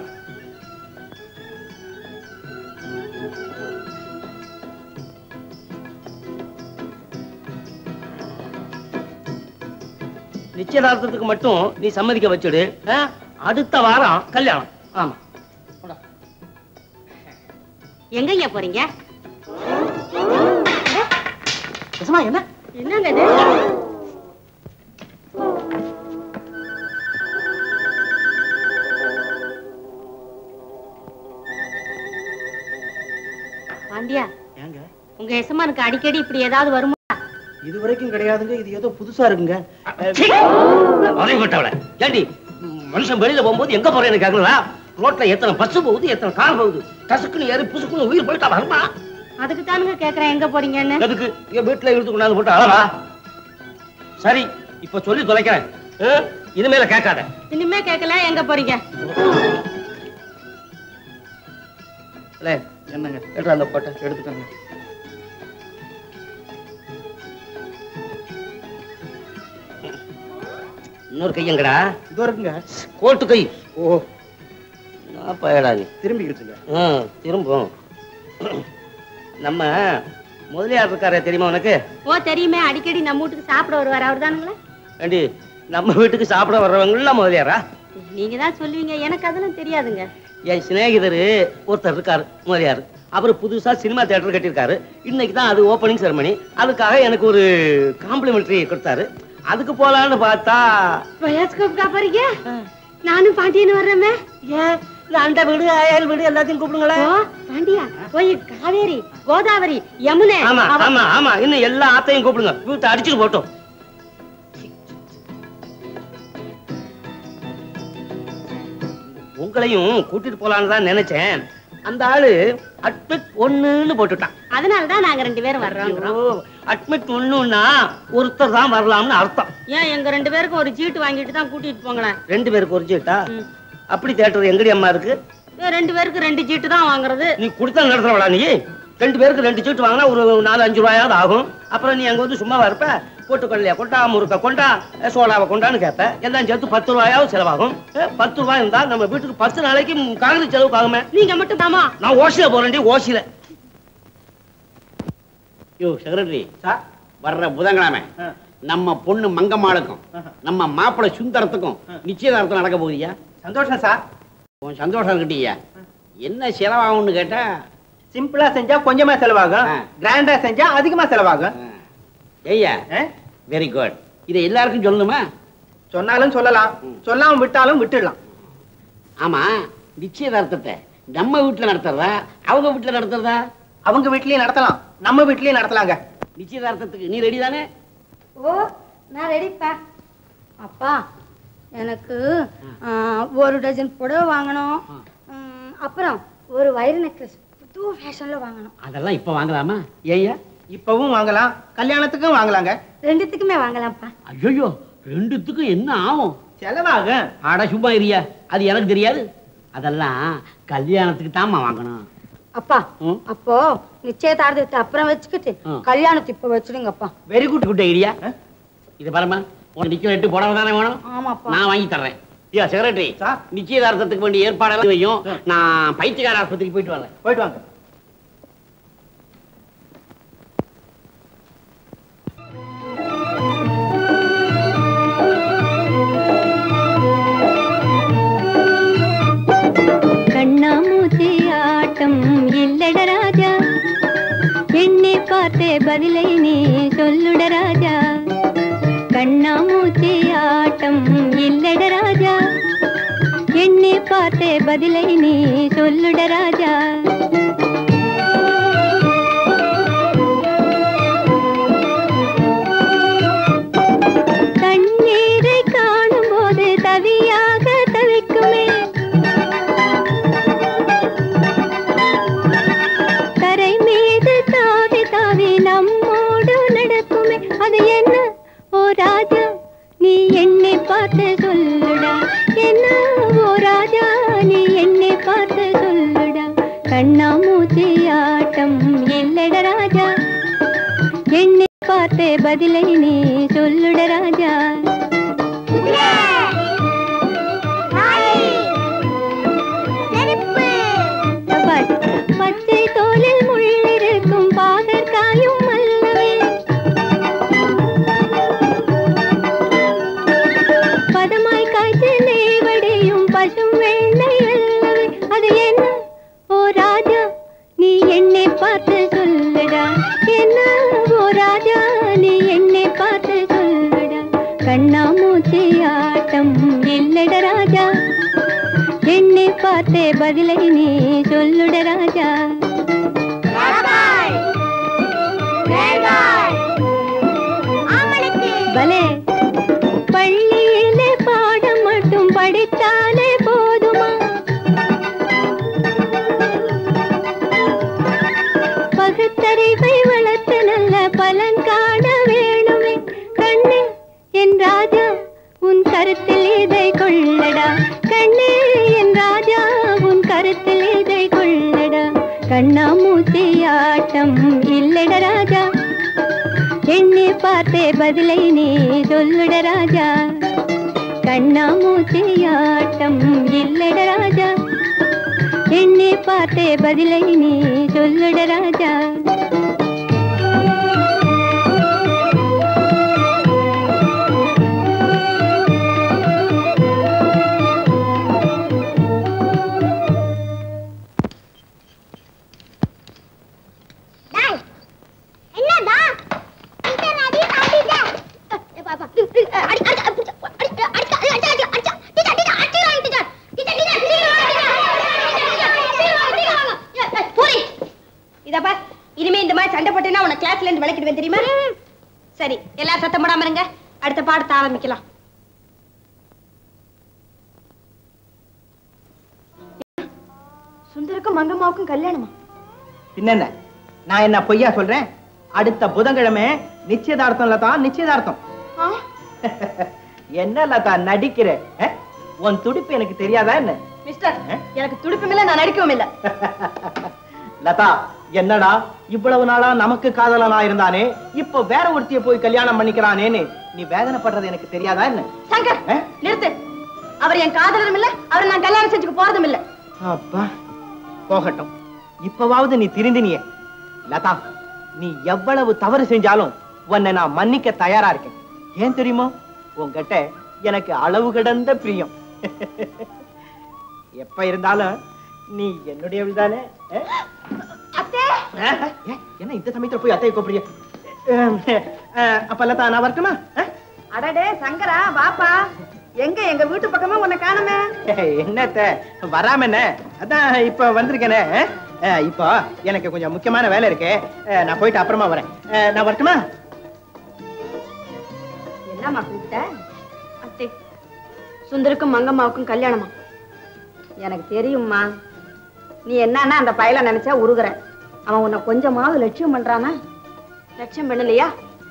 Speaker 5: நிச்சயதார்த்தத்துக்கு மட்டும் நீ சம்மதிக்க வச்சுடு. அடுத்த வாரம் கல்யாணம். ஆமா.
Speaker 3: எங்கய்யா போறீங்க?
Speaker 13: என்ன
Speaker 3: என்னங்க இது? பாண்டியா, உங்க எசமானுக்கு அடிக்கடி இப்படி ஏதாவது வருமா?
Speaker 13: இது வரைக்கும் கிடையாதுங்க. இது ஏதோ புதுசா இருக்குங்க.
Speaker 5: ஏண்டி மனுஷன் வெளியில போகும்போது எங்க போறேன்னு கேக்குறா? ரோட்ல எத்தனை பஸ் போகுது, எத்தனை கார் போகுது. டசுக்குன்னு ஏறி புசுக்குன்னு உயிர் போயிட்டா வருமா?
Speaker 3: அதுக்கு தானுங்க கேக்குறேன், எங்க போறீங்கன்னு.
Speaker 5: எதுக்கு? என் வீட்டுல இழுத்து கொண்டாந்து போட்டு அளவா? சரி, இப்ப சொல்லி தொலைக்கிறேன். இனிமேல கேட்காத.
Speaker 3: இனிமே கேட்கல, எங்க போறீங்க?
Speaker 5: என்னங்க எடுத்து அந்த போட்டை எடுத்துக்கங்க. இன்னொரு கையங்கடா.
Speaker 13: இதோ இருக்குங்க.
Speaker 5: கோட்டு கை. ஓ பயடா நீ.
Speaker 13: திரும்பிக்கிட்டுங்க.
Speaker 5: திரும்பும். நம்ம முதலியார் இருக்காரே, தெரியுமா உனக்கு?
Speaker 3: ஓ தெரியுமே, அடிக்கடி நம்ம வீட்டுக்கு சாப்பிட வருவார், அவர் தானுங்களா?
Speaker 5: ஏண்டி நம்ம வீட்டுக்கு சாப்பிட வர்றவங்களாம் முதலியாரா?
Speaker 3: நீங்க தான் சொல்லுவீங்க, எனக்கு அதெல்லாம் தெரியாதுங்க.
Speaker 5: என் சிநேகிதர் ஒருத்தர் இருக்காரு முதலியார். அவரு புதுசா சினிமா தியேட்டர் கட்டியிருக்காரு. இன்னைக்கு தான் அது ஓப்பனிங் செரமனி. அதுக்காக எனக்கு ஒரு காம்ப்ளிமெண்டரி கொடுத்தாரு. அதுக்கு போலான்னு பார்த்தா
Speaker 3: பயாஸ்கோப் காப்பாருங்க. நானும் பாண்டியன்னு வர்றேமே.
Speaker 5: ஏன் அந்த வீடு அயல் வீடு எல்லாத்தையும் கூப்பிடுங்களா?
Speaker 3: பாண்டியா போய் காவேரி, கோதாவரி, யமுனை.
Speaker 5: ஆமா ஆமா ஆமா, இன்னும் எல்லா ஆத்தையும் கூப்பிடுங்க. வீட்டை அடிச்சுட்டு போட்டோம். உங்களையும் கூட்டிட்டு போலான்னு தான் நினைச்சேன். அந்த ஆளு அட்மிட் 1ன்னு போட்டுட்டான்.
Speaker 3: அதனாலதான் நாங்க 2 பேரும் வர்றோம்.
Speaker 5: அட்மிட் 1ன்னா ஒருத்தர் தான் வரலாம்னு அர்த்தம்.
Speaker 3: ஏன் எங்க 2 பேருக்கும் ஒரு சீட்டு வாங்கிட்டு தான் கூட்டிட்டு போங்களேன்.
Speaker 5: 2 பேருக்கு ஒரு சீட்டா? அப்படி தியேட்டர் எங்கடி அம்மா இருக்கு?
Speaker 16: 2 பேருக்கு 2 சீட்டு தான் வாங்குறது.
Speaker 5: நீ கொடுத்தா நடத்துறவளா நீ? 2 பேருக்கு 2 சீட்டு வாங்கினா ஒரு 4-5 ரூபாயாவது ஆகும். அப்புறம் நீ அங்க வந்து சும்மாவா இருப்ப? போட்டுக்கொள்ளையா கொண்டா, முறுக்க கொண்டா, சோடாவை கொண்டான்னு கேட்ப. எல்லாம் சேர்த்து 10 ரூபாயாவது செலவாகும். 10 ரூபாய் இருந்தா நம்ம வீட்டுக்கு 10 நாளைக்கு காங்கிரஸ் செலவுக்கு ஆகுமே.
Speaker 16: நீங்க மட்டும் தாமா?
Speaker 5: நான் ஓசியில போறேன்டி, ஓசியில. யோ செக்ரட்டரி, வர்ற புதன்கிழமை நம்ம பொண்ணு மங்கம்மாளுக்கும் நம்ம மாப்பிள்ளை சுந்தரத்துக்கும் நிச்சயதார்த்தம் நடக்க போகுதியா?
Speaker 6: சந்தோஷம் சார்.
Speaker 5: உன் சந்தோஷம் இருக்கட்டியா? என்ன செலவாகும்னு கேட்டா,
Speaker 6: சிம்பிளா செஞ்சா கொஞ்சமா செலவாகும், கிராண்டா செஞ்சா அதிகமா செலவாகும்.
Speaker 5: ஐயா வெரி குட். இதை எல்லாருக்கும் சொல்லணுமா?
Speaker 6: சொன்னாலும் சொல்லலாம், சொல்லாம விட்டாலும் விட்டுடலாம்.
Speaker 5: ஆமா, நிச்சயதார்த்தத்தை நம்ம வீட்டுல நடத்துறதா அவங்க வீட்டுல நடத்துறதா?
Speaker 6: அவங்க வீட்லயும் நடத்தலாம், நம்ம வீட்லயும் நடத்தலாங்க.
Speaker 5: நிச்சயதார்த்தத்துக்கு நீ ரெடி தானே?
Speaker 3: ஓ, நான் ரெடிப்பா. அப்பா, எனக்கு 1 டஜன் புடவை வாங்கணும். அப்புறம் ஒரு வயிறு நெக்லஸ் புது ஃபேஷன்ல வாங்கணும்.
Speaker 5: அதெல்லாம் இப்ப வாங்கலாமா? ஏய்யா,
Speaker 6: இப்பவும் வாங்கலாம், கல்யாணத்துக்கும் வாங்கலாங்க.
Speaker 3: 2த்துக்குமே வாங்கலாம்ப்பா.
Speaker 5: ஐயோ, 2த்துக்கும் என்ன ஆகும்?
Speaker 6: செலவாகும்.
Speaker 5: ஆடா சும்மா இருயா, அது எனக்கு தெரியாது. அதெல்லாம் கல்யாணத்துக்கு தாமா வாங்கணும்.
Speaker 3: அப்பா, அப்போ நிச்சயதார்த்தத்தை அப்புறம் வச்சுக்கிட்டு கல்யாணத்தை இப்ப வச்சிடுங்கப்பா.
Speaker 5: Very good good idea. இது பாருமா, உனக்கு நிச்சயம் 8 புடவை தானே வேணும்?
Speaker 3: ஆமாப்பா.
Speaker 5: நான் வாங்கி தர்றேன். ஐயா செக்ரட்டரி, நிச்சயதார்த்தத்துக்கு வேண்டிய ஏற்பாடெல்லாம் வையும். நான் பைத்தியக்கார ஆஸ்பத்திரிக்கு போயிட்டு வரேன்.
Speaker 6: போயிட்டு வாங்க.
Speaker 10: கண்ணாமூச்சி ஆட்டம் இல்லட ராஜா, என்னை பார்த்தே பதிலை நீ சொல்லுட ராஜா. கண்ணாமூச்சி ஆட்டம் இல்லட ராஜா, என்னை பார்த்தே பதிலை நீ சொல்லுட ராஜா. தண்ணீரை காணும் போது தவியாக தவிக்குமே, கரை மீது தாவி தாவி நம்மோடு நடக்குமே. அது என்ன ஓ ராஜா, நீ என்னை பார்த்து சொல்லுடா. என்ன ஓ ராஜா, நீ என்னை பார்த்து சொல்லுடா. கண்ணாமூச்சி ஆட்டம் இல்லட ராஜா, என்னை பார்த்தே பதிலை நீ சொல்லுட ராஜா. பச்சை தோலில் முள்ளிருக்கும் பாகற்காயும் அல்லவே, பதமாய் காய்ச்சி நெய்வடியும் பசும் வெண்ணை அல்லவே. அது என்ன ஓ ராஜா, நீ என்னை பார்த்து சொல்லுடா. என்ன ஓ ராஜா, நீ என்னை பார்த்து சொல்லுடா. கண்ணாமூச்சி ஆட்டம் இல்லட ராஜா, என்னை பார்த்தே பதிலை நீ சொல்லுட ராஜா. பலே, பள்ளியிலே பாடம் மட்டும் படித்தாலே போதுமா? பகுத்தறிவை வளர்த்து நல்ல பலன் காண வேணுமே. கண்ணே என் ராஜா, உன் கருத்தில் இதை கொள்ளடா. கண்ணே என் ராஜா, உன் கருத்தில் இதை கொள்ளடா. கண்ணாமூச்சி ஆட்டம் இல்லட ராஜா, என்னை பார்த்தே பதிலை நீ சொல்லுட ராஜா. கண்ணாமூச்சி ஆட்டம் இல்லட ராஜா, என்னை பார்த்தே பதிலை நீ சொல்லுட ராஜா.
Speaker 16: இனிமே இந்த மாதிரி சண்டை போட்டேன்னா உன கிளாஸ்ல இருந்து விளக்கிடுவேன் தெரியுமா? சரி, எல்லாரும் சத்தம் போடாம இருங்க. அடுத்த பாடத்தை ஆரம்பிக்கலாம்.
Speaker 7: சுந்தருக்கும் மங்கம்மாவுக்கும் கல்யாணமா?
Speaker 6: பின்ன நான் என்ன பொய்யா சொல்றேன்? அடுத்த புதன்கிழமை நிச்சயதார்த்தம் லதா, நிச்சயதார்த்தம். என்ன லதா நடிக்கிற? உன் துடிப்பு எனக்கு தெரியாதா என்ன?
Speaker 16: மிஸ்டர் எனக்கு துடுப்பும் இல்ல நான் நடிக்கவும் இல்ல.
Speaker 6: லதா என்னடா இவ்வளவு நாளா நமக்கு காதலனா இருந்தானே இப்ப வேற ஒருத்திய போய் கல்யாணம் பண்ணிக்கிறானேன்னு நீ வேதனைப்படுறது எனக்கு தெரியாதா என்ன?
Speaker 16: சங்கர் நிறுத்து. அவர் என் காதலரும் இல்ல, அவர் நான் கல்யாணம் செஞ்சுக்க போறதும் இல்ல.
Speaker 6: அப்பா போகட்டும், இப்பவாவது நீ திருந்தினியே. லதா நீ எவ்வளவு தவறு செஞ்சாலும் உன்னை நான் மன்னிக்க தயாரா இருக்கேன். ஏன் தெரியுமோ, உன்கிட்ட எனக்கு அளவு கடந்த பிரியம். எப்ப இருந்தாலும் நீ என்னுடையவள்தானே. என்ன இந்த சமயத்துல போய் அத்தையை கூப்பிடுறிய? அப்ப லதா நான் வரட்டுமா?
Speaker 7: அடடே சங்கரா வாப்பா, எங்க எங்க வீட்டு பக்கமா உன்னை காணுமே.
Speaker 6: என்னத்த வராம என்ன, அதான் இப்ப வந்திருக்கேனே. இப்போ எனக்கு கொஞ்சம் முக்கியமான வேலை இருக்கு, நான் போயிட்டு அப்புறமா வரேன். நான் வரட்டுமா?
Speaker 7: என்னம்மா கூப்பிட்ட? அத்தை சுந்தருக்கும் மங்கம்மாவுக்கும் கல்யாணமா? எனக்கு தெரியும்மா. நீ என்னன்னா அந்த பயல நினைச்சா உருகுற. அவன் உன்னை கொஞ்சமாவது லட்சியம் பண்றானா? லட்சியம் பண்ணலையா?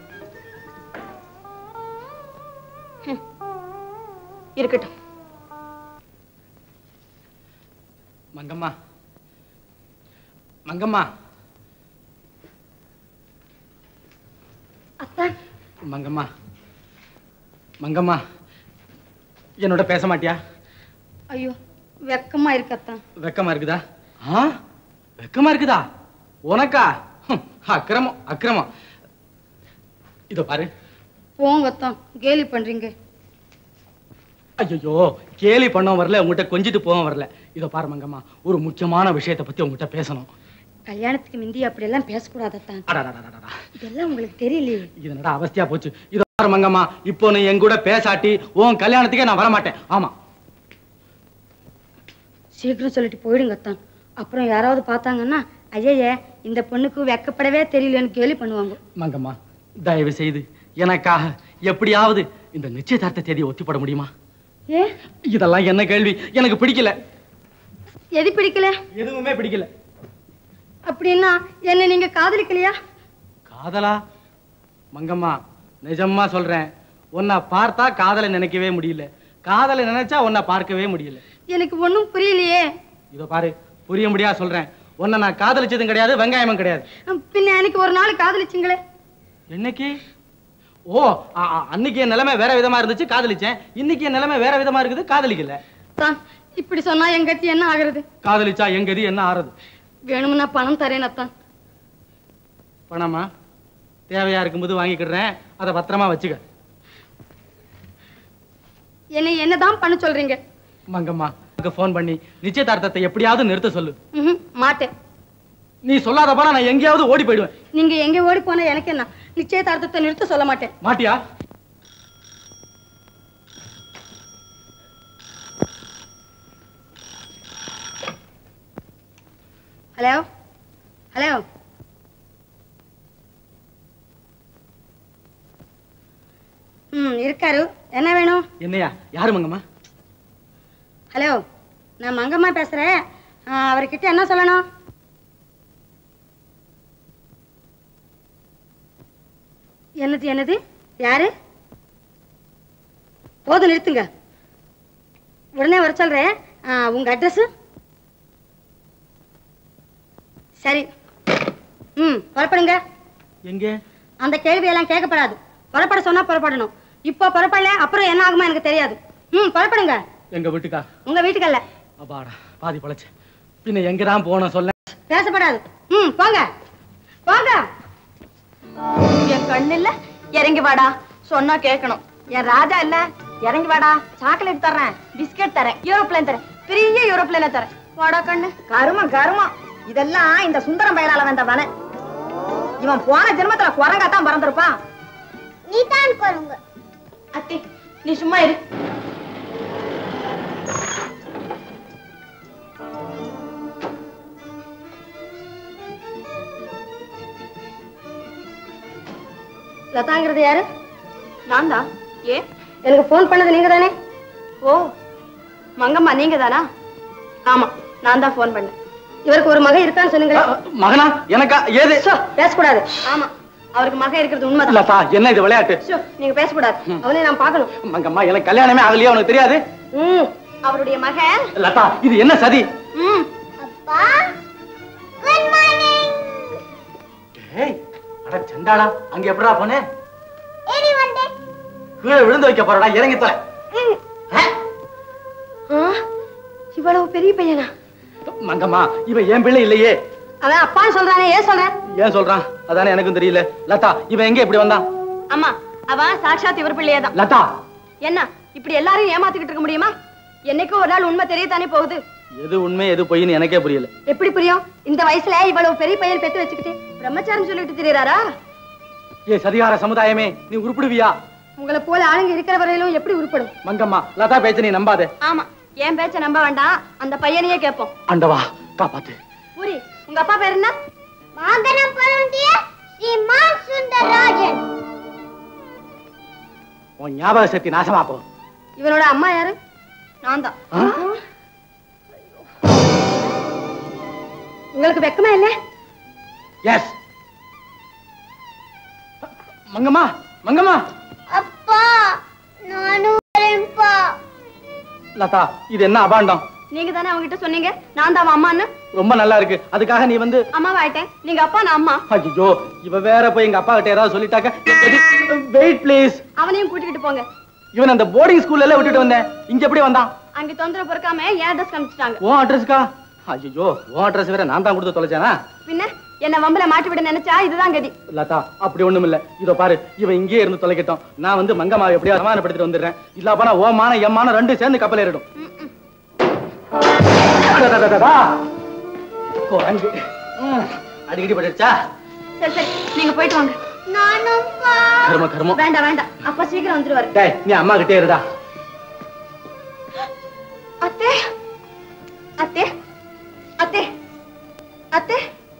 Speaker 7: இருக்கட்டும்.
Speaker 13: மங்கம்மா, மங்கம்மா, மங்கம்மா, மங்கம்மா, என்னோட பேச மாட்டியா?
Speaker 3: ஐயோ வெக்கமா இருக்கத்தான்.
Speaker 13: வெக்கமா இருக்குதா? வெக்கமா இருக்குதா உனக்கா? அக்கிரமம் அக்கிரமம். இதோ பாரு.
Speaker 3: போங்கத்தான், கேலி பண்றீங்க.
Speaker 13: ஐயோ கேலி பண்ண வரல, உங்ககிட்ட கொஞ்சிட்டு போக வரல. இதோ பாரு மங்கம்மா, ஒரு முக்கியமான விஷயத்தை பத்தி உங்ககிட்ட பேசணும்.
Speaker 3: கல்யாணத்துக்கு முந்தி அப்படி எல்லாம் பேசக்கூடாதான். இதெல்லாம் உங்களுக்கு தெரியலையே.
Speaker 13: இது என்னடா அவஸ்தையா போச்சு. இதோ பாரு மங்கம்மா, இப்போ நீ என் கூட பேசாட்டி உன் கல்யாணத்துக்கே நான் வரமாட்டேன். ஆமா
Speaker 3: சீக்கிரம் சொல்லிட்டு போயிடுங்கத்தான். அப்புறம் யாராவது பார்த்தாங்கன்னா ஐயே இந்த பொண்ணுக்கு வெக்கப்படவே தெரியலன்னு கேலி பண்ணுவாங்க.
Speaker 13: மங்கம்மா தயவு செய்து எனக்காக எப்படியாவது இந்த நிச்சயதார்த்த தேதியை ஒத்தி போட முடியுமா?
Speaker 3: ஏ
Speaker 13: இதெல்லாம் என்ன கேள்வி? எனக்கு பிடிக்கல.
Speaker 3: எது பிடிக்கல?
Speaker 13: எதுவுமே பிடிக்கல.
Speaker 3: அப்படின்னா என்ன நீங்க காதலிக்கலையா?
Speaker 13: காதலா? மங்கம்மா நிஜமா சொல்றேன், உன்னை பார்த்தா காதலை நினைக்கவே முடியல, காதலை நினைச்சா உன்னை பார்க்கவே முடியல.
Speaker 3: எனக்கு ஒண்ணும் புரியலையே.
Speaker 13: இதோ பாரு, புரிய முடியா சொல்றேன். உன்னை நான் காதலிச்சதும் கிடையாது, வெங்காயமும் கிடையாது.
Speaker 3: பின்ன எனக்கு ஒரு நாள் காதலிச்சிங்களே.
Speaker 13: என்னைக்கு? ஓ அன்னைக்கு என் நிலைமை வேற விதமா இருந்துச்சு, காதலிச்சேன். இன்னைக்கு என் நிலைமை வேற விதமா இருக்குது, காதலிக்கல.
Speaker 3: தான் இப்படி சொன்னா என் கத்தி என்ன ஆகுறது?
Speaker 13: காதலிச்சா என் கதி என்ன ஆறுது?
Speaker 3: வேணும்னா பணம் தரேன் அத்தான்.
Speaker 13: பணமா? தேவையா இருக்கும்போது வாங்கிக்கிடுறேன், அதை பத்திரமா வச்சுக்க.
Speaker 3: என்னதான் பண்ண சொல்றீங்க?
Speaker 13: மங்கம்மா போன் பண்ணி நிச்சயதார்த்தத்தை எப்படியாவது நிறுத்த சொல்லு.
Speaker 3: மாட்டேன்.
Speaker 13: நீ சொல்லாத போனா நான் எங்கேயாவது ஓடி போயிடுவேன்.
Speaker 3: நீங்க எங்க ஓடி போனா எனக்கு என்ன? நிச்சயதார்த்தத்தை நிறுத்த சொல்ல மாட்டேன்.
Speaker 13: மாட்டியா?
Speaker 3: ஹலோ ஹலோ, இருக்காரு. என்ன வேணும்?
Speaker 13: என்னையா? யாரு மங்கம்மா?
Speaker 3: ஹலோ, நான் மங்கம்மா பேசுறேன். அவர்கிட்ட என்ன சொல்லணும்? என்னது என்னது? யாரு? போதும் நிறுத்துங்க. உடனே வர சொல்றேன். உங்க அட்ரஸ்? சரி. புறப்படுங்க.
Speaker 13: எங்க?
Speaker 3: அந்த கேள்வியெல்லாம் கேட்கப்படாது. புறப்பட சொன்னா புறப்படணும். இப்போ புறப்படல அப்புறம் என்ன ஆகுமா எனக்கு தெரியாது. புறப்படுங்க.
Speaker 13: எங்க வீட்டுக்கா?
Speaker 3: உங்க வீட்டுக்கல்ல.
Speaker 13: அப்பாடா பாதி பழச்சு. பின்ன எங்கதான் போன சொல்ல?
Speaker 3: பேசப்படாது. போங்க போங்க.
Speaker 7: என் கண்ணு இல்ல, இறங்கி வாடா. சொன்னா கேட்கணும். என் ராஜா இல்ல, இறங்கி வாடா. சாக்லேட் தரேன், பிஸ்கட் தரேன், யூரோப்ளேன் தரேன், பெரிய யூரோப்ளேன தரேன். வாடா கண்ணு. கருமம் கருமம். இதெல்லாம் இந்த சுந்தரம் பயலால வந்தவன. இவன் போன ஜென்மத்துல குரங்காத்தான் பறந்திருப்பான்.
Speaker 14: நீ தான் குரங்கு.
Speaker 7: அத்தி நீ சும்மா இரு.
Speaker 3: லதாங்கிறது யாரு?
Speaker 7: நான் தான். ஏ
Speaker 3: எனக்கு போன் பண்ணது நீங்க தானே?
Speaker 7: ஓ மங்கம்மா நீங்க தானா? ஆமா நான் தான் போன் பண்ணேன்.
Speaker 3: இவருக்கு ஒரு மகன் இருக்கான்னு சொன்னீங்களே.
Speaker 13: மகனா? எனக்கா? ஏது?
Speaker 3: பேசக்கூடாது.
Speaker 7: ஆமா அவருக்கு மகன் இருக்கிறது உண்மைதான்.
Speaker 13: லதா என்ன இது விளையாட்டு?
Speaker 7: நீங்க பேசக்கூடாது. அவனே நான் பார்க்கணும்.
Speaker 13: மங்கம்மா எனக்கு கல்யாணமே ஆகலையா? உனக்கு தெரியாது?
Speaker 16: அவருடைய மகன்.
Speaker 13: லதா இது என்ன சதி?
Speaker 14: அப்பா குட் மார்னிங்.
Speaker 13: ஏய் அட சண்டாளா, அங்க எப்படா போனே?
Speaker 14: ஏறி வந்தே.
Speaker 13: கீழே விழுந்து வைக்க போறடா, இறங்கி தொலை.
Speaker 16: இவ்வளவு பெரிய பையனா?
Speaker 13: மங்கம்மா இவன் என் பிள்ளை இல்லையே.
Speaker 16: அவன் அப்பான்னு சொல்றானே, ஏன் சொல்ற?
Speaker 13: ஏன் சொல்றான் அதானே எனக்கும் தெரியல. லதா இவன் எங்க இப்படி வந்தான்?
Speaker 16: அம்மா அவன் சாட்சாத் இவர் பிள்ளையேதான்.
Speaker 13: லதா
Speaker 16: என்ன இப்படி எல்லாரையும் ஏமாத்திக்கிட்டு இருக்க முடியுமா? என்னைக்கும் ஒரு நாள் உண்மை தெரியத்தானே போகுது.
Speaker 13: எது உண்மை எது பொய்ன்னு எனக்கே புரியல.
Speaker 16: எப்படி புரியும்? இந்த வயசுல இவ்வளவு பெரிய பையன் பெத்து வச்சுக்கிட்டு பிரம்மச்சாரம் சொல்லிட்டு திரியறாரா?
Speaker 13: ஏ சதிகார சமுதாயமே, நீ உருப்பிடுவியா?
Speaker 16: உங்களை போல ஆளுங்க இருக்கிற வரையிலும் எப்படி உருப்படும்?
Speaker 13: மங்கம்மா லதா பேச்ச நீ நம்பாதே.
Speaker 16: ஆமா, என் பேச்ச நம்ப வேண்டாம், அந்த பையனையே கேட்போம்.
Speaker 13: ஆண்டவா காப்பாத்து.
Speaker 16: பூரி, உங்க அப்பா பேர் என்ன?
Speaker 14: மாங்கனம் பருந்திய ஸ்ரீமான் சுந்தரராஜன்.
Speaker 13: உன் ஞாபக சக்தி நாசமா போ.
Speaker 16: இவனோட அம்மா யாரு? நான் தான். உங்களுக்கு வெக்கமா இல்ல?
Speaker 13: எஸ். மங்கம்மா மங்கம்மா.
Speaker 14: அப்பா நானும் வரேன்ப்பா.
Speaker 13: லதா இது என்ன அபாண்டம்?
Speaker 16: நீங்க தானே அவங்கிட்ட சொன்னீங்க நான் தான் அவன் அம்மான்னு.
Speaker 13: ரொம்ப நல்லா இருக்கு, அதுக்காக நீ வந்து
Speaker 16: அம்மாவா ஆயிட்டேன். நீங்க அப்பா, நான் அம்மா.
Speaker 13: ஐயோ இவ வேற போய் எங்க அப்பா கிட்ட ஏதாவது சொல்லிட்டாக்க. Wait please.
Speaker 16: அவனையும் கூட்டிக்கிட்டு போங்க.
Speaker 13: இவன் அந்த போர்டிங் ஸ்கூல்ல எல்லாம் விட்டுட்டு வந்தேன், இங்க எப்படி வந்தான்?
Speaker 16: அங்க தொந்தரவு பொறுக்காம என் அட்ரஸ் காமிச்சிட்டாங்க.
Speaker 13: உன் அட்ரஸ்க்கா? ஐயோ உன் அட்ரஸ் வேற நான் தான் கொடுத்து தொலைச்சானா?
Speaker 16: பின்ன என்ன வம்பல மாட்டி விட நினைச்சா இதுதான் கதி.
Speaker 13: லதா அப்படி ஒண்ணும் இல்ல. இதோ பாரு, இவன் இங்கே இருந்து தொலைக்கட்டும், நான் வந்து மங்கம்மா எப்படியா சமாதானப்படுத்திட்டு வந்துடுறேன். இல்ல அப்பா ஓ மான என் மான ரெண்டு சேர்ந்து கப்பல் ஏறிடும். அடிக்கடி பட்டுச்சா?
Speaker 16: சரி சரி நீங்க போயிட்டு வாங்க.
Speaker 14: நானும்பா.
Speaker 13: கர்ம கர்மம்.
Speaker 16: வேண்டாம் வேண்டாம், அப்பா சீக்கிரம் வந்துருவாரு.
Speaker 13: டேய் நீ அம்மா கிட்டே இருடா.
Speaker 16: அத்தே அத்தே அத்தே அத்தே.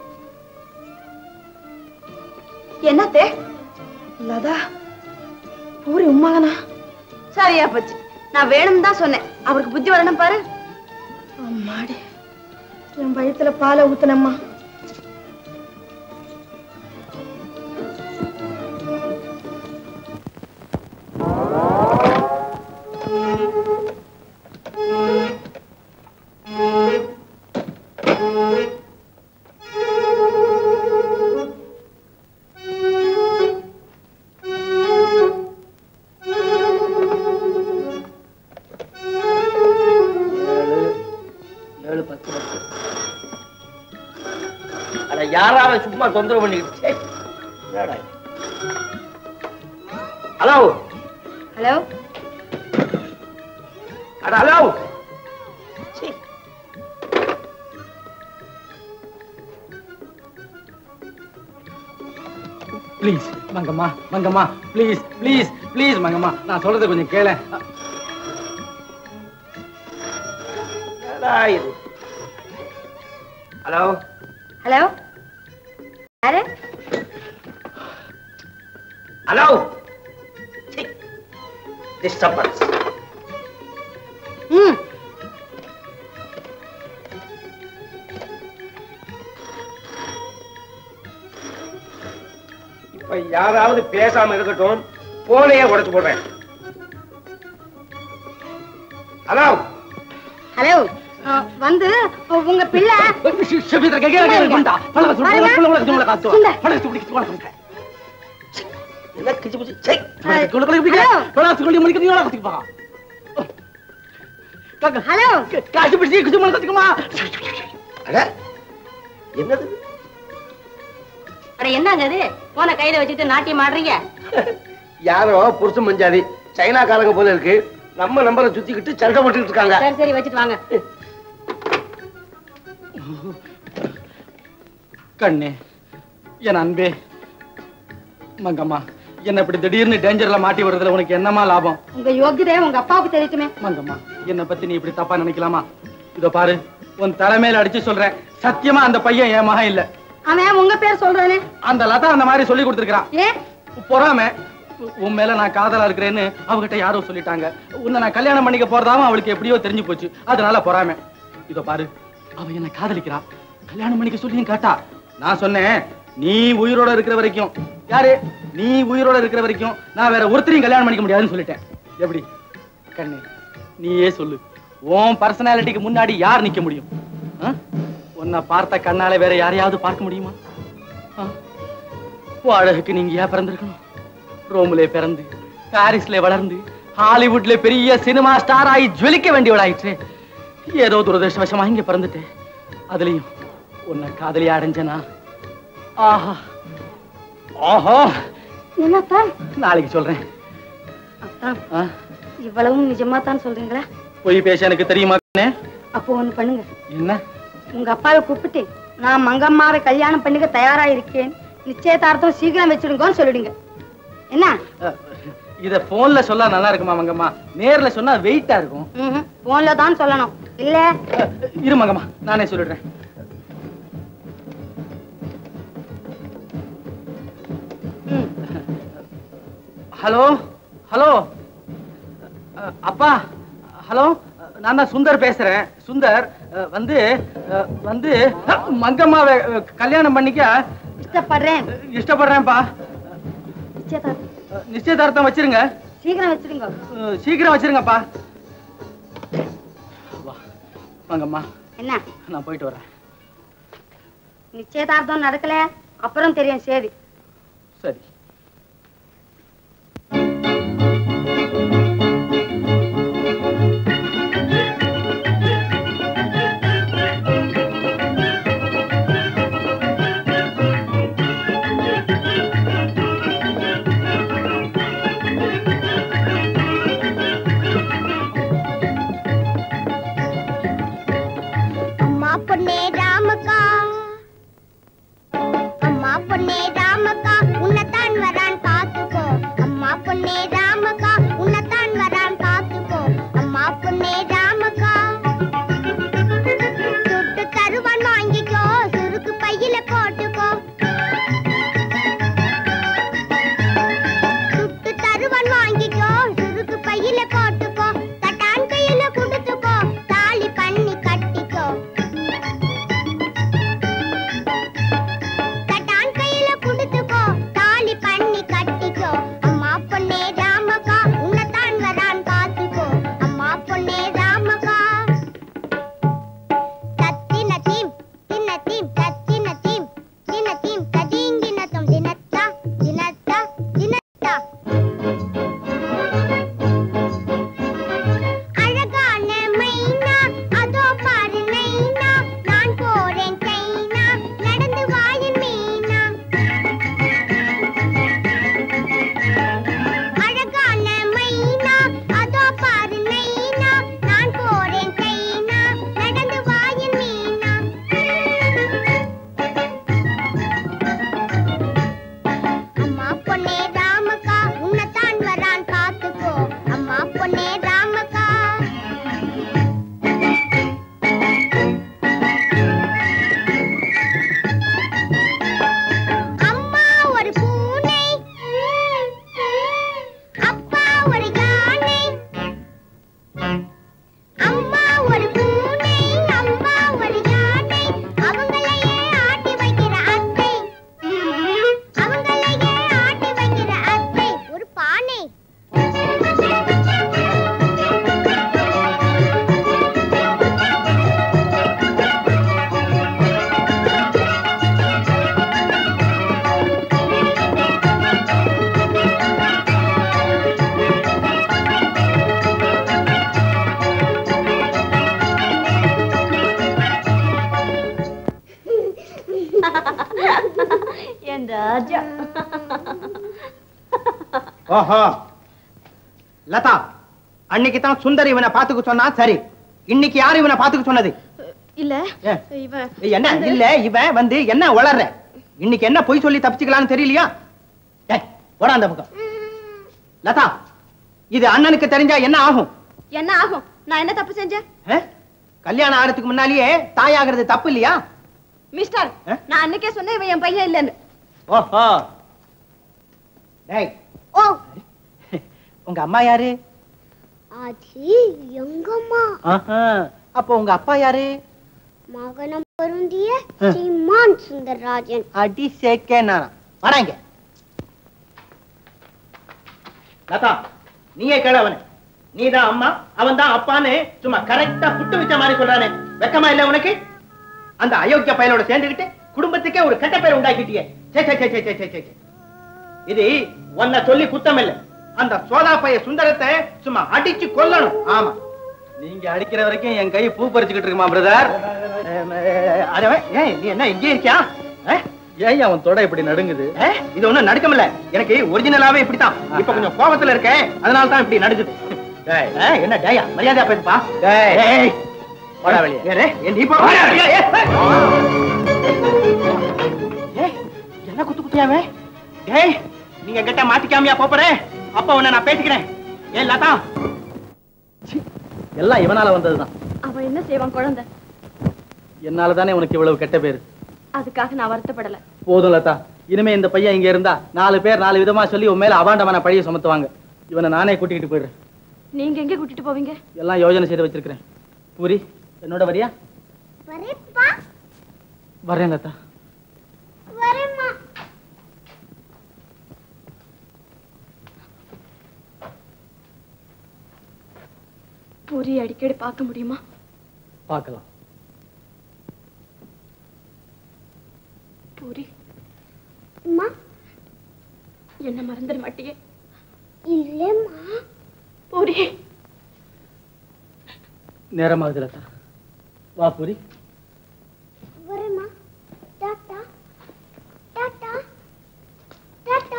Speaker 16: என்னத்தே? லதா பூரி உம்மாதானா? சரியா போச்சு, நான் வேணும் தான் சொன்னேன். அவருக்கு புத்தி வரணும் பாரு. அம்மாடி, என் வயித்துல பாலை ஊத்துனம்மா.
Speaker 11: யாரால சும்மா தொந்தரவு பண்ணிக்கிட்டு. Hello
Speaker 16: hello
Speaker 11: hello.
Speaker 13: Please Mangamma Mangamma please please please Mangamma, நான் சொல்றதை கொஞ்சம் கேள.
Speaker 11: ஹலோ
Speaker 16: ஹலோ யாரு?
Speaker 11: ஹலோ. டிஸ்டர்பன்ஸ். இப்ப யாராவது பேசாம இருக்கட்டும், போனையே உடைச்சு போடுறேன். ஹலோ
Speaker 16: ஹலோ வந்து உங்க பிள்ளை
Speaker 11: என்னது?
Speaker 16: என்னங்க அது போன கையில வச்சுட்டு நாட்டியம் ஆடுறீங்க?
Speaker 11: யாரோ புருஷன் மஞ்சாதி சைனாக்காரங்க போல இருக்கு, நம்ம நம்பரை சுத்திக்கிட்டு சண்டை போட்டுக்கிட்டு இருக்காங்க.
Speaker 16: சரி சரி வச்சுட்டு வாங்க.
Speaker 13: கண்ணே என் அன்பே மங்கம்மா, என்ன இப்படி திடீர்னு டேஞ்சர்ல மாட்டி வர்றதுல உனக்கு என்னமா லாபம்?
Speaker 16: உங்க யோகியதை உங்க அப்பாவுக்கு தெரியுமே.
Speaker 13: மங்கம்மா என்ன பத்தி நீ இப்படி தப்பா நினைக்கலாமா? இதோ பாரு, உன் தலைமையில அடிச்சு சொல்றேன், சத்தியமா அந்த பையன் என் மகன் இல்ல.
Speaker 16: அவன் உங்க பேர் சொல்றானே.
Speaker 13: அந்த லதா அந்த மாதிரி சொல்லி கொடுத்துருக்கான்.
Speaker 16: ஏன்
Speaker 13: பொறாம உன் மேல நான் காதலா இருக்கிறேன்னு அவகிட்ட யாரோ சொல்லிட்டாங்க. உன்னை நான் கல்யாணம் பண்ணிக்க போறதாவும் அவளுக்கு எப்படியோ தெரிஞ்சு போச்சு, அதனால பொறாம. இதோ பாரு, அவ என்ன காதலிக்கிறா, கல்யாணம் பண்ணிக்க சொல்லியும் கேட்டா. நான் சொன்னேன், நீ உயிரோட இருக்கிற வரைக்கும், யாரு நீ உயிரோட இருக்கிற வரைக்கும் நான் வேற ஒருத்தரையும் கல்யாணம் பண்ணிக்க முடியாதுன்னு சொல்லிட்டேன். எப்படி கண்ணே, நீயே சொல்லு, உன் பர்சனாலிட்டிக்கு முன்னாடி யார் நிக்க முடியும்? உன்னை பார்த்த கண்ணால வேற யாரையாவது பார்க்க முடியுமா? அழகுக்கு நீங்க ஏன் பிறந்திருக்கணும்? ரோம்ல பிறந்து பாரிஸ்ல வளர்ந்து ஹாலிவுட்ல பெரிய சினிமா ஸ்டார் ஆகி ஜொலிக்க வேண்டியவளாயிற்று. ஏதோ துரதிருஷ்டவசமா இங்க பிறந்துட்டேன். அதுலயும் உன்னை காதலியா அடைஞ்சனா? ஆஹா ஆஹா,
Speaker 3: என்னத்தான்?
Speaker 13: நாளைக்கு சொல்றேன்.
Speaker 3: அத்தான், இவ்வளவும் நிஜமா தான் சொல்றீங்களா?
Speaker 13: போய் பேச எனக்கு தெரியுமா?
Speaker 3: அப்போ ஒண்ணு பண்ணுங்க.
Speaker 13: என்ன?
Speaker 3: உங்க அப்பாவை கூப்பிட்டு நான் மங்கம்மாவை கல்யாணம் பண்ணிக்க தயாரா இருக்கேன், நிச்சயதார்த்தம் சீக்கிரம் வச்சிருங்கன்னு சொல்லிடுங்க. என்ன?
Speaker 13: இத போன்ல சொல்ல நல்லா இருக்குமா மங்கம்மா? நேர்ல சொன்னா வெயிட்டா இருக்கும்.
Speaker 3: போன்ல தான் சொல்லணும். இல்ல
Speaker 13: இரு மங்கம்மா, நானே சொல்லிடுறேன். ஹலோ ஹலோ அப்பா, ஹலோ, நான் தான் சுந்தர் பேசுறேன். சுந்தர் வந்து வந்து மங்கம்மாவை கல்யாணம் பண்ணிக்க இஷ்டப்படுறேன்ப்பா. நிச்சயதார்த்தம் வச்சிருங்க.
Speaker 3: சீக்கிரம் வச்சிருங்க.
Speaker 13: சீக்கிரம் வச்சிருங்கப்பா. மங்கம்மா,
Speaker 3: என்ன?
Speaker 13: நான் போயிட்டு வரேன்.
Speaker 3: நிச்சயதார்த்தம் நடக்கல அப்புறம் தெரியும். சரி
Speaker 13: சரி.
Speaker 6: ஓஹோ லதா, அன்னைக்கு தான் சுந்தர் இவனை பாத்துக்க சொன்னா சரி, இன்னைக்கு யாரு இவனை பாத்துக்க சொன்னது?
Speaker 16: இல்ல
Speaker 6: என்ன இல்ல, இவன் வந்து என்ன வளர்ற? இன்னைக்கு என்ன பொய் சொல்லி தப்பிச்சுக்கலாம்னு தெரியலையா? போடா அந்த பக்கம். லதா, இது அண்ணனுக்கு தெரிஞ்சா என்ன ஆகும்?
Speaker 16: என்ன ஆகும்? நான் என்ன தப்பு செஞ்சேன்?
Speaker 6: கல்யாணம் ஆகிறதுக்கு முன்னாலேயே தாயாகிறது தப்பு இல்லையா?
Speaker 16: மிஸ்டர், நான் அன்னைக்கே சொன்னேன் இவன் என் பையன் இல்லன்னு.
Speaker 6: ஓஹோ, டேய்,
Speaker 16: ஓ,
Speaker 6: உங்க அம்மா யாரு?
Speaker 14: அது எங்க அம்மா.
Speaker 6: அப்போ உங்க அப்பா யாரு?
Speaker 14: மகனம் பொருந்திய ஸ்ரீமான் சுந்தரராஜன்.
Speaker 6: அடி சேக்கேனா வராங்க. லதா, நீயே கேள அவனை. நீதான் அம்மா அவன் தான் அப்பான்னு சும்மா கரெக்டா புட்டு வச்ச மாதிரி சொல்றானே, வெக்கமா இல்ல உனக்கு? அந்த அயோக்கிய பயலோட சேர்ந்துகிட்டு குடும்பத்துக்கே ஒரு கெட்ட பேர் உண்டாக்கிட்டியே. இது உன்னை சொல்லி குத்தம் இல்ல, அந்த சோதா பைய சுந்தரத்தை சும்மா அடிச்சு கொல்லணும். ஆமா,
Speaker 13: நீங்க அடிக்கிற வரைக்கும் என் கை பூ பறிச்சுக்கிட்டு இருக்குமா பிரதர்?
Speaker 6: நீ என்ன இங்கே இருக்கியா?
Speaker 13: ஏன் அவன் தொட இப்படி நடுங்குது?
Speaker 6: இது ஒண்ணும் நடுக்கமில்ல, எனக்கு ஒரிஜினலாவே இப்படித்தான். இப்ப கொஞ்சம் கோபத்துல இருக்கேன், அதனால தான் இப்படி நடுக்குது. என்ன டேயா, மரியாதையா பேசுப்பா.
Speaker 13: போடா வெளியே.
Speaker 6: என்ன குத்து குத்தியாவே? ஏய், நீங்க கிட்ட மாட்டிக்காமையா போறேன். அப்ப உன்னை நான் பேசிக்கிறேன். ஏன் லதா?
Speaker 13: எல்லாம் இவனால வந்ததுதான்.
Speaker 16: அவன் என்ன செய்வான் குழந்தை?
Speaker 13: என்னாலதானே உனக்கு இவ்வளவு கெட்ட பேரு.
Speaker 16: அதுக்காக நான் வருத்தப்படல.
Speaker 13: போதும் லதா, இனிமே இந்த பையன் இங்க இருந்தா 4 பேர் 4 விதமா சொல்லி உன் மேல அபாண்டமான பழிய சுமத்துவாங்க. இவனை நானே கூட்டிக்கிட்டு போயிடுறேன்.
Speaker 16: நீங்க எங்க கூட்டிட்டு போவீங்க?
Speaker 13: எல்லாம் யோஜனை செய்து வச்சிருக்கிறேன். பூரி, என்னோட வரியா? வரேன் லதா.
Speaker 16: பூரி அடிக்கடி பார்க்க முடியுமா?
Speaker 13: பார்க்கலாம்.
Speaker 16: பூரி, என்ன மறந்துட மாட்டியே?
Speaker 14: இல்லம்மா.
Speaker 16: பூரி,
Speaker 13: நேரமாகுது லதா, வா பூரி.
Speaker 14: வரேம்மா. டாடா டாடா டாடா.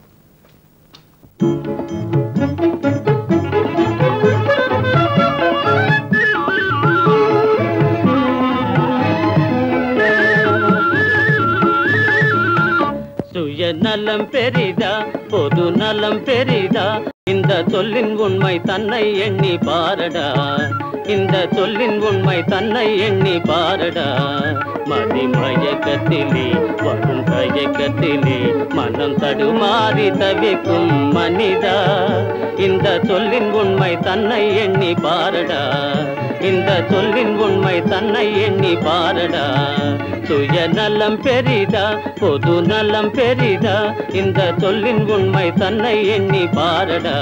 Speaker 9: சுயநலம் பெரிதா பொது நலம் பெரிதா, இந்த சொல்லின் உண்மை தன்னை எண்ணி பாரடா, இந்த சொல்லின் உண்மை தன்னை எண்ணி பாரடா. மதிமயக்கத்திலே வரும் தயக்கத்திலே மனம் தடுமாறி தவிக்கும் மனிதா, இந்த சொல்லின் உண்மை தன்னை எண்ணி பாரடா, இந்த சொல்லின் உண்மை தன்னை எண்ணி பாரடா. சுயநலம் பெரிதா பொது நலம் பெரிதா, இந்த சொல்லின் உண்மை தன்னை எண்ணி பாரடா.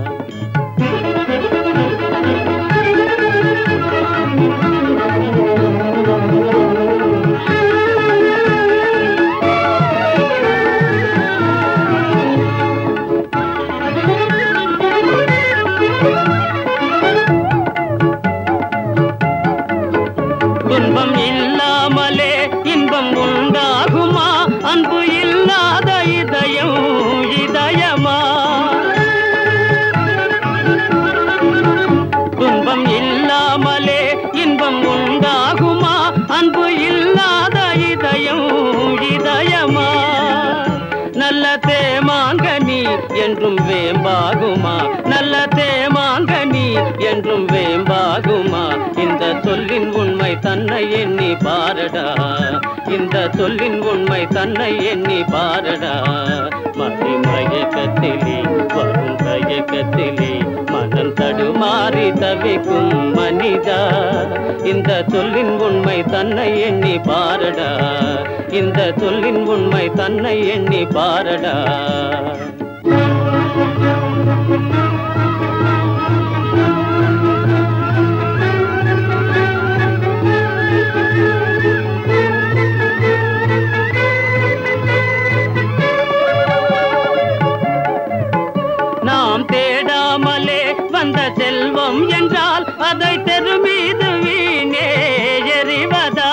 Speaker 9: துன்பம் இல்லாமலே இன்பம் உண்டாகுமா, அன்பு இல்லாத இதயம் இதயமா? துன்பம் இல்லாமலே இன்பம் உண்டாகுமா, அன்பு இல்லாத இதயம் இதயமா? நல்ல தேமாங்கனி என்றும் வேம்பாகுமா, நல்ல தேமாங்கனி என்றும் வேம்பாகுமா? இந்த சொல்லின் உண்மை தன்னை எண்ணி பாரடா, இந்த சொல்லின் உண்மை தன்னை எண்ணி பாரடா. மதிமயக்கத்திலே வரும் தயக்கத்திலே மனம் தடுமாறி தவிக்கும் மனிதா, இந்த சொல்லின் உண்மை தன்னை எண்ணி பாரடா, இந்த சொல்லின் உண்மை தன்னை எண்ணி பாரடா. நாம் தேடாமலே வந்த செல்வம் என்றால் அதை தெரு மீது வீணே எறிவதா?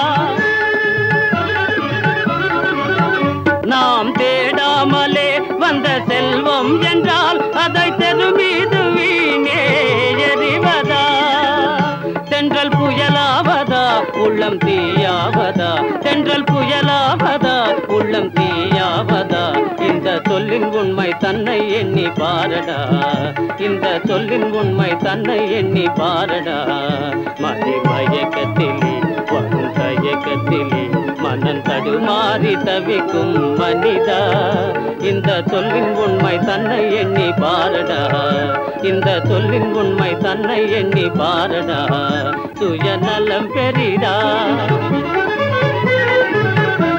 Speaker 9: நாம் தேடாமலே வந்த செல்வம் என்றால் அதை தெரு மீது வீணே எறிவதா? தென்றல் புயலாவதா உள்ளம் தீயாவதா, தென்றல் புயலாவதா உள்ளம் தீயாவதா? இந்த சொல்லின் உண்மை தன்னை எண்ணி பாரடா, இந்த சொல்லின் உண்மை தன்னை எண்ணி பாரடா. மதிமயக்கத்திலே வரும் தயக்கத்திலே மனம் தடுமாறி தவிக்கும் மனிதா, இந்த சொல்லின் உண்மை தன்னை எண்ணி பாரடா, இந்த சொல்லின் உண்மை தன்னை எண்ணி பாரடா. சுயநலம் பெரிதா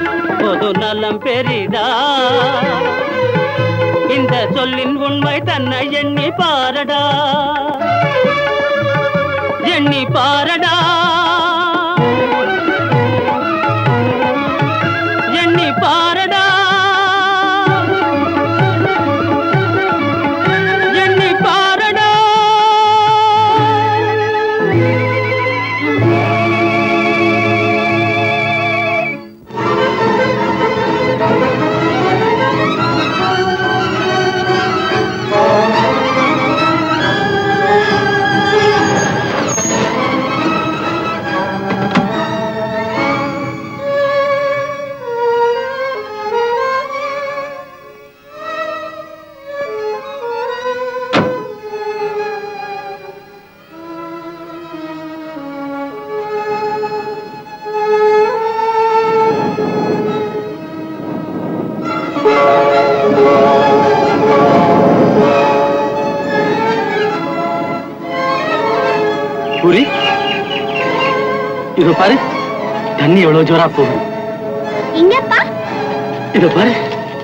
Speaker 9: பொது நலம் பெரிதா, இந்த சொல்லின் உண்மை தன்னை தன்னை எண்ணி பாரடா எண்ணி பாரடா எண்ணி பாரடா எண்ணி பாரடா
Speaker 1: பூரி இதோ பாரு தண்ணி எவ்வளவு ஜோரா போகும்
Speaker 14: எங்கப்பா
Speaker 1: இதோ பாரு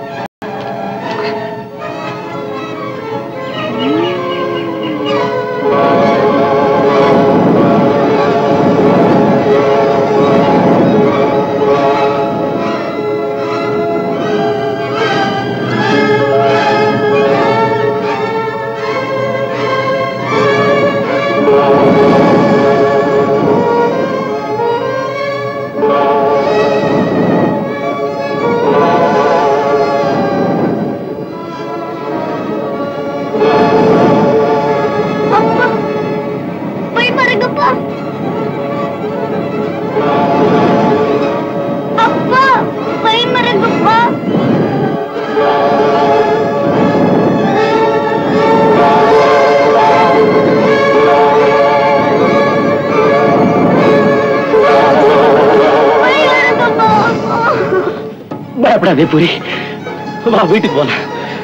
Speaker 1: பயப்படாதே பூரி வா வீட்டுக்கு போலாம்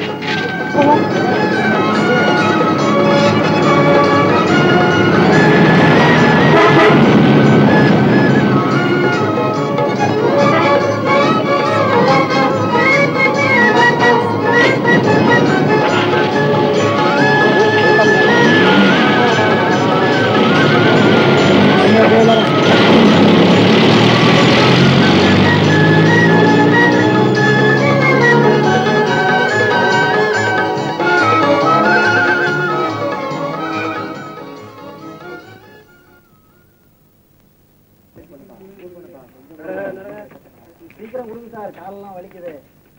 Speaker 6: சீக்கிரம் கொடுங்க சார், காலெல்லாம் வலிக்குது.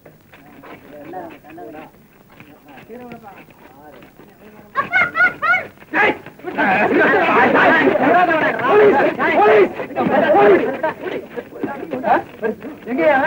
Speaker 6: எங்கயா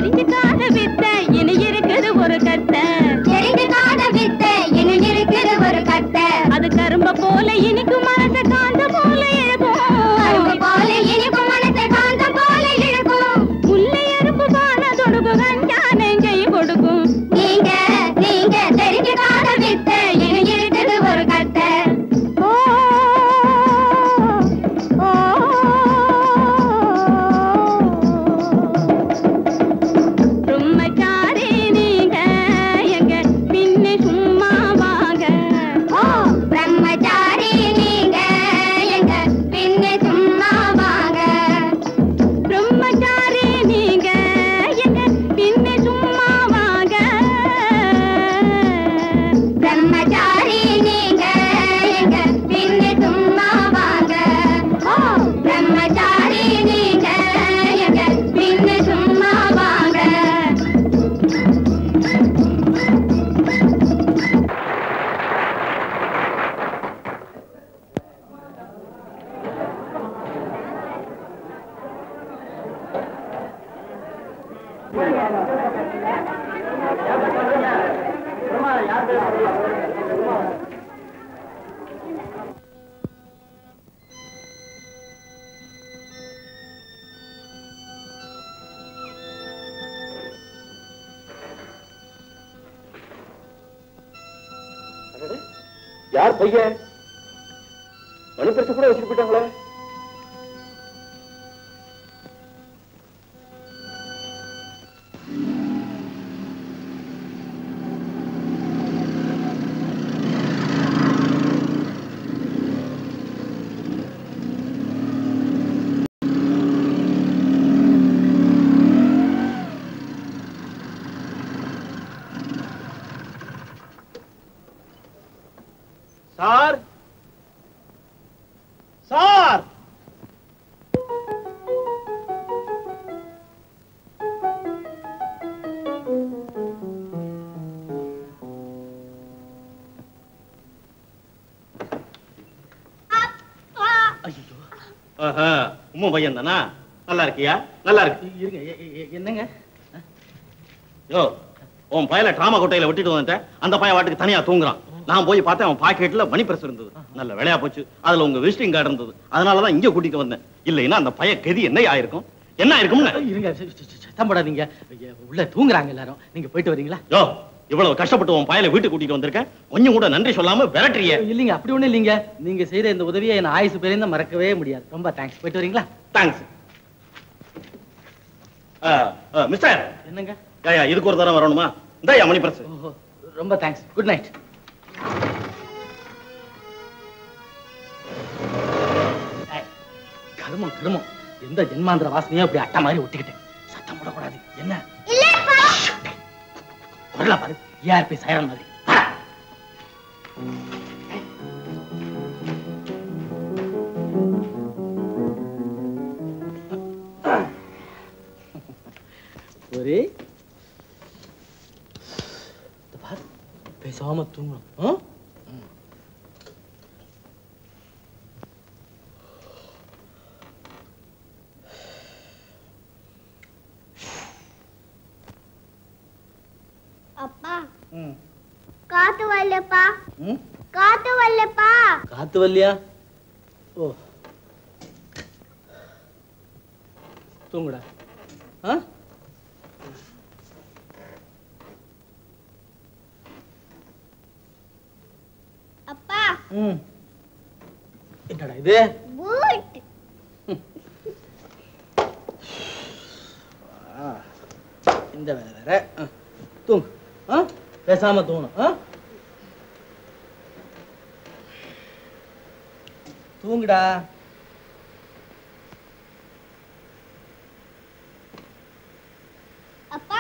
Speaker 10: ஒரு
Speaker 11: யார் பையன் மணி பிரச்சனை கூட வச்சுட்டு போயிட்டாங்களே.
Speaker 6: சார் சார்
Speaker 11: உம்மா பையன் தானா? நல்லா இருக்கியா? நல்லா இருக்கு.
Speaker 6: என்னங்க
Speaker 11: யோ, உன் பயல டிராமா கொட்டையில விட்டுட்டு வந்துட்டேன். அந்த பையன் வாட்டுக்கு தனியா தூங்குறான். நான் போய் பார்த்தேன், அவன் பாக்கெட்ல மணி பிரஸ் இருந்தது. நல்ல வேலையா போச்சு. அதுல உங்க விசிட்டிங் கார்டு இருந்தது. அதனாலதான் இங்க கூட்டிட்டு வந்தேன். இல்லைன்னா அந்த பையன் கெதி என்ன ஆயிருக்கும்? என்ன ஆயிருக்கும்னு.
Speaker 6: இருங்க, சத்தம் போடாதீங்க. உள்ள தூங்குறாங்க எல்லாரும். நீங்க போயிட்டு வரீங்களா?
Speaker 11: யோ, இவ்வளவு கஷ்டப்பட்டு உன் பயல வீட்டுக்கு கூட்டிட்டு வந்திருக்கேன். கொஞ்சம் கூட நன்றி சொல்லாம விரட்டுறிய.
Speaker 6: இல்லீங்க, அப்படி ஒண்ணு இல்லீங்க. நீங்க செய்த இந்த உதவியை என் ஆயுசு பேரையும் மறக்கவே முடியாது. ரொம்ப தேங்க்ஸ். போயிட்டு வரீங்களா?
Speaker 11: தேங்க்ஸ். மிஸ்டர்,
Speaker 6: என்னங்க?
Speaker 11: இதுக்கு ஒரு தரம் வரணுமா? இந்த மணி பிரஸ்.
Speaker 6: ரொம்ப தேங்க்ஸ். Good night. கருமம் கருமம். எந்த ஜென்மாந்திர வாசனையோ அப்படி அட்டை மாதிரி ஒட்டிக்கிட்டேன். சத்தம் போடக்கூடாது. என்ன குரலா பாரு, யார் போய் சைரன் மாதிரி. ஒரே பேசாம தூங்கணும்.
Speaker 14: அப்பா காத்து வரலப்பா. காத்து வரலப்பா.
Speaker 6: காத்து வரலையா? ஓ, தூங்குடா.
Speaker 14: அப்பா
Speaker 6: என்னடா இது?
Speaker 14: பூட்.
Speaker 6: இந்த வேலை வேற. தூங்கு. பேசாம தூங்கணும். தூங்குடா.
Speaker 14: அப்பா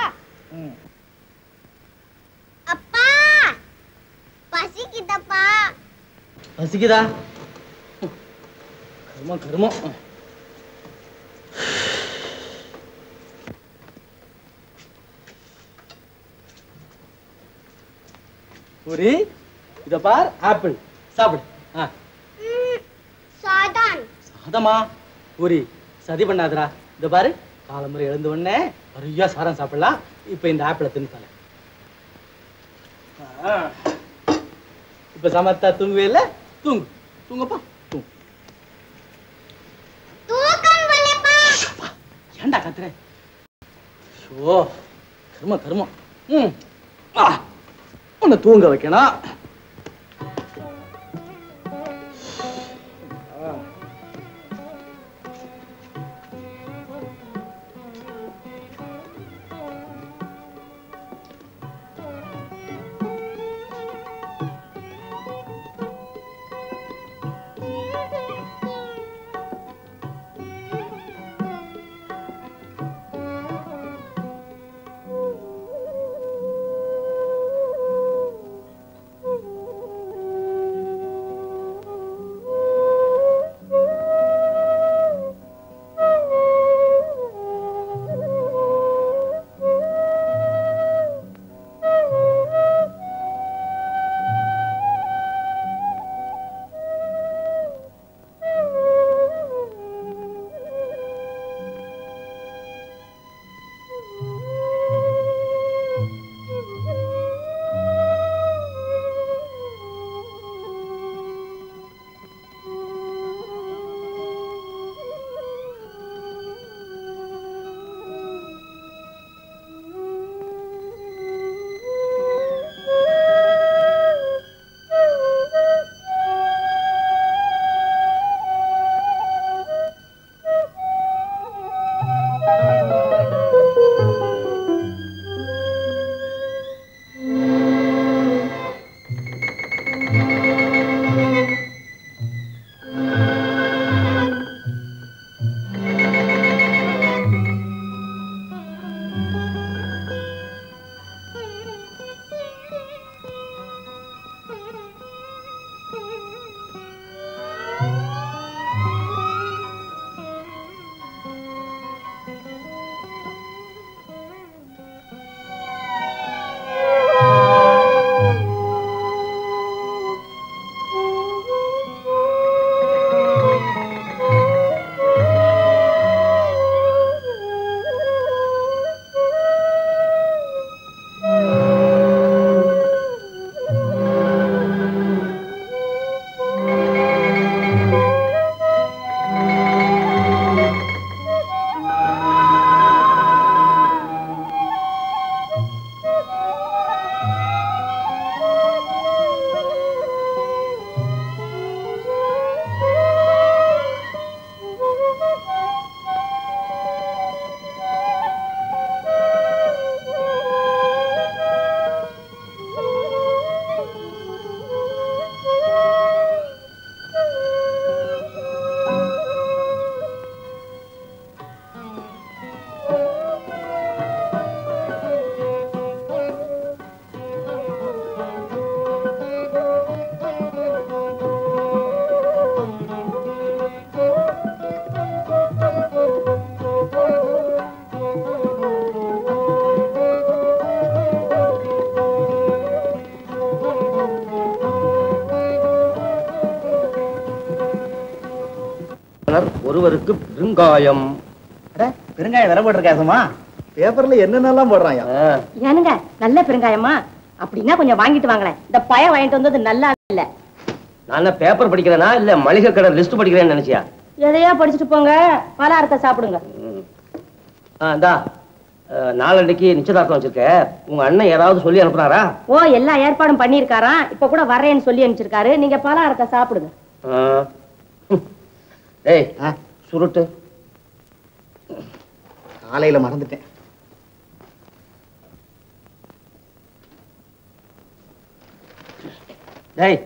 Speaker 14: அப்பா பசிக்குதப்பா.
Speaker 6: பசிக்குதா? கருமம் கருமம். ஒரு இத பார், ஆப்பிள் சாப்பிடு.
Speaker 14: சாதான்.
Speaker 6: சாதமா? ஒரு சதி பண்ணாதடா. இத பாரு, காலமுறை எழுந்த உடனே நிறைய சாதம் சாப்பிடலாம். இப்ப இந்த ஆப்பிளை தின்னு. இப்ப சமத்தா தூங்குவே இல்ல? தூங்கு. தூங்கப்பா. தூங்கு.
Speaker 14: தூக்கம் வரலப்பா.
Speaker 6: ஏன்டா கத்துற? ஷோ, கர்மம் கர்மம். உன்னை தூங்க வைக்கணும்.
Speaker 12: ஒருவருக்கு பெருங்காயம்.
Speaker 15: பெருங்காயம் விலை போட்டிருக்காசுமா? பேப்பர்ல என்னென்னலாம் போடுறாங்க?
Speaker 7: ஏனுங்க நல்ல பெருங்காயமா? அப்படின்னா கொஞ்சம் வாங்கிட்டு வாங்களேன். இந்த பயம் வாங்கிட்டு வந்தது நல்லா இல்ல.
Speaker 12: நான் பேப்பர் படிக்கிறேனா இல்ல மளிகை கடை லிஸ்ட் படிக்கிறேன்னு நினைச்சியா?
Speaker 7: எதையா படிச்சுட்டு போங்க, பலகாரத்தை சாப்பிடுங்க.
Speaker 12: நாளன்னைக்கு நிச்சயதார்த்தம் வச்சிருக்க. உங்க அண்ணன் யாராவது சொல்லி அனுப்புறாரா?
Speaker 7: ஓ, எல்லா ஏற்பாடும் பண்ணிருக்காராம். இப்ப கூட வர்றேன்னு சொல்லி அனுப்பிச்சிருக்காரு. நீங்க பலகாரத்தை சாப்பிடுங்க.
Speaker 12: ஏய் சுருட்டு.
Speaker 15: காலையில மறந்துட்டேன்.
Speaker 12: டேய்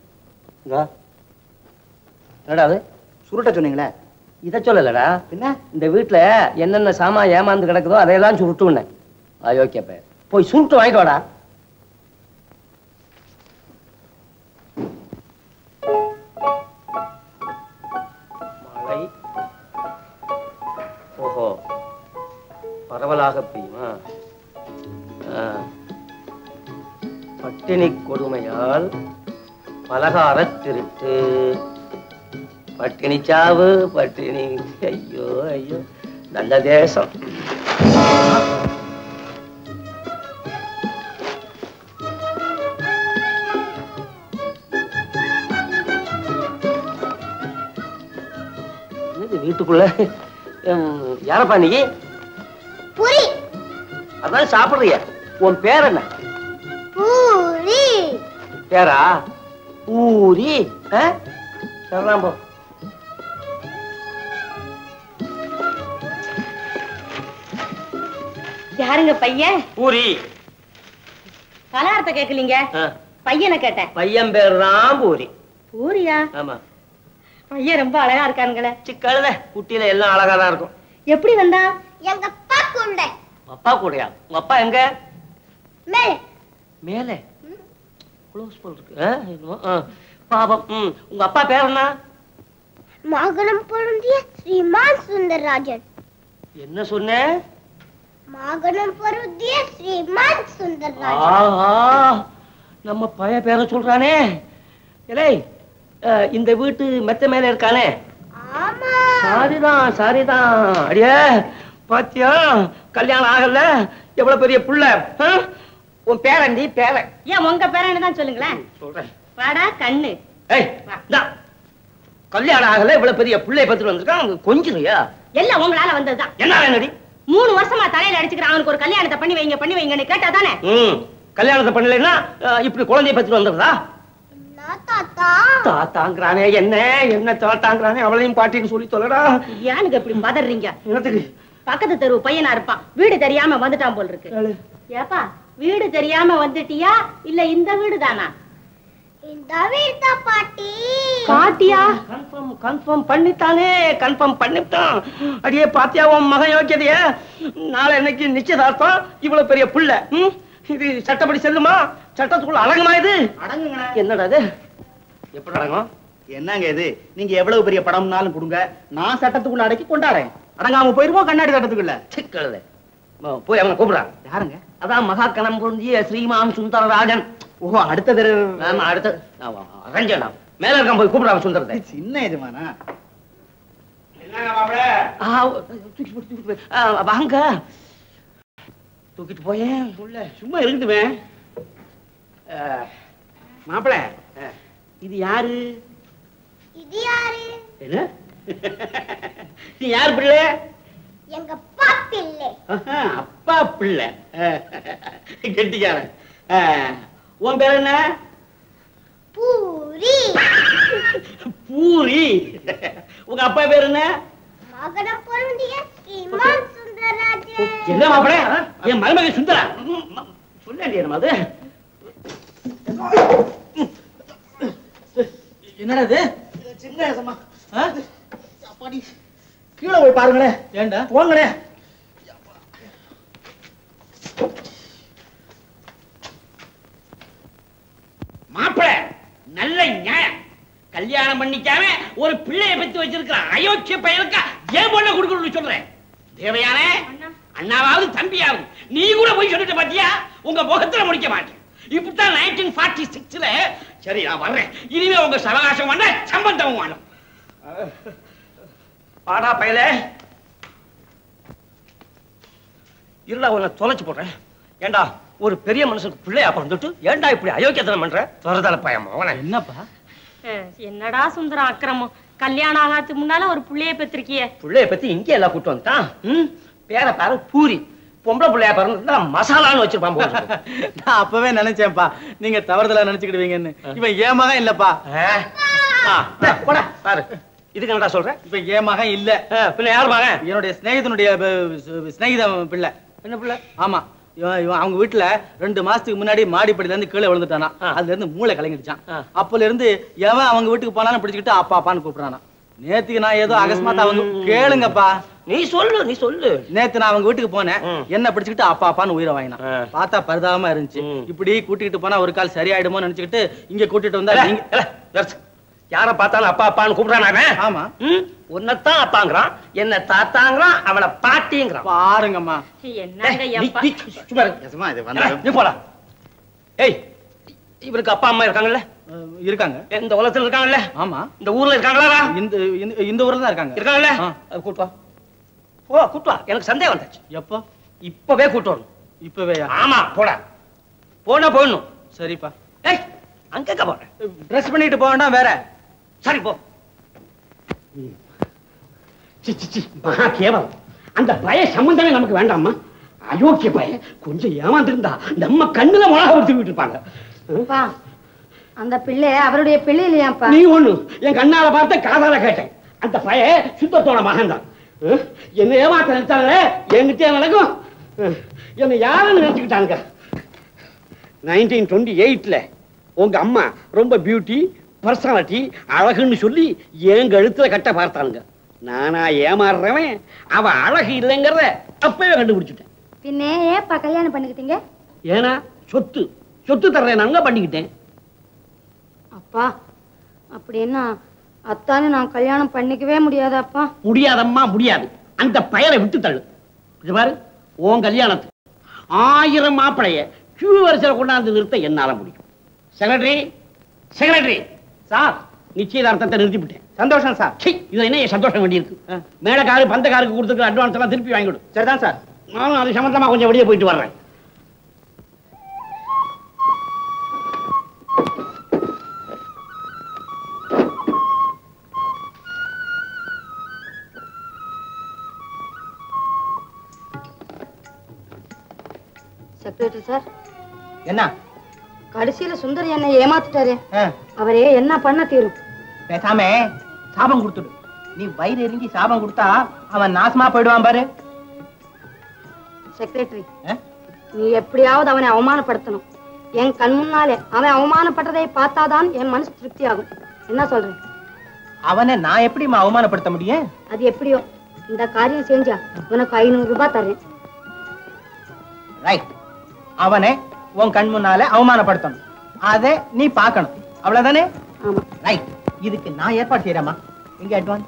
Speaker 12: என்னடா அது?
Speaker 15: சுருட்ட சொன்னீங்களே,
Speaker 12: இதை சொல்லலடா.
Speaker 15: என்ன
Speaker 12: இந்த வீட்டுல என்னென்ன சாமா ஏமாந்து கிடக்குதோ அதையெல்லாம் சுருட்டுன்னு. அயோக்கியப்ப போய் சுருட்டு வாங்கிட்டு வாடா. மழை ஓஹோ பரவலாக பெய்யுமா? பட்டினி கொடுமையால் பலகார திருட்டு. பட்டினி சாவு, பட்டினி. ஐயோ ஐயோ, நல்ல தேசம். வீட்டுக்குள்ள யாரப்பா நீ?
Speaker 14: பூரி.
Speaker 12: அதான் சாப்பிடுறிய. உன் பேர் என்ன?
Speaker 14: பூரி.
Speaker 12: பேரா பூரி? சரலாம் போ.
Speaker 7: யாருங்க பையன்?
Speaker 12: பூரி.
Speaker 7: பலகாரத்தை கேட்கலீங்க, பையனை கேட்டேன்.
Speaker 12: பையன் பேர் தான் பூரி.
Speaker 7: பூரியா?
Speaker 12: ஆமா.
Speaker 7: பையன் ரொம்ப அழகா இருக்கானுங்களே.
Speaker 12: சிக்கழுத குட்டியில எல்லாம் அழகா தான் இருக்கும்.
Speaker 7: எப்படி வந்தா?
Speaker 14: எங்க அப்பா கூட.
Speaker 12: அப்பா கூடயா? உங்க அப்பா எங்க?
Speaker 14: மேல.
Speaker 12: மேல க்ளோஸ் போல் இருக்கு. பாபம். உங்க அப்பா பேர் என்ன?
Speaker 14: மகனம் பொருந்திய ஸ்ரீமான் சுந்தரராஜன்.
Speaker 12: என்ன சொன்ன?
Speaker 14: மகனம் பொருந்திய ஸ்ரீமான் சுந்தரராஜன்.
Speaker 12: ஆஹா, நம்ம பைய பேரை சொல்றானே. ஏலே, இந்த வீட்டு மெத்த மேல இருக்கானே.
Speaker 14: ஆமா.
Speaker 12: சாரிதான் சாரிதான். அடியே பாத்தியா, கல்யாணம் ஆகல, எவ்வளவு பெரிய புள்ள. உன் பேரண்டி பேரன்.
Speaker 7: ஏன் உங்க பேரன் தான் சொல்லுங்களேன்.
Speaker 12: சொல்றேன்.
Speaker 7: வாடா கண்ணு.
Speaker 12: ஏய், கல்யாணம் ஆகல, இவ்வளவு பெரிய புள்ளைய பத்திட்டு வந்திருக்கான். கொஞ்சியா?
Speaker 7: எல்லாம் உங்களால வந்ததுதான்.
Speaker 12: என்ன வேணடி?
Speaker 7: 3 வருஷமா தலையில அடிச்சுக்கிறான். அவனுக்கு ஒரு கல்யாணத்தை பண்ணி வைங்கன்னு கேட்டா தானே?
Speaker 12: கல்யாணத்தை பண்ணலைன்னா இப்படி குழந்தைய பத்திட்டு வந்துடுறதா?
Speaker 14: தாத்தா
Speaker 12: தாத்தாங்கிறானே. என்ன என்ன தாத்தாங்கிறானே? அவளையும் பாட்டின்னு சொல்லி சொல்லடா.
Speaker 7: ஏனுக்கு இப்படி பதறீங்க?
Speaker 12: என்னத்துக்கு?
Speaker 7: பக்கத்து தெரு பையனா இருப்பான், வீடு தெரியாம வந்துட்டான் போல் இருக்கு. ஏப்பா, வீடு தெரியாம வந்துட்டியா இல்ல இந்த வீடு தானா?
Speaker 14: இந்த வீடு தான் பாட்டி.
Speaker 7: பாட்டியா?
Speaker 12: கன்ஃபார்ம் பண்ணிட்டானே. கன்ஃபார்ம் பண்ணிட்டான். அடியே பாத்தியா உன் மகன் யோக்கியதைய? நாளை என்னைக்கு நிச்சயதார்த்தம், இவ்வளவு பெரிய புள்ள. இது சட்டப்படி செல்லுமா? சட்டத்துக்குள்ள அடங்குமா இது?
Speaker 15: அடங்குங்க.
Speaker 12: என்னடா இது? எப்படி அடங்கும்?
Speaker 15: என்னங்க இது? நீங்க எவ்வளவு பெரிய படம்னாலும் கொடுங்க, நான் சட்டத்துக்குள்ள அடக்கி கொண்டாடுறேன். அடங்காம போயிருவோம் கண்ணாடி சட்டத்துக்குள்ள.
Speaker 12: சிக்கழுத போய் அவனை கூப்பிடுறான்.
Speaker 15: யாருங்க?
Speaker 12: அதான் மகா கணம் பொருந்திய ஸ்ரீமான் சுந்தரராஜன்.
Speaker 15: ஓஹோ, அடுத்த தடவை.
Speaker 12: ஆமா, அடுத்த ரஞ்சனா மேல இருக்கான். போய் கூப்பிடுறான் சுந்தரத்தை.
Speaker 15: சின்ன எஜமானா?
Speaker 12: வாங்க, தூக்கிட்டு போயேன் உள்ள.
Speaker 5: சும்மா இருக்கட்டுமே. மாப்பிள, இது யாரு?
Speaker 14: இது யாரு?
Speaker 5: என்ன? நீ யார் பிள்ளை?
Speaker 14: எங்க அப்பா பிள்ளை.
Speaker 5: அப்பா பிள்ளை. கெட்டிக்காரன். உன் பேர் என்ன?
Speaker 14: பூரி.
Speaker 5: பூரி. உங்க அப்பா பேர் என்ன?
Speaker 14: மகனம் பொருந்திய ஸ்ரீமான் சுந்தரராஜன்.
Speaker 5: என்ன மாப்பிள? என் மருமகன் சுந்தரா? சொல்ல நம்ம அது.
Speaker 15: என்னடா இது? சின்ன எஜமா. அப்பாடி, கீழே போய் பாருங்களேன். ஏண்டா போங்களே.
Speaker 5: மாப்பிள, நல்ல நியாயம். கல்யாணம் பண்ணிக்காம ஒரு பிள்ளைய பெத்து வச்சிருக்கான். அயோக்கிய பையனுக்கு ஏன் பொண்ணை கொடுக்கணும்னு சொல்றேன். தேவையானே அண்ணாவாவது தம்பியாவது நீ கூட போய் சொல்லிட்டு பாத்தியா? உங்க முகத்துல முடிக்க மாட்டேன். இப்படித்தான் 1946ல. சரி, நான் வர்றேன். இனிமே உங்க சவகாசம் வேண்டாம், சம்பந்தமும் வேணும்.
Speaker 11: பாடா பயலே இருடா உன்னை தொலைச்சு போடுறேன். ஏண்டா ஒரு பெரிய மனுஷனுக்கு பிள்ளையா பிறந்துட்டு ஏண்டா இப்படி அயோக்கியத்தனம் பண்ற? துறதால பயமா
Speaker 13: என்னப்பா?
Speaker 16: என்னடா சுந்தரம் அக்கிரமம், கல்யாணம் ஆகாதுக்கு முன்னால ஒரு புள்ளைய பெற்றிருக்கிய.
Speaker 11: பிள்ளைய பத்தி இங்கே எல்லாம் கூட்டு வந்துட்டான். பேர பாரு பூரி, பொம்பளை பிள்ளையா பிறந்தா மசாலான்னு வச்சிருப்பான்.
Speaker 13: நான் அப்பவே நினைச்சேன்ப்பா நீங்க தவறுதலா நினைச்சுக்கிடுவீங்கன்னு. இவன் ஏன் மகன் இல்லப்பா.
Speaker 11: போடா பாரு. இதுக்கு என்னடா சொல்றேன்?
Speaker 13: இப்ப ஏன் மகன் இல்ல.
Speaker 11: பின்ன யார் மகன்?
Speaker 13: என்னுடைய சிநேகிதனுடைய சிநேகிதன் பிள்ளை.
Speaker 11: என்ன பிள்ளை?
Speaker 13: ஆமா, இவன் அவங்க வீட்டுல 2 மாசத்துக்கு முன்னாடி மாடிப்படியில இருந்து கீழே விழுந்துட்டானா. அதுல இருந்து மூளை கலங்கிடுச்சான். அப்பல இருந்து எவன் அவங்க வீட்டுக்கு போனாலும் பிடிச்சுக்கிட்டு அப்பா அப்பான்னு கூப்பிடுறானா. நேத்துக்கு நான் ஏதோ அகஸ்மாத் அவங்க கேளுங்கப்பா.
Speaker 11: நீ சொல்லு.
Speaker 13: நேத்து நான் அவங்க வீட்டுக்கு போனேன். என்ன பிடிச்சுக்கிட்டு அப்பா அப்பான்னு உயிரை வாங்கினான். பார்த்தா பரிதாபமா இருந்துச்சு. இப்படி கூட்டிட்டு போனா ஒரு கால் சரியாயிடுமோன்னு நினைச்சுக்கிட்டு இங்க கூட்டிட்டு வந்தா
Speaker 11: யார பார்த்தாலும் அப்பா அப்பான்னு கூப்பிடுறானே.
Speaker 13: ஆமா,
Speaker 11: உன்னைத்தான் அப்பாங்கிறான், என்ன தாத்தாங்கிறான், அவளை பாட்டிங்கிறான்.
Speaker 13: பாருங்கம்மா.
Speaker 11: நீ போடா. ஏய், இவருக்கு அப்பா அம்மா இருக்காங்கல்ல?
Speaker 13: இருக்காங்க.
Speaker 11: இந்த உலகத்துல இருக்காங்கல்ல?
Speaker 13: ஆமா.
Speaker 11: இந்த ஊர்ல இருக்காங்களா?
Speaker 13: இந்த ஊர்ல தான் இருக்காங்க.
Speaker 11: இருக்காங்கல்ல? கூட்டு வா. கூட்டு வா. எனக்கு சந்தேகம் வந்துச்சு.
Speaker 13: எப்போ?
Speaker 11: இப்பவே கூட்டு வரணும்.
Speaker 13: இப்பவே?
Speaker 11: ஆமா, போடா. போடணும்.
Speaker 13: சரிப்பா.
Speaker 11: ஏய், அங்க போறேன்.
Speaker 13: ட்ரெஸ் பண்ணிட்டு போனா வேற.
Speaker 11: சரி போ. மகா கேவலம். அந்த பய சம்பந்தமே நமக்கு வேண்டாமா? அயோக்கிய பய கொஞ்சம் ஏமாந்திருந்தா நம்ம கண்ணுல மிளகா ஊத்திட்டு இருப்பாங்க.
Speaker 3: அந்த பிள்ளை அவருடைய பிள்ளை இல்லையாப்பா?
Speaker 11: நீ ஒண்ணு என் கண்ணால பார்த்த காதால கேட்டேன். அந்த பய சுத்தத்தோட மகன் தான். என்ன ஏமாத்த நினைச்சாலே என்கிட்ட நடக்கும். என்ன யாருன்னு நினைச்சுக்கிட்டாங்க. 1928ல உங்க அம்மா ரொம்ப பியூட்டி, பர்சனாலிட்டி, அழகுன்னு சொல்லி என் கழுத்துல கட்ட பார்த்தானுங்க. நானா ஏமாறுறவன் அவ அழகு இல்லைங்கிறத அப்பவே கண்டுபிடிச்சிட்டேன்.
Speaker 3: பின்ன ஏப்பா கல்யாணம் பண்ணிக்கிட்டீங்க?
Speaker 11: ஏன்னா சொத்து தர்றேன் நாங்க பண்ணிக்கிட்டேன்.
Speaker 3: அப்பா அப்படின்னா அத்தானு நான் கல்யாணம் பண்ணிக்கவே முடியாதாப்பா?
Speaker 11: முடியாதம்மா, முடியாது. அந்த பயலை விட்டு தள்ளு. பாரு, உன் கல்யாணத்துக்கு 1000 மாப்பிளைய கியூ வரிசையில் கொண்டாந்து நிறுத்த என்னால முடியும். செக்ரட்டரி சார், நிச்சயதார்த்தத்தை நிறுத்திவிட்டேன்.
Speaker 6: சந்தோஷம் சார்.
Speaker 11: இதுல என்ன சந்தோஷம் வேண்டியிருக்கு? மேலக்காரு பந்தக்காருக்கு கொடுத்துருக்க அட்வான்ஸ் எல்லாம் திருப்பி வாங்கிவிடு.
Speaker 6: சரிதான் சார்.
Speaker 11: நானும் அது சம்பந்தமா கொஞ்சம் வெளியே போயிட்டு வர்றேன்.
Speaker 3: Secretary sir.
Speaker 6: என்ன?
Speaker 3: கடைசியில சுந்தர் என்னை ஏமாத்திட்டாரு. அவரே என்ன பண்ண தீரும்?
Speaker 6: பேசாம சாபம் கொடுத்துடு. நீ வயிறு எரிஞ்சி சாபம் கொடுத்தா அவன் நாசமா போயிடுவான் பாரு.
Speaker 3: செக்ரட்டரி, நீ எப்படியாவது அவனை அவமானப்படுத்தணும். என் கண் முன்னாலே அவன் அவமானப்பட்டதை பார்த்தாதான் என் மனசு திருப்தி ஆகும். என்ன சொல்றேன்?
Speaker 6: அவனை நான் எப்படிமா அவமானப்படுத்த முடியும்?
Speaker 3: அது எப்படியோ இந்த காரியம் செஞ்சா உனக்கு 500 ரூபாய் தரேன்.
Speaker 6: ரைட். அவனை உன் கண் முன்னால அவமானப்படுத்தணும். அதை நீ பார்க்கணும். அவ்வளவுதானே? ரைட். இதுக்கு நான் ஏற்பாடு செய்யறேமா. எங்க அட்வான்ஸ்?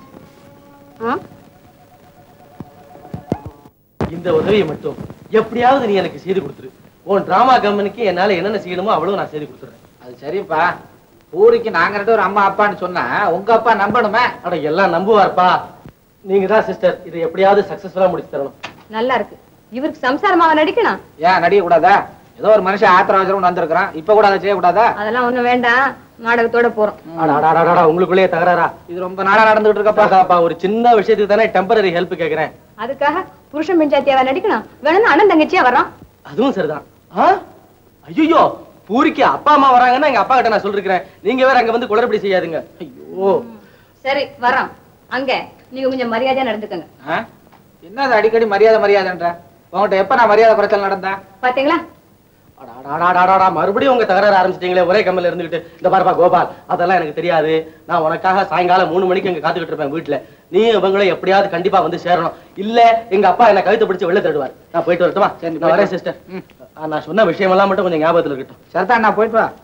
Speaker 13: இந்த உதவியை மட்டும் எப்படியாவது நீ எனக்கு செய்து கொடுத்துரு. உன் டிராமா கம்பெனிக்கு என்னால என்னென்ன செய்யணுமோ அவ்வளவு நான் செய்து கொடுத்துறேன்.
Speaker 18: அது சரிப்பா. ஊருக்கு நாங்க 2 ஒரு அம்மா அப்பான்னு சொன்னா உங்க அப்பா நம்பணுமே.
Speaker 13: அட எல்லாம் நம்புவார்ப்பா. நீங்க தான் சிஸ்டர் இதை எப்படியாவது சக்சஸ்ஃபுல்லா முடிச்சு தரணும்.
Speaker 16: நல்லா இருக்கு. இவருக்கு சம்சாரமாக நடிக்கணும்.
Speaker 18: ஏன் நடிக்க கூடாதா? ஏதோ ஒரு மனுஷன் ஆத்திரம் அவசரம் வந்திருக்கிறான். இப்ப கூட அதை செய்யக்கூடாதா?
Speaker 16: அதெல்லாம் ஒண்ணும் வேண்டாம். நாடகத்தோட போறோம்.
Speaker 13: உங்களுக்குள்ளேயே தகராறா?
Speaker 18: இது ரொம்ப நாளா நடந்துட்டு இருக்கப்பா.
Speaker 13: ஒரு சின்ன விஷயத்துக்கு தானே டெம்பரரி ஹெல்ப் கேக்குறேன்.
Speaker 16: அதுக்காக புருஷன் பெஞ்சாத்தியாவா நடிக்கணும்? வேணும்னு அண்ணன் தங்கச்சியா வர்றான்.
Speaker 13: அதுவும் சரிதான். ஐயோ, பூரிக்கு அப்பா அம்மா வராங்கன்னா எங்க அப்பா கிட்ட நான் சொல்லிருக்கிறேன். நீங்க வேற அங்க வந்து குளறுபடி செய்யாதுங்க. ஐயோ.
Speaker 16: சரி வர்றோம். அங்க நீங்க கொஞ்சம் மரியாதையா நடந்துக்கங்க.
Speaker 18: என்னது அடிக்கடி மரியாதைன்ற? உங்ககிட்ட எப்ப நான் மரியாதை குறைச்சல் நடந்தேன்
Speaker 16: பாத்தீங்களா?
Speaker 13: மறுபடியும் உங்க தகராறு ஆரம்பிச்சிட்டீங்களே ஒரே கம்பெனில இருந்துகிட்டு. இந்த பாருப்பா கோபால், அதெல்லாம் எனக்கு தெரியாது. நான் உனக்காக சாயங்காலம் 3 மணிக்கு இங்க காத்துக்கிட்டு இருப்பேன் வீட்டுல. நீ இவங்களும் எப்படியாவது கண்டிப்பா வந்து சேரணும். இல்ல எங்க அப்பா என்ன கழுத்து பிடிச்சு வெளில தடுவார். நான் போயிட்டு வரட்டுமா? நான் வரேன் சிஸ்டர். நான் சொன்ன விஷயம் எல்லாம் மட்டும் கொஞ்சம் ஞாபகத்துல இருக்கட்டும்.
Speaker 18: சரிதான், நான் போயிட்டு வா.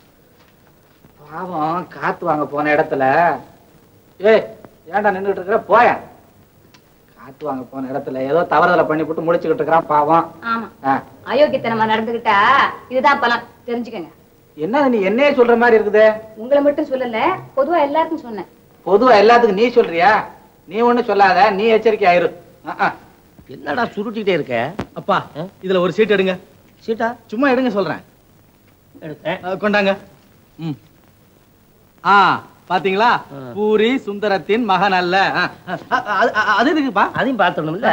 Speaker 18: பாவம் காத்து வாங்க போன இடத்துல ஏன்டா நின்றுட்டு இருக்கிற? போய காத்து வாங்க போன இடத்துல ஏதோ தவறுதலை பண்ணி போட்டு முடிச்சுக்கிட்டு இருக்கிறான் பாவம்.
Speaker 16: ஆமா, அயோக்கியத்தனமா நடந்துகிட்டா இதுதான் பலம். தெரிஞ்சுக்கங்க.
Speaker 18: என்ன நீ என்னையே சொல்ற மாதிரி இருக்குது?
Speaker 16: உங்களை மட்டும் சொல்லல, பொதுவா எல்லாருக்கும் சொன்னேன்.
Speaker 18: பொதுவா எல்லாத்துக்கும் நீ சொல்றியா? நீ ஒண்ணு சொல்லாத, நீ எச்சரிக்கை ஆயிரு.
Speaker 5: என்னடா சுருட்டிட்டே இருக்க?
Speaker 13: அப்பா இதுல ஒரு சீட் எடுங்க.
Speaker 5: சீட்டா?
Speaker 13: சும்மா எடுங்க சொல்றேன்.
Speaker 5: எடுத்தேன்.
Speaker 13: கொண்டாங்க. பாத்தீங்களா? பூரி சுந்தரத்தின் மகன் அல்ல. அது எதுக்குப்பா?
Speaker 5: அதையும் பார்த்தோம்ல.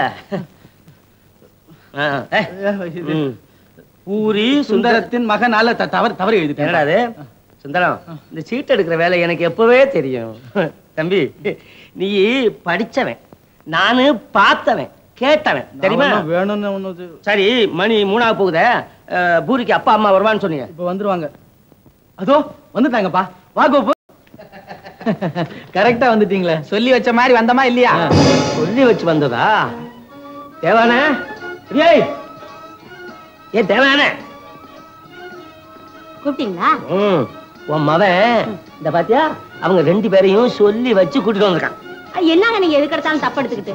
Speaker 13: பூரி சுந்தரத்தின் மகன் அல்ல. தவறு எழுதிட்டேன்.
Speaker 5: என்னடா அது? சுந்தரம், இந்த சீட் எடுக்கிற வேலை எனக்கு எப்பவே தெரியும். தம்பி, நீ படிச்சவன், நானு பார்த்தவன், கேட்டவன், தெரியுமா?
Speaker 13: வேணும்னு.
Speaker 5: சரி, மணி 3 போகுதே. பூரிக்கு அப்பா அம்மா வருவான்னு சொன்னீங்க.
Speaker 13: இப்ப வந்துருவாங்க. அதோ வந்துட்டாங்கப்பா. வா கோபு. கரெக்டா வந்துட்டீங்களே.
Speaker 18: சொல்லி வச்ச மாதிரி வந்தமா இல்லையா?
Speaker 5: சொல்லி வச்சு வந்ததா? தேவானே, ஏய் ஏ தேவானே,
Speaker 3: கூப்பிட்டீங்களா?
Speaker 5: உன் மவன் இந்த பாத்தியா, அவங்க 2 பேரையும் சொல்லி வச்சு கூட்டிட்டு வந்திருக்கான்.
Speaker 3: என்னங்க நீங்க எதுக்கு எடுத்தாலும் தப்பு எடுத்துக்கிட்டு?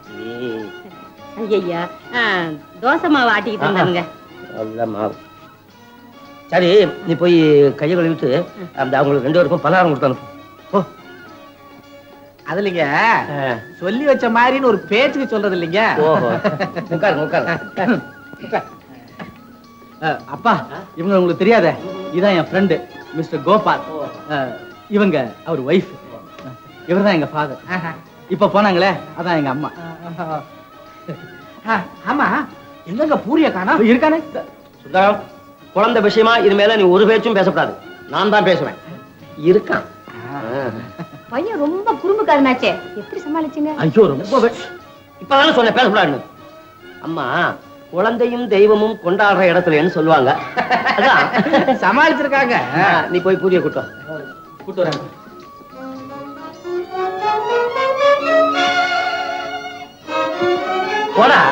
Speaker 3: ஐயா, தோசை மாவு ஆட்டிக்கிட்டு இருந்தாங்க.
Speaker 5: நல்ல மாவு. சரி, நீ போய் கையை கழுவிட்டு அந்த அவங்களுக்கு 2 பேருக்கும் பலகாரம் கொடுத்தானு.
Speaker 18: அது இல்லைங்க, சொல்லி வச்ச மாதிரின்னு ஒரு பேச்சுக்கு சொல்றது இல்லைங்க.
Speaker 13: அப்பா, இவங்க உங்களுக்கு தெரியாத, இதான் என் ஃப்ரெண்டு மிஸ்டர் கோபால். இவங்க அவர் ஒய்ஃப். இவர்தான் எங்க ஃபாதர். இப்ப போனாங்களே, அதான் எங்க அம்மா.
Speaker 18: ஆமா, எங்க பூரிய காணோம்?
Speaker 13: இருக்கானே.
Speaker 5: சுந்தரம், குழந்தை விஷயமா இனிமேல நீ ஒரு பேச்சும் பேசக்கூடாது. நான் தான் பேசுவேன். இருக்கான்.
Speaker 3: பையன் ரொம்ப குறும்புக்காரனாச்சே, எப்படி சமாளிச்சீங்க?
Speaker 5: ஐயோ, ரொம்ப இப்பதானே சொன்ன பேசக்கூடாதுன்னு. அம்மா, குழந்தையும் தெய்வமும் கொண்டாடுற இடத்துலன்னு சொல்லுவாங்க.
Speaker 18: சமாளிச்சிருக்காங்க.
Speaker 5: நீ போய் பூரிய கூட்டம்
Speaker 13: கூட்டு வர.
Speaker 5: போடா.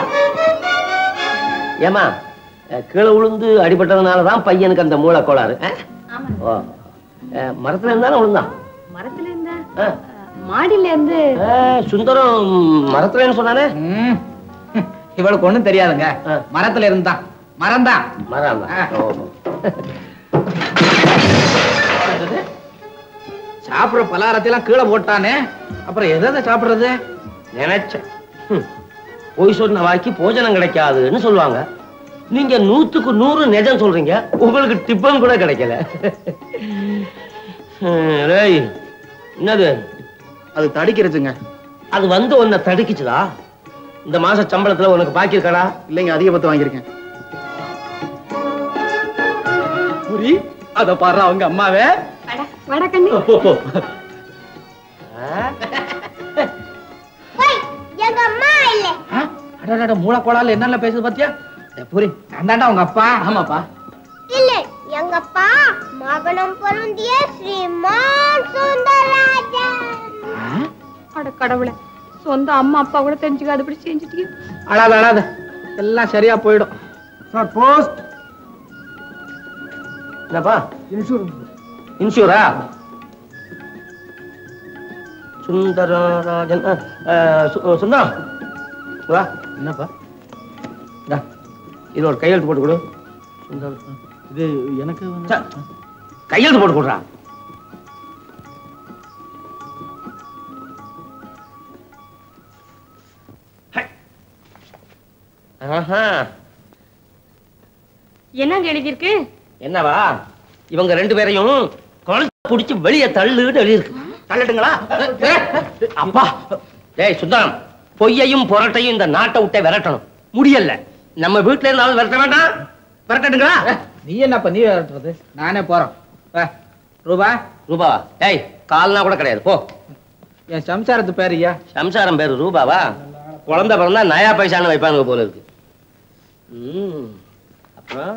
Speaker 5: ஏமா, கீழே விழுந்து அடிபட்டதுனாலதான் பையனுக்கு அந்த மூளை கோளாறு. மரத்துல இருந்தாலும் விழுந்தான்.
Speaker 3: மரத்துல இருந்தா? மாடியில இருந்து.
Speaker 5: சுந்தரம் மரத்துல சொன்னானே.
Speaker 18: இவளுக்கு ஒண்ணும் தெரியாதுங்க. மரத்துல இருந்தான். மரம்தான்.
Speaker 5: மரம்.
Speaker 18: சாப்பிடுற பலகாரத்தையெல்லாம் கீழே போட்டானே, அப்புறம் எதை சாப்பிடுறது?
Speaker 5: நினைச்சேன். போய் சொன்ன வாக்கி போஜனம் கிடைக்காதுன்னு சொல்லுவாங்க. நீங்க 100க்கு 100 நிஜம் சொல்றீங்க. உங்களுக்கு டிப்பன் கூட கிடைக்கல. என்னது?
Speaker 15: அது தடிக்கிறதுங்க.
Speaker 5: அது வந்து உன்னை தடுக்கிச்சுதா? இந்த மாச சம்பளத்துல உனக்கு பாக்கி இருக்கடா?
Speaker 15: இல்லைங்க, அதிக பத்து வாங்கியிருக்கேன்.
Speaker 13: புரி, அத பாரு அவங்க அம்மாவே.
Speaker 14: எங்க அம்மா இல்ல.
Speaker 18: அடடட, மூளை கோளாறுல என்னென்ன பேசுது பாத்தியா? புரி, அந்தாண்டா உங்க அப்பா.
Speaker 13: ஆமாப்பா.
Speaker 14: இல்ல, எங்க அப்பா மகனம் பொருந்திய ஸ்ரீமான் சுந்தரராஜன்.
Speaker 3: அட கடவுளே, சொந்த அம்மா அப்பா கூட தெரிஞ்சுக்காது இப்படி செஞ்சுட்டீங்க.
Speaker 18: அழாத அழாத, எல்லாம் சரியா போயிடும். போஸ்ட்
Speaker 5: என்னப்பா? இன்சூரா? சுந்தரராஜன். சுந்தரம்,
Speaker 13: என்னப்பா?
Speaker 5: இது ஒரு கையெழுத்து போட்டு கொடு.
Speaker 13: இது எனக்கு
Speaker 5: கையெழுத்து போட்டு கொடுறா.
Speaker 3: என்னங்க எழுதியிருக்கு?
Speaker 5: என்னவா? இவங்க 2 பேரையும் குழந்தை பிடிச்சு வெளியே தள்ளுன்னு எழுதியிருக்கு. தள்ளட்டுங்களா? அப்பா, ஏய் சுந்தரம், பொய்யையும் புரட்டையும் இந்த நாட்டை விட்டே விரட்டணும். முடியல. நம்ம வீட்டுல இருந்தாலும் விரட்ட வேண்டாம். விரட்டட்டுங்களா?
Speaker 18: நீ என்னப்பா நீ விரட்டுறது? நானே போறோம். ரூபா
Speaker 5: ரூபா? ஏய், கால்னா கூட கிடையாது. போ.
Speaker 18: என் சம்சாரத்து பேரு ஐயா.
Speaker 5: சம்சாரம் பேரு ரூபாவா? குழந்தை பிறந்தா நயா பைசான்னு வைப்பாங்க போல இருக்கு. அப்புறம்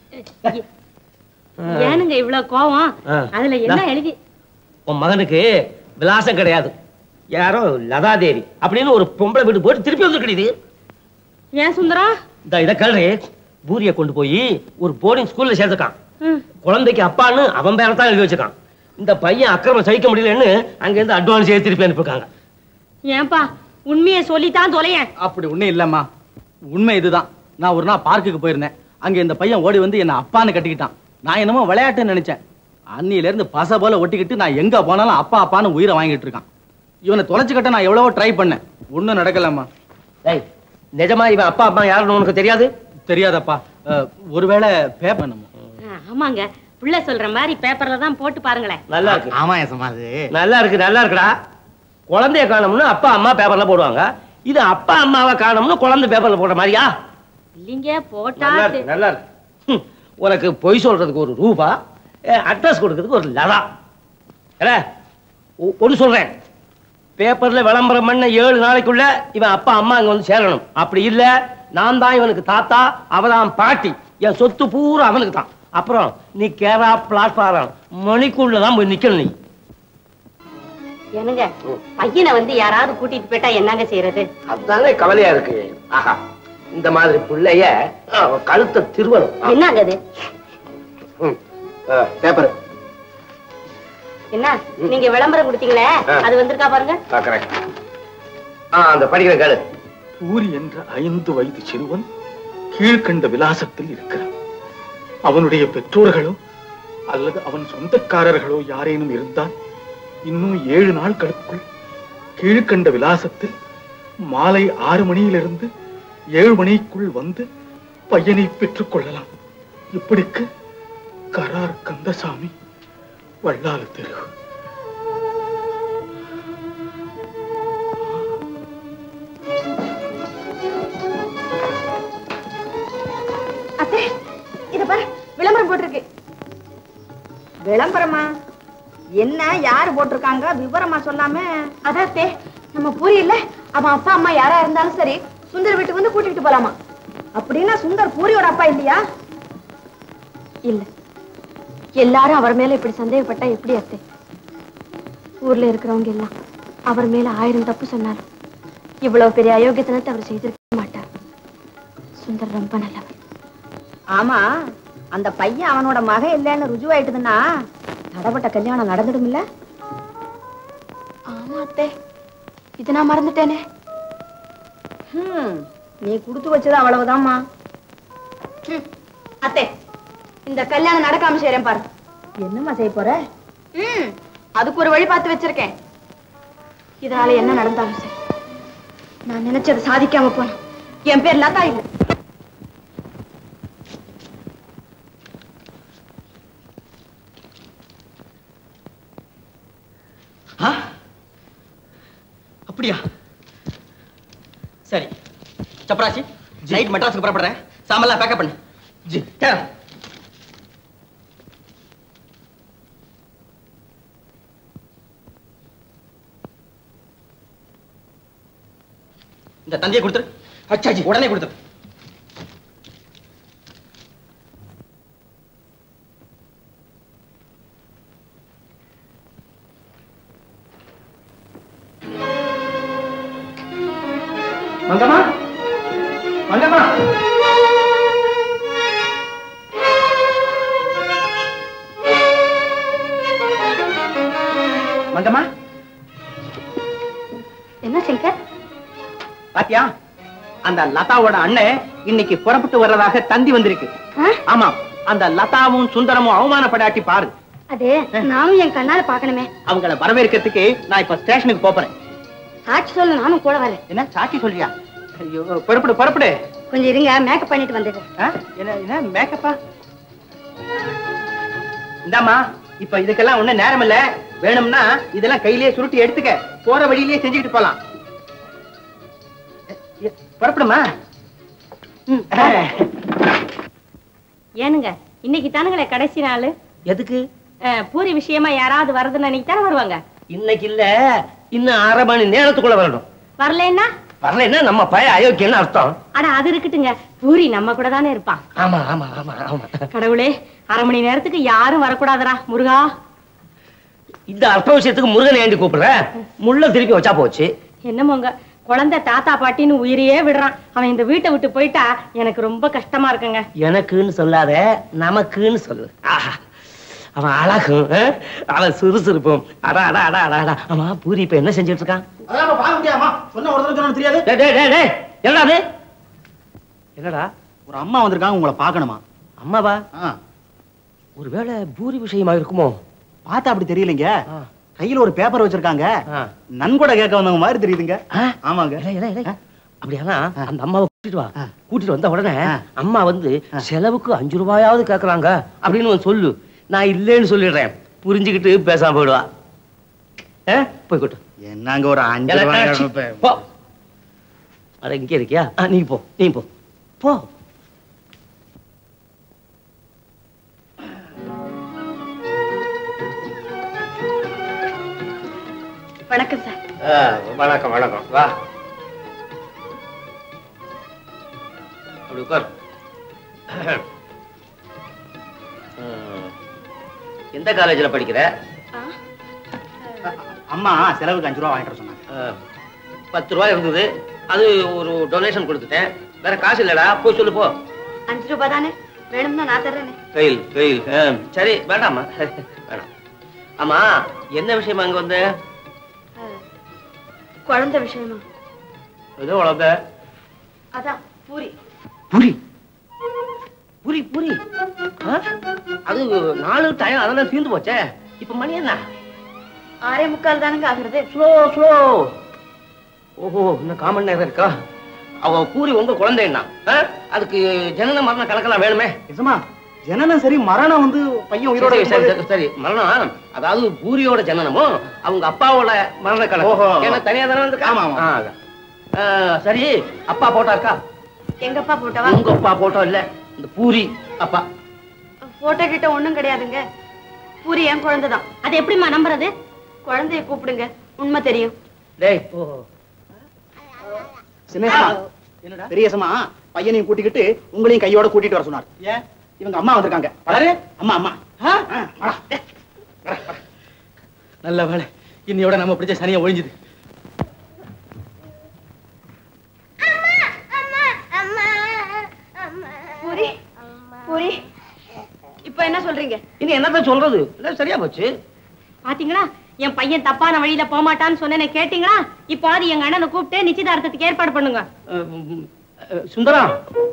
Speaker 3: ஏனுங்க இவ்வளவு கோவம்? அதுல என்ன எழுதி?
Speaker 5: உன் மகனுக்கு விலாசம் கிடையாது. யாரோ லதாதேவி அப்படின்னு ஒரு பொம்பளை வீட்டு போட்டு திருப்பி வந்து கிடையாது.
Speaker 3: ஏன் சுந்தரம்?
Speaker 5: இத கல்றி பூரிய கொண்டு போய் ஒரு போர்டிங் ஸ்கூல்ல சேர்த்துக்கான். குழந்தைக்கு அப்பான்னு அவன் பேரை தான் எழுதி வச்சுக்கான். இந்த பையன் அக்கிரமம் சகிக்க முடியலன்னு அங்க இருந்து அட்வான்ஸ் திருப்பி அனுப்பிருக்காங்க.
Speaker 3: ஏன்பா, உண்மையை சொல்லித்தான் தொலையேன்.
Speaker 13: அப்படி ஒண்ணு இல்லம்மா, உண்மை இதுதான். நான் ஒரு நாள் பார்க்குக்கு போயிருந்தேன். அங்க இந்த பையன் ஓடி வந்து என்ன அப்பான்னு கட்டிக்கிட்டான். நான் என்னமோ விளையாட்டுன்னு நினைச்சேன். அன்னியில இருந்து பச போல ஒட்டிக்கிட்டு நான் எங்க போனாலும் அப்பா அப்பான்னு உயிரை வாங்கிட்டு இருக்கான். இவனை தொலைச்சுக்கிட்ட நான் எவ்வளவோ ட்ரை பண்ணேன், ஒண்ணும் நடக்கலம்மா.
Speaker 8: டேய், நிஜமா இவன் அப்பா அம்மா யாருன்னு உனக்கு தெரியாது?
Speaker 13: தெரியாதப்பா. ஒருவேளை பேப்பர் நம்ம.
Speaker 19: ஆமாங்க, பிள்ளை சொல்ற மாதிரி பேப்பர்ல தான் போட்டு பாருங்களேன்.
Speaker 8: நல்லா இருக்கு.
Speaker 15: ஆமா ஏசமா அது
Speaker 8: நல்லா இருக்கு, நல்லா இருக்குடா. குழந்தைய காணோம்னு அப்பா அம்மா பேப்பர்ல போடுவாங்க, இது அப்பா அம்மாவை காணோம்னு குழந்தை பேப்பர்ல போடுற மாதிரியா?
Speaker 19: இல்லைங்க, போட்டா
Speaker 8: நல்லா இருக்கு, நல்லா இருக்கு. உனக்கு பொய் சொல்றதுக்கு ஒரு ரூபா, அட்ரஸ் கொடுக்கறதுக்கு ஒரு லதா. ஒன்று சொல்றேன், பேப்பர்ல விளம்பரம் பண்ண 7 நாளைக்குள்ள இவன் அப்பா அம்மா அங்க வந்து சேரணும். அப்படி இல்ல, நான் தான் இவனுக்கு தாத்தா, அவதான் பாட்டி, என் சொத்து பூரா அவனுக்கு தான். அப்புறம் நீ கேரா பிளாட்பாரம் மணிக்குள்ளதான் போய் நிக்கணும். நீ
Speaker 19: என்னங்க, பையனை வந்து யாராவது கூட்டிட்டு போயிட்டா என்னங்க செய்யறது?
Speaker 8: அதுதானே கவலையா இருக்கு. ஆஹா, இந்த மாதிரி பிள்ளைய கழுத்தை திருவணும்.
Speaker 19: என்னங்க அது?
Speaker 8: பேப்பர்
Speaker 19: என்ன நீங்க விளம்பரம் கொடுத்தீங்களே, அது வந்திருக்கா பாருங்க.
Speaker 8: அந்த படிக்கிற கேளு.
Speaker 1: பூரி என்ற 5 வயது சிறுவன் கீழ்கண்ட விலாசத்தில் இருக்கிறான். அவனுடைய பெற்றோர்களோ அல்லது அவன் சொந்தக்காரர்களோ யாரேனும் இருந்தால் இன்னும் 7 நாட்களுக்குள் கீழ்கண்ட விலாசத்தில் மாலை 6 மணியிலிருந்து 7 மணிக்குள் வந்து பையனை பெற்றுக் கொள்ளலாம். இப்படிக்கு கரார் கந்தசாமி, வள்ளால தெரு.
Speaker 7: அத்தை, இத பாரு, விளம்பரம் போட்டிருக்கு. விளம்பரமா? என்ன, யாரு போட்டிருக்காங்க, விவரமா சொல்லாம? அதாத்தே, நம்ம பூரி இல்ல, அவன் அப்பா அம்மா யாரா இருந்தாலும் சரி சுந்தர் வீட்டுக்கு வந்து கூட்டிட்டு போலாமா. அப்படின்னா சுந்தர் பூரியோட அப்பா இல்லையா? இல்ல, எல்லாரும் அவர் மேல இப்படி சந்தேகப்பட்டா எப்படி அத்தை? ஊர்ல இருக்கிறவங்க எல்லாம் அவர் மேல 1000 தப்பு சொன்னாலும் இவ்வளவு பெரிய அயோக்கியத்தனத்தை அவர் செய்திருக்க மாட்டார். சுந்தர் ரொம்ப நல்லவர். ஆமா, அந்த பையன் அவனோட மகன் இல்லைன்னு ருஜுவாயிட்டுதுன்னா தடப்பட்ட கல்யாணம் நடந்துடும் இல்ல? ஆமா அத்தை, இது நான் மறந்துட்டேனே. நீ குடுத்து வச்சது அவ்வளவுதான்மா. அத்தை, இந்த கல்யாணம் நடக்காம செய்றேன் பாரு. என்னம்மா செய்ய போற? அதுக்கு ஒரு வழி பார்த்து வச்சிருக்கேன். இதனால என்ன நடந்தாலும் சரி, நான் நினைச்சதை சாதிக்காம போன என் பேர் லதா இல்ல.
Speaker 2: அப்படியா? சரி சப்ராசி, நைட் மெட்ராஸுக்கு புறப்படுறேன். சாமெல்லாம் பேக்கப் பண்ணு. ஜி இந்த தந்தியை கொடுத்துரு. அச்சாஜி, உடனே கொடுத்துரு.
Speaker 13: மங்கம்மா, மங்கம்மா, மங்கம்மா.
Speaker 7: என்ன சங்கர்?
Speaker 6: பாத்தியா, அந்த லதாவோட அண்ணன் இன்னைக்கு புறப்பட்டு வர்றதாக தந்தி வந்திருக்கு. ஆமா, அந்த லதாவும் சுந்தரமும் அவமானப்படாட்டி பாரு.
Speaker 3: அது நானும் என் கண்ணால பாக்கணுமே.
Speaker 6: அவங்கள வரவேற்கிறதுக்கு நான் இப்ப ஸ்டேஷனுக்கு போறேன்.
Speaker 3: சாட்சி சொல்ல நானும் கூட வரேன்.
Speaker 6: என்ன சாட்சி சொல்றியா? ஐயோ, புறப்படு புறப்படு.
Speaker 3: கொஞ்சம் இருங்க, மேக்கப் பண்ணிட்டு வந்துடுறேன்.
Speaker 6: என்ன மேக்கப்பா? இந்தாமா, இப்ப இதுக்கெல்லாம் ஒண்ணும் நேரம் இல்ல. வேணும்னா இதெல்லாம் கையிலேயே சுருட்டி எடுத்துக்க, போற வழியிலேயே செஞ்சுக்கிட்டு போலாம். புறப்படுமா?
Speaker 19: ஏனுங்க, இன்னைக்கு தானுங்களே கடைசி நாள்.
Speaker 8: எதுக்கு?
Speaker 19: பூரி விஷயமா யாராவது வரதுன்னு அன்னைக்கு தானே வருவாங்க.
Speaker 8: இன்னைக்கு இல்ல, இன்னும் 1/2 மணி நேரத்துக்குள்ள வரணும்.
Speaker 19: வரலன்னா?
Speaker 8: வரலன்னா நம்ம பய அயோக்கியன்னு அர்த்தம்.
Speaker 19: ஆனா அது இருக்கட்டுங்க, பூரி நம்ம கூட தானே இருப்பான்.
Speaker 8: ஆமா ஆமா ஆமா ஆமா.
Speaker 19: கடவுளே, 1/2 மணி நேரத்துக்கு யாரும் வரக்கூடாதுடா முருகா.
Speaker 8: இந்த அற்ப விஷயத்துக்கு முருகனை ஏண்டி கூப்பிடுற? முள்ள திருப்பி வச்சா போச்சு.
Speaker 19: என்னமோங்க, குழந்தை தாத்தா பாட்டின்னு உயிரையே விடுறான். அவன் இந்த வீட்டை விட்டு போயிட்டா எனக்கு ரொம்ப கஷ்டமா இருக்குங்க.
Speaker 8: எனக்குன்னு சொல்லாத, நமக்குன்னு சொல்லு. ஆஹா, அவன் அழகும், அவன் சுறுசுறுப்பும். அடா அடா அடா அடா. ஆமா, பூரி இப்ப என்ன செஞ்சுட்டு இருக்கான்? என்னடா என்னடா?
Speaker 15: ஒரு அம்மா வந்திருக்காங்க, உங்களை பார்க்கணுமா?
Speaker 8: அம்மாவா? ஒருவேளை பூரி விஷயமா இருக்குமோ?
Speaker 15: பார்த்தா அப்படி தெரியலங்க. கையில ஒரு பேப்பர் வச்சிருக்காங்க. நன்கொடை கேட்க வந்தவங்க மாதிரி தெரியுதுங்க. ஆமாங்க.
Speaker 11: அப்படியானா அந்த அம்மாவை கூட்டிட்டு வா. கூட்டிட்டு வந்த உடனே அம்மா வந்து செலவுக்கு 5 ரூபாயாவது கேக்குறாங்க அப்படின்னு சொல்லு. நான் இல்லேன்னு சொல்லிடுறேன். புரிஞ்சுக்கிட்டு பேசாம போயிடுவா. போய் கூட்டு.
Speaker 15: என்னங்க ஒரு 5 ரூபாய்
Speaker 11: போ. அட இங்கே இருக்கியா? நீ போ, நீ போ போ.
Speaker 19: வணக்கம் சார்.
Speaker 11: வணக்கம் வணக்கம். வா அப்படி உட்கார். எந்த காலேஜ்ல படிக்கிற?
Speaker 15: அம்மா செலவுக்கு 5 ரூபாய் வாங்கிட்டு சொன்னாங்க.
Speaker 11: 10 ரூபாய் இருந்தது, அது ஒரு டொனேஷன் கொடுத்துட்டேன். வேற காசு இல்லடா, போய் சொல்லு போ.
Speaker 19: 5 ரூபாய் தானே வேணும்னா நான் தர்றேன்.
Speaker 11: கையில் கையில். சரி வேண்டாமா, வேணாம். ஆமா என்ன விஷயமா அங்க வந்த?
Speaker 19: குழந்தை விஷயமா?
Speaker 11: ஏதோ குழந்தை.
Speaker 19: அதான் பூரி.
Speaker 11: பூரி பூரி பூரி. அது 4 டைம் அதெல்லாம் தீர்ந்து போச்சே. இப்ப மணி என்ன?
Speaker 19: 6:45 தானுங்க ஆகுறது.
Speaker 11: Slow slow. ஓஹோ, இன்னும் காமன் நேரம் இருக்கா? அவ பூரி உங்க குழந்தைன்னா அதுக்கு ஜனன மரண கணக்கெல்லாம் வேணுமே.
Speaker 15: நிஜமா? ஜனனம் சரி, மரணம் வந்து பையன் உயிரோட.
Speaker 11: சரி மரணம், அதாவது பூரியோட ஜனனமும் அவங்க அப்பாவோட மரண கணக்கு. ஏன்னா தனியா தானே வந்து. ஆமா ஆமா. சரி, அப்பா போட்டோ இருக்கா?
Speaker 19: எங்க அப்பா போட்டோவா?
Speaker 11: உங்க அப்பா போட்டோ இல்ல, இந்த பூரி அப்பா
Speaker 19: போட்டோ கிட்ட ஒண்ணும் கிடையாதுங்க. பூரி என் குழந்தைதான். அது எப்படிமா நம்புறது? குழந்தைய கூப்பிடுங்க, உண்மை தெரியும்.
Speaker 11: டேய்
Speaker 15: சின்னேசமா, பெரியசமா பையனையும் கூட்டிக்கிட்டு உங்களையும் கையோட கூட்டிட்டு வர சொன்னார். ஏன்? இவங்க அம்மா வந்திருக்காங்க. வளரு அம்மா. அம்மா
Speaker 13: நல்ல வேலை, இன்னையோட நம்ம பிடிச்ச சனியை ஒழிஞ்சுது.
Speaker 19: பூரி பூரி, இப்ப என்ன சொல்றீங்க?
Speaker 11: இனி என்னதான் சொல்றது? சரியா போச்சு.
Speaker 19: பாத்தீங்களா, என் பையன் தப்பான வழியில போமாட்டான்னு சொன்னேன்னு கேட்டீங்களா? இப்ப அது எங்க அண்ணனை கூப்பிட்டு நிச்சயதார்த்தத்துக்கு ஏற்பாடு பண்ணுங்க.
Speaker 11: சுந்தரம்,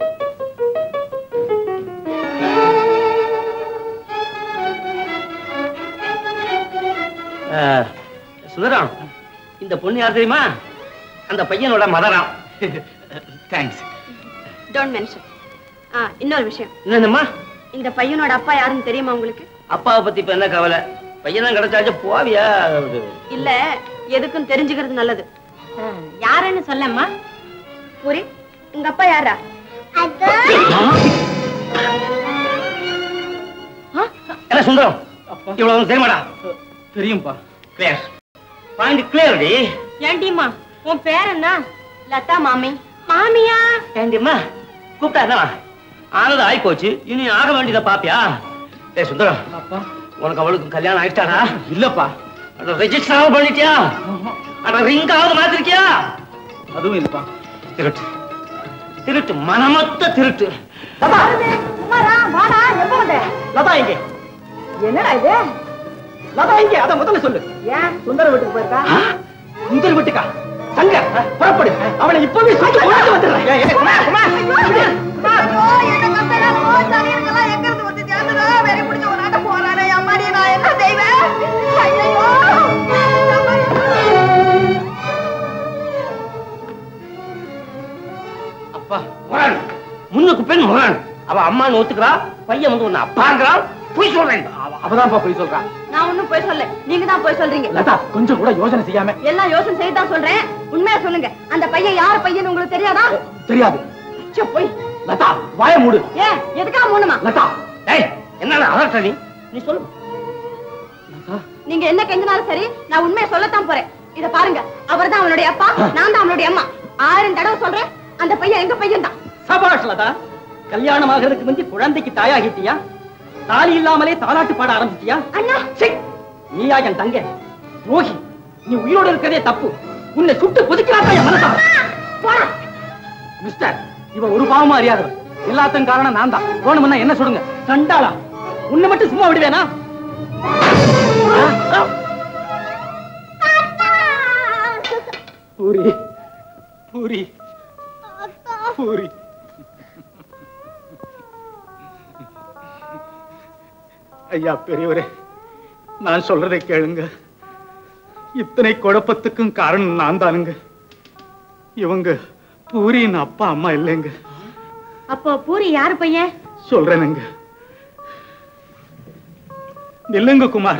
Speaker 11: சுந்தரம், இந்த பொண்ணு யார் தெரியுமா? அந்த பையனோட மதராம்.
Speaker 15: தேங்க்ஸ்.
Speaker 19: Don't mention. இன்னொரு விஷயம்.
Speaker 11: என்னம்மா?
Speaker 19: இந்த பையனோட அப்பா யாருன்னு தெரியுமா உங்களுக்கு?
Speaker 11: அப்பாவை பத்தி இப்ப என்ன கவலை? பையன் கிடைச்சாச்சு போவியா?
Speaker 19: இல்ல, எதுக்கும் தெரிஞ்சுக்கிறது நல்லது. யாருன்னு சொல்லம்மா. பூரி, உங்க அப்பா யாரா?
Speaker 11: என்ன சுந்தரம், இவ்வளவு தெரியுமாடா?
Speaker 13: தெரியும்பா.
Speaker 11: கிளியர் பாயிண்ட் கிளியர் டி.
Speaker 19: ஏண்டிம்மா, உன் பேர் என்ன? லதா மாமி. மாமியா?
Speaker 11: ஏண்டிம்மா கூப்பிட்டா என்ன ஆனது ஆகி போச்சு, இனி ஆக வேண்டியதை பாப்பியா? ஏ சுந்தரம்,
Speaker 13: அப்பா
Speaker 11: உனக்கு அவளுக்கு கல்யாணம் ஆயிட்டாடா?
Speaker 13: இல்லப்பா.
Speaker 11: ரெஜிஸ்டர் பண்ணிட்டியா? அட ரிங்காவது மாத்திருக்கியா?
Speaker 13: அதுவும் இல்லப்பா.
Speaker 11: திருட்டு திருட்டு, மனமொத்த திருட்டு.
Speaker 15: லதா இங்கே.
Speaker 7: என்னடா இது?
Speaker 15: லதா இங்கே, அத முதல்ல சொல்லு.
Speaker 7: ஏன் சுந்தர வீட்டுக்கு போயிருக்கா?
Speaker 15: சுந்தர் வீட்டுக்கா? சங்கர் புறப்படு, அவளை இப்பவே சொல்லி கொண்டு வந்துடுறேன்.
Speaker 11: அப்பா முரண், முன்னுக்கு பெண் முரண். அவ அம்மான்னு ஒத்துக்கிறா, பையன் வந்து ஒன்னு அப்பாங்கிறான். போய் சொல்றேன்.
Speaker 15: அவதான்ப்பா போய் சொல்றான்.
Speaker 19: நான் ஒண்ணும் போய் சொல்ல, நீங்க தான் போய் சொல்றீங்க.
Speaker 15: லதா, கொஞ்சம் கூட யோசனை செய்யாம.
Speaker 19: எல்லாம் யோசனை செய்து தான் சொல்றேன். உண்மையா சொல்லுங்க, அந்த பையன் யார் பையன் உங்களுக்கு தெரியாதா?
Speaker 15: தெரியாது.
Speaker 19: போய்
Speaker 15: லதா, வாய மூடு.
Speaker 19: ஏன், எதுக்காக மூணுமா?
Speaker 15: லதா,
Speaker 11: ஏய் என்னடா அதட்ட நீ சொல்லு.
Speaker 19: நீங்க என்ன கெஞ்சினாலும் சரி, நான் உண்மையை சொல்லத்தான் போறேன். இத பாருங்க, அவர்தான் அவனுடைய அப்பா, நான் தான் அவனுடைய அம்மா. 1000 தடவை சொல்றேன், அந்த பையன் எங்க பையன் தான்.
Speaker 15: சபாஷ் லதா, கல்யாணம் ஆகிறதுக்கு முந்தி குழந்தைக்கு தாயாகிட்டியா? தாலி இல்லாமலே தாலாட்டு பாட ஆரம்பிச்சிட்டியா?
Speaker 19: அண்ணா,
Speaker 15: நீயா என் தங்க ரோஹி? நீ உயிரோடு இருக்கிறதே தப்பு. உன்னை சுட்டு புதுக்கிறாத்தா என் மனசா? மிஸ்டர், இவ ஒரு பாவமா அறியாதவன். எல்லாத்தையும் காரணம் நான் தான். வேணும்னா என்ன சொல்லுங்க. சண்டாளா, உன்னை மட்டும் சும்மா விடுவேனா? பூரி பூரி பூரி, ஐயா பெரியவரே, நான் சொல்றதை கேளுங்க.
Speaker 1: இத்தனை குழப்பத்துக்கும் காரணம் நான் தானுங்க. இவங்க பூரியின் அப்பா அம்மா இல்லைங்க.
Speaker 3: அப்போ பூரி யாரு பையன்?
Speaker 1: சொல்றேனுங்க. நில்லுங்க குமார்.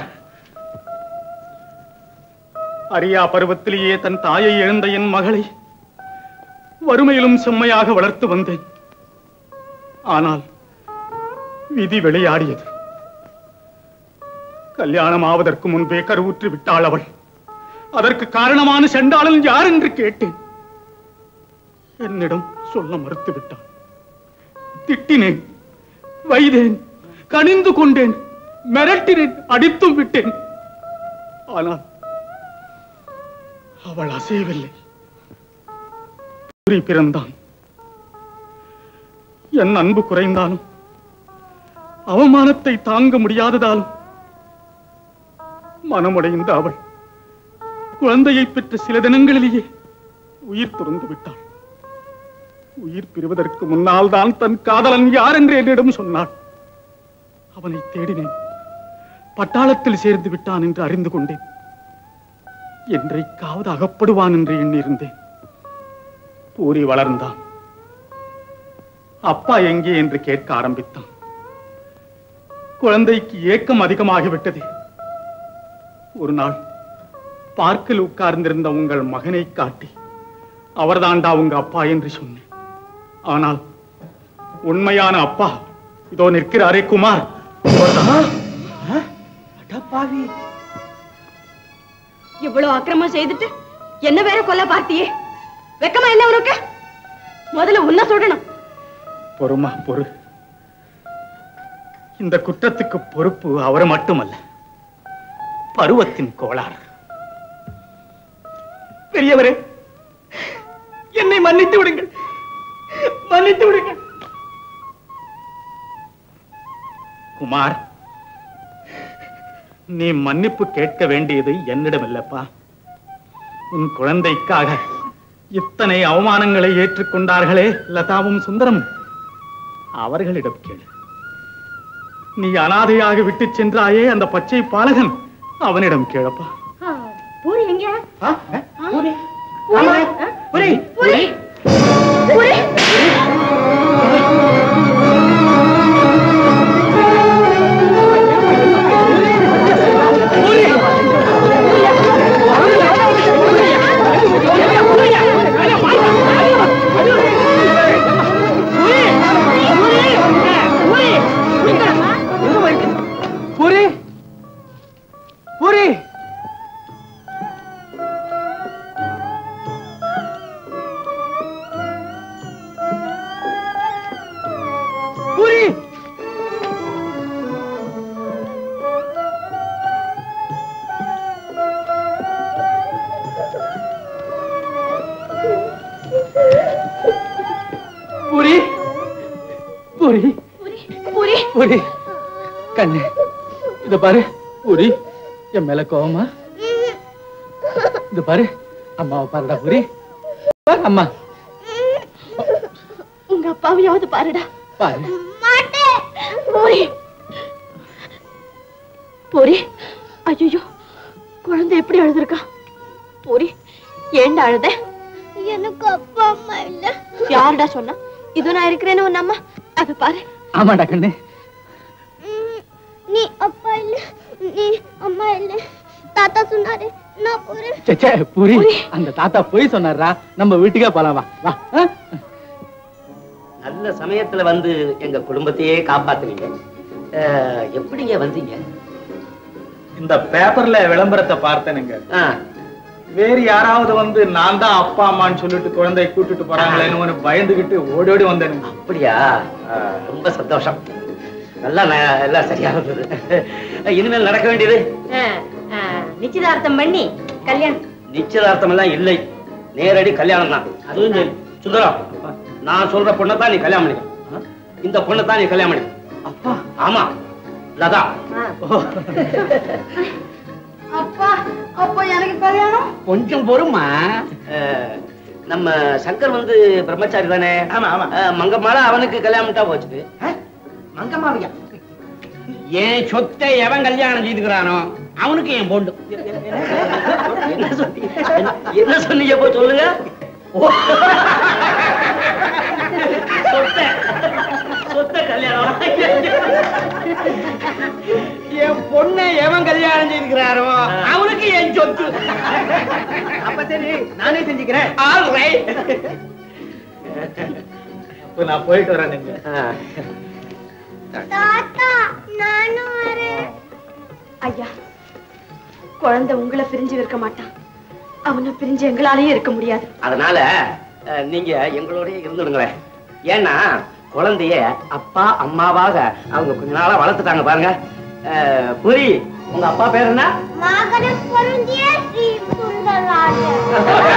Speaker 1: அரியா பருவத்திலேயே தன் தாயை இழந்த என் மகளை வறுமையிலும் செம்மையாக வளர்த்து வந்தேன். ஆனால் விதி விளையாடியது. கல்யாணம் ஆவதற்கு முன்பே கருவுற்று விட்டாள் அவள். அதற்கு காரணமான செண்டாளன் யார் என்று கேட்டேன். என்னிடம் சொல்ல மறுத்து விட்டான். திட்டினேன், வைதேன், கனிந்து கொண்டேன், மிரட்டினேன், அடித்தும் விட்டேன். ஆனால் அவள் அசையவில்லை. பூரி பிறந்தான். என் அன்பு குறைந்தாலும் அவமானத்தை தாங்க முடியாததாலும் மனமுடைந்த அவள் குழந்தையை பெற்ற சில தினங்களிலேயே உயிர் துறந்து விட்டாள். உயிர் பிரிவதற்கு முன்னால் தான் தன் காதலன் யார் என்று என்னிடம் சொன்னாள். அவனை தேடினேன். பட்டாளத்தில் சேர்ந்து விட்டான் என்று அறிந்து கொண்டேன். என்றைக்காவது அகப்படுவான் என்று எண்ணியிருந்தேன். பூரி வளர்ந்தான். அப்பா எங்கே என்று கேட்க ஆரம்பித்தான். குழந்தைக்கு ஏக்கம் அதிகமாகிவிட்டது. ஒரு நாள் பார்க்கில் உட்கார்ந்திருந்த உங்கள் மகனை காட்டி அவர்தாண்டா உங்க அப்பா என்று சொன்னேன். ஆனால் உண்மையான அப்பா இதோ நிற்கிறாரே குமார்.
Speaker 19: இவ்வளவு அக்கிரமம் செய்துட்டு என்ன வேற கொல்ல பார்த்தியே? வெக்கமா என்ன உனக்கு? முதல்ல உன்ன சொல்லணும்.
Speaker 1: பொறுமா பொறு. இந்த குற்றத்துக்கு பொறுப்பு அவர் மட்டுமல்ல, பருவத்தின் கோளாறு. பெரியவரே, என்னை மன்னித்து விடுங்கள், மன்னித்து விடுங்கள். குமார், நீ மன்னிப்பு கேட்க வேண்டியது என்னிடம் இல்லப்பா. உன் குழந்தைக்காக இத்தனை அவமானங்களை ஏற்றுக்கொண்டார்களே லதாவும் சுந்தரம், அவர்களிடம் கேளு. நீ அனாதையாக விட்டு சென்றாயே அந்த பச்சை பாலகன், அவனிடம் கேளப்பா.
Speaker 3: பூரி எங்க?
Speaker 1: பூரி
Speaker 3: பூரி பூரி பூரி
Speaker 18: கண்ணு, இத பாரு. பூரி, என் மேல கோவமா? இது பாரு, அம்மாவை பாருடா. பூரி, அம்மா,
Speaker 19: உங்க அப்பாவையாவது பாருடா.
Speaker 18: பாரு.
Speaker 19: பூரி பூரி, ஐயோ, குழந்தை எப்படி அழுதுருக்கா? பூரி, ஏண்டா அழுத?
Speaker 14: எனக்கு அப்பா அம்மா இல்ல.
Speaker 19: யாருடா சொன்னா? இது நான் இருக்கிறேன்னு உன் அம்மா. அத பாரு.
Speaker 18: ஆமாடா கண்ணு.
Speaker 14: நீ அப்பா இல்ல, நீ அம்மா இல்ல. தாத்தா சொன்னாரு, நான் போறேன்.
Speaker 18: பூரி, அந்த தாத்தா போய் சொன்னாரா? நம்ம வீட்டுக்கே போலாம், வா வா.
Speaker 2: நல்ல சமயத்துல வந்து எங்க குடும்பத்தையே காப்பாத்துனீங்க. எப்படிங்க வந்தீங்க?
Speaker 1: இந்த பேப்பர்ல விளம்பரத்தை பார்த்தேனுங்க. வேறு யாராவது வந்து நான் தான் அப்பா அம்மான்னு சொல்லிட்டு குழந்தையை கூட்டிட்டு போறாங்களேன்னு பயந்துகிட்டு ஓடி ஓடி வந்தேன்.
Speaker 2: அப்படியா? ரொம்ப சந்தோஷம். நல்லா எல்லாம் சரியா இருந்தது. இனிமேல் நடக்க வேண்டியது
Speaker 3: நிச்சயதார்த்தம் பண்ணி கல்யாணம்.
Speaker 2: நிச்சயதார்த்தம் எல்லாம் இல்லை, நேரடி கல்யாணம் தான். அதுவும் சுந்தரம், நான் சொல்ற பொண்ணை தான் நீ கல்யாணம் பண்ணிக்க. இந்த பொண்ணை தான் நீ கல்யாணம் பண்ணிக்க. அப்பா? ஆமா, லதா.
Speaker 3: அப்பா, அப்போ எனக்கு கல்யாணம்?
Speaker 2: கொஞ்சம் பொறுமா. நம்ம சங்கர் வந்து பிரம்மச்சாரி தானே?
Speaker 6: ஆமா ஆமா.
Speaker 2: மங்கம்மால அவனுக்கு கல்யாணம் பண்ணிட்டா போச்சு.
Speaker 6: மங்கம்மாவையா?
Speaker 5: என் சொத்தை எவன் கல்யாணம் செய்துக்கிறானோ அவனுக்கு என் பொண்ணு.
Speaker 2: என்ன சொன்னீங்க போய் சொல்லுங்க. சொத்தை கல்யாணம்
Speaker 5: என் பொண்ணை எவன் கல்யாணம் செய்துக்கிறாரோ அவனுக்கு என் சொத்து.
Speaker 6: அப்ப சரி நானே செஞ்சுக்கிறேன்.
Speaker 5: All right.
Speaker 6: நான் போயிட்டு வரேன்.
Speaker 14: தாத்தா நானும் வரேன்.
Speaker 19: ஐயா, குழந்தை உங்களை பிரிஞ்சு இருக்க மாட்டான். அவனை பிரிஞ்சு எங்களாலேயே இருக்க முடியாது.
Speaker 2: அதனால நீங்க எங்களோடய இருந்துடுங்களேன். ஏன்னா குழந்தைய அப்பா அம்மாவாக அவங்க கொஞ்ச நாளா வளர்த்துட்டாங்க பாருங்க. புரி, உங்க அப்பா பேர் என்ன?
Speaker 14: மாகன பொருந்திய ஸ்ரீ சுந்தரராஜன்.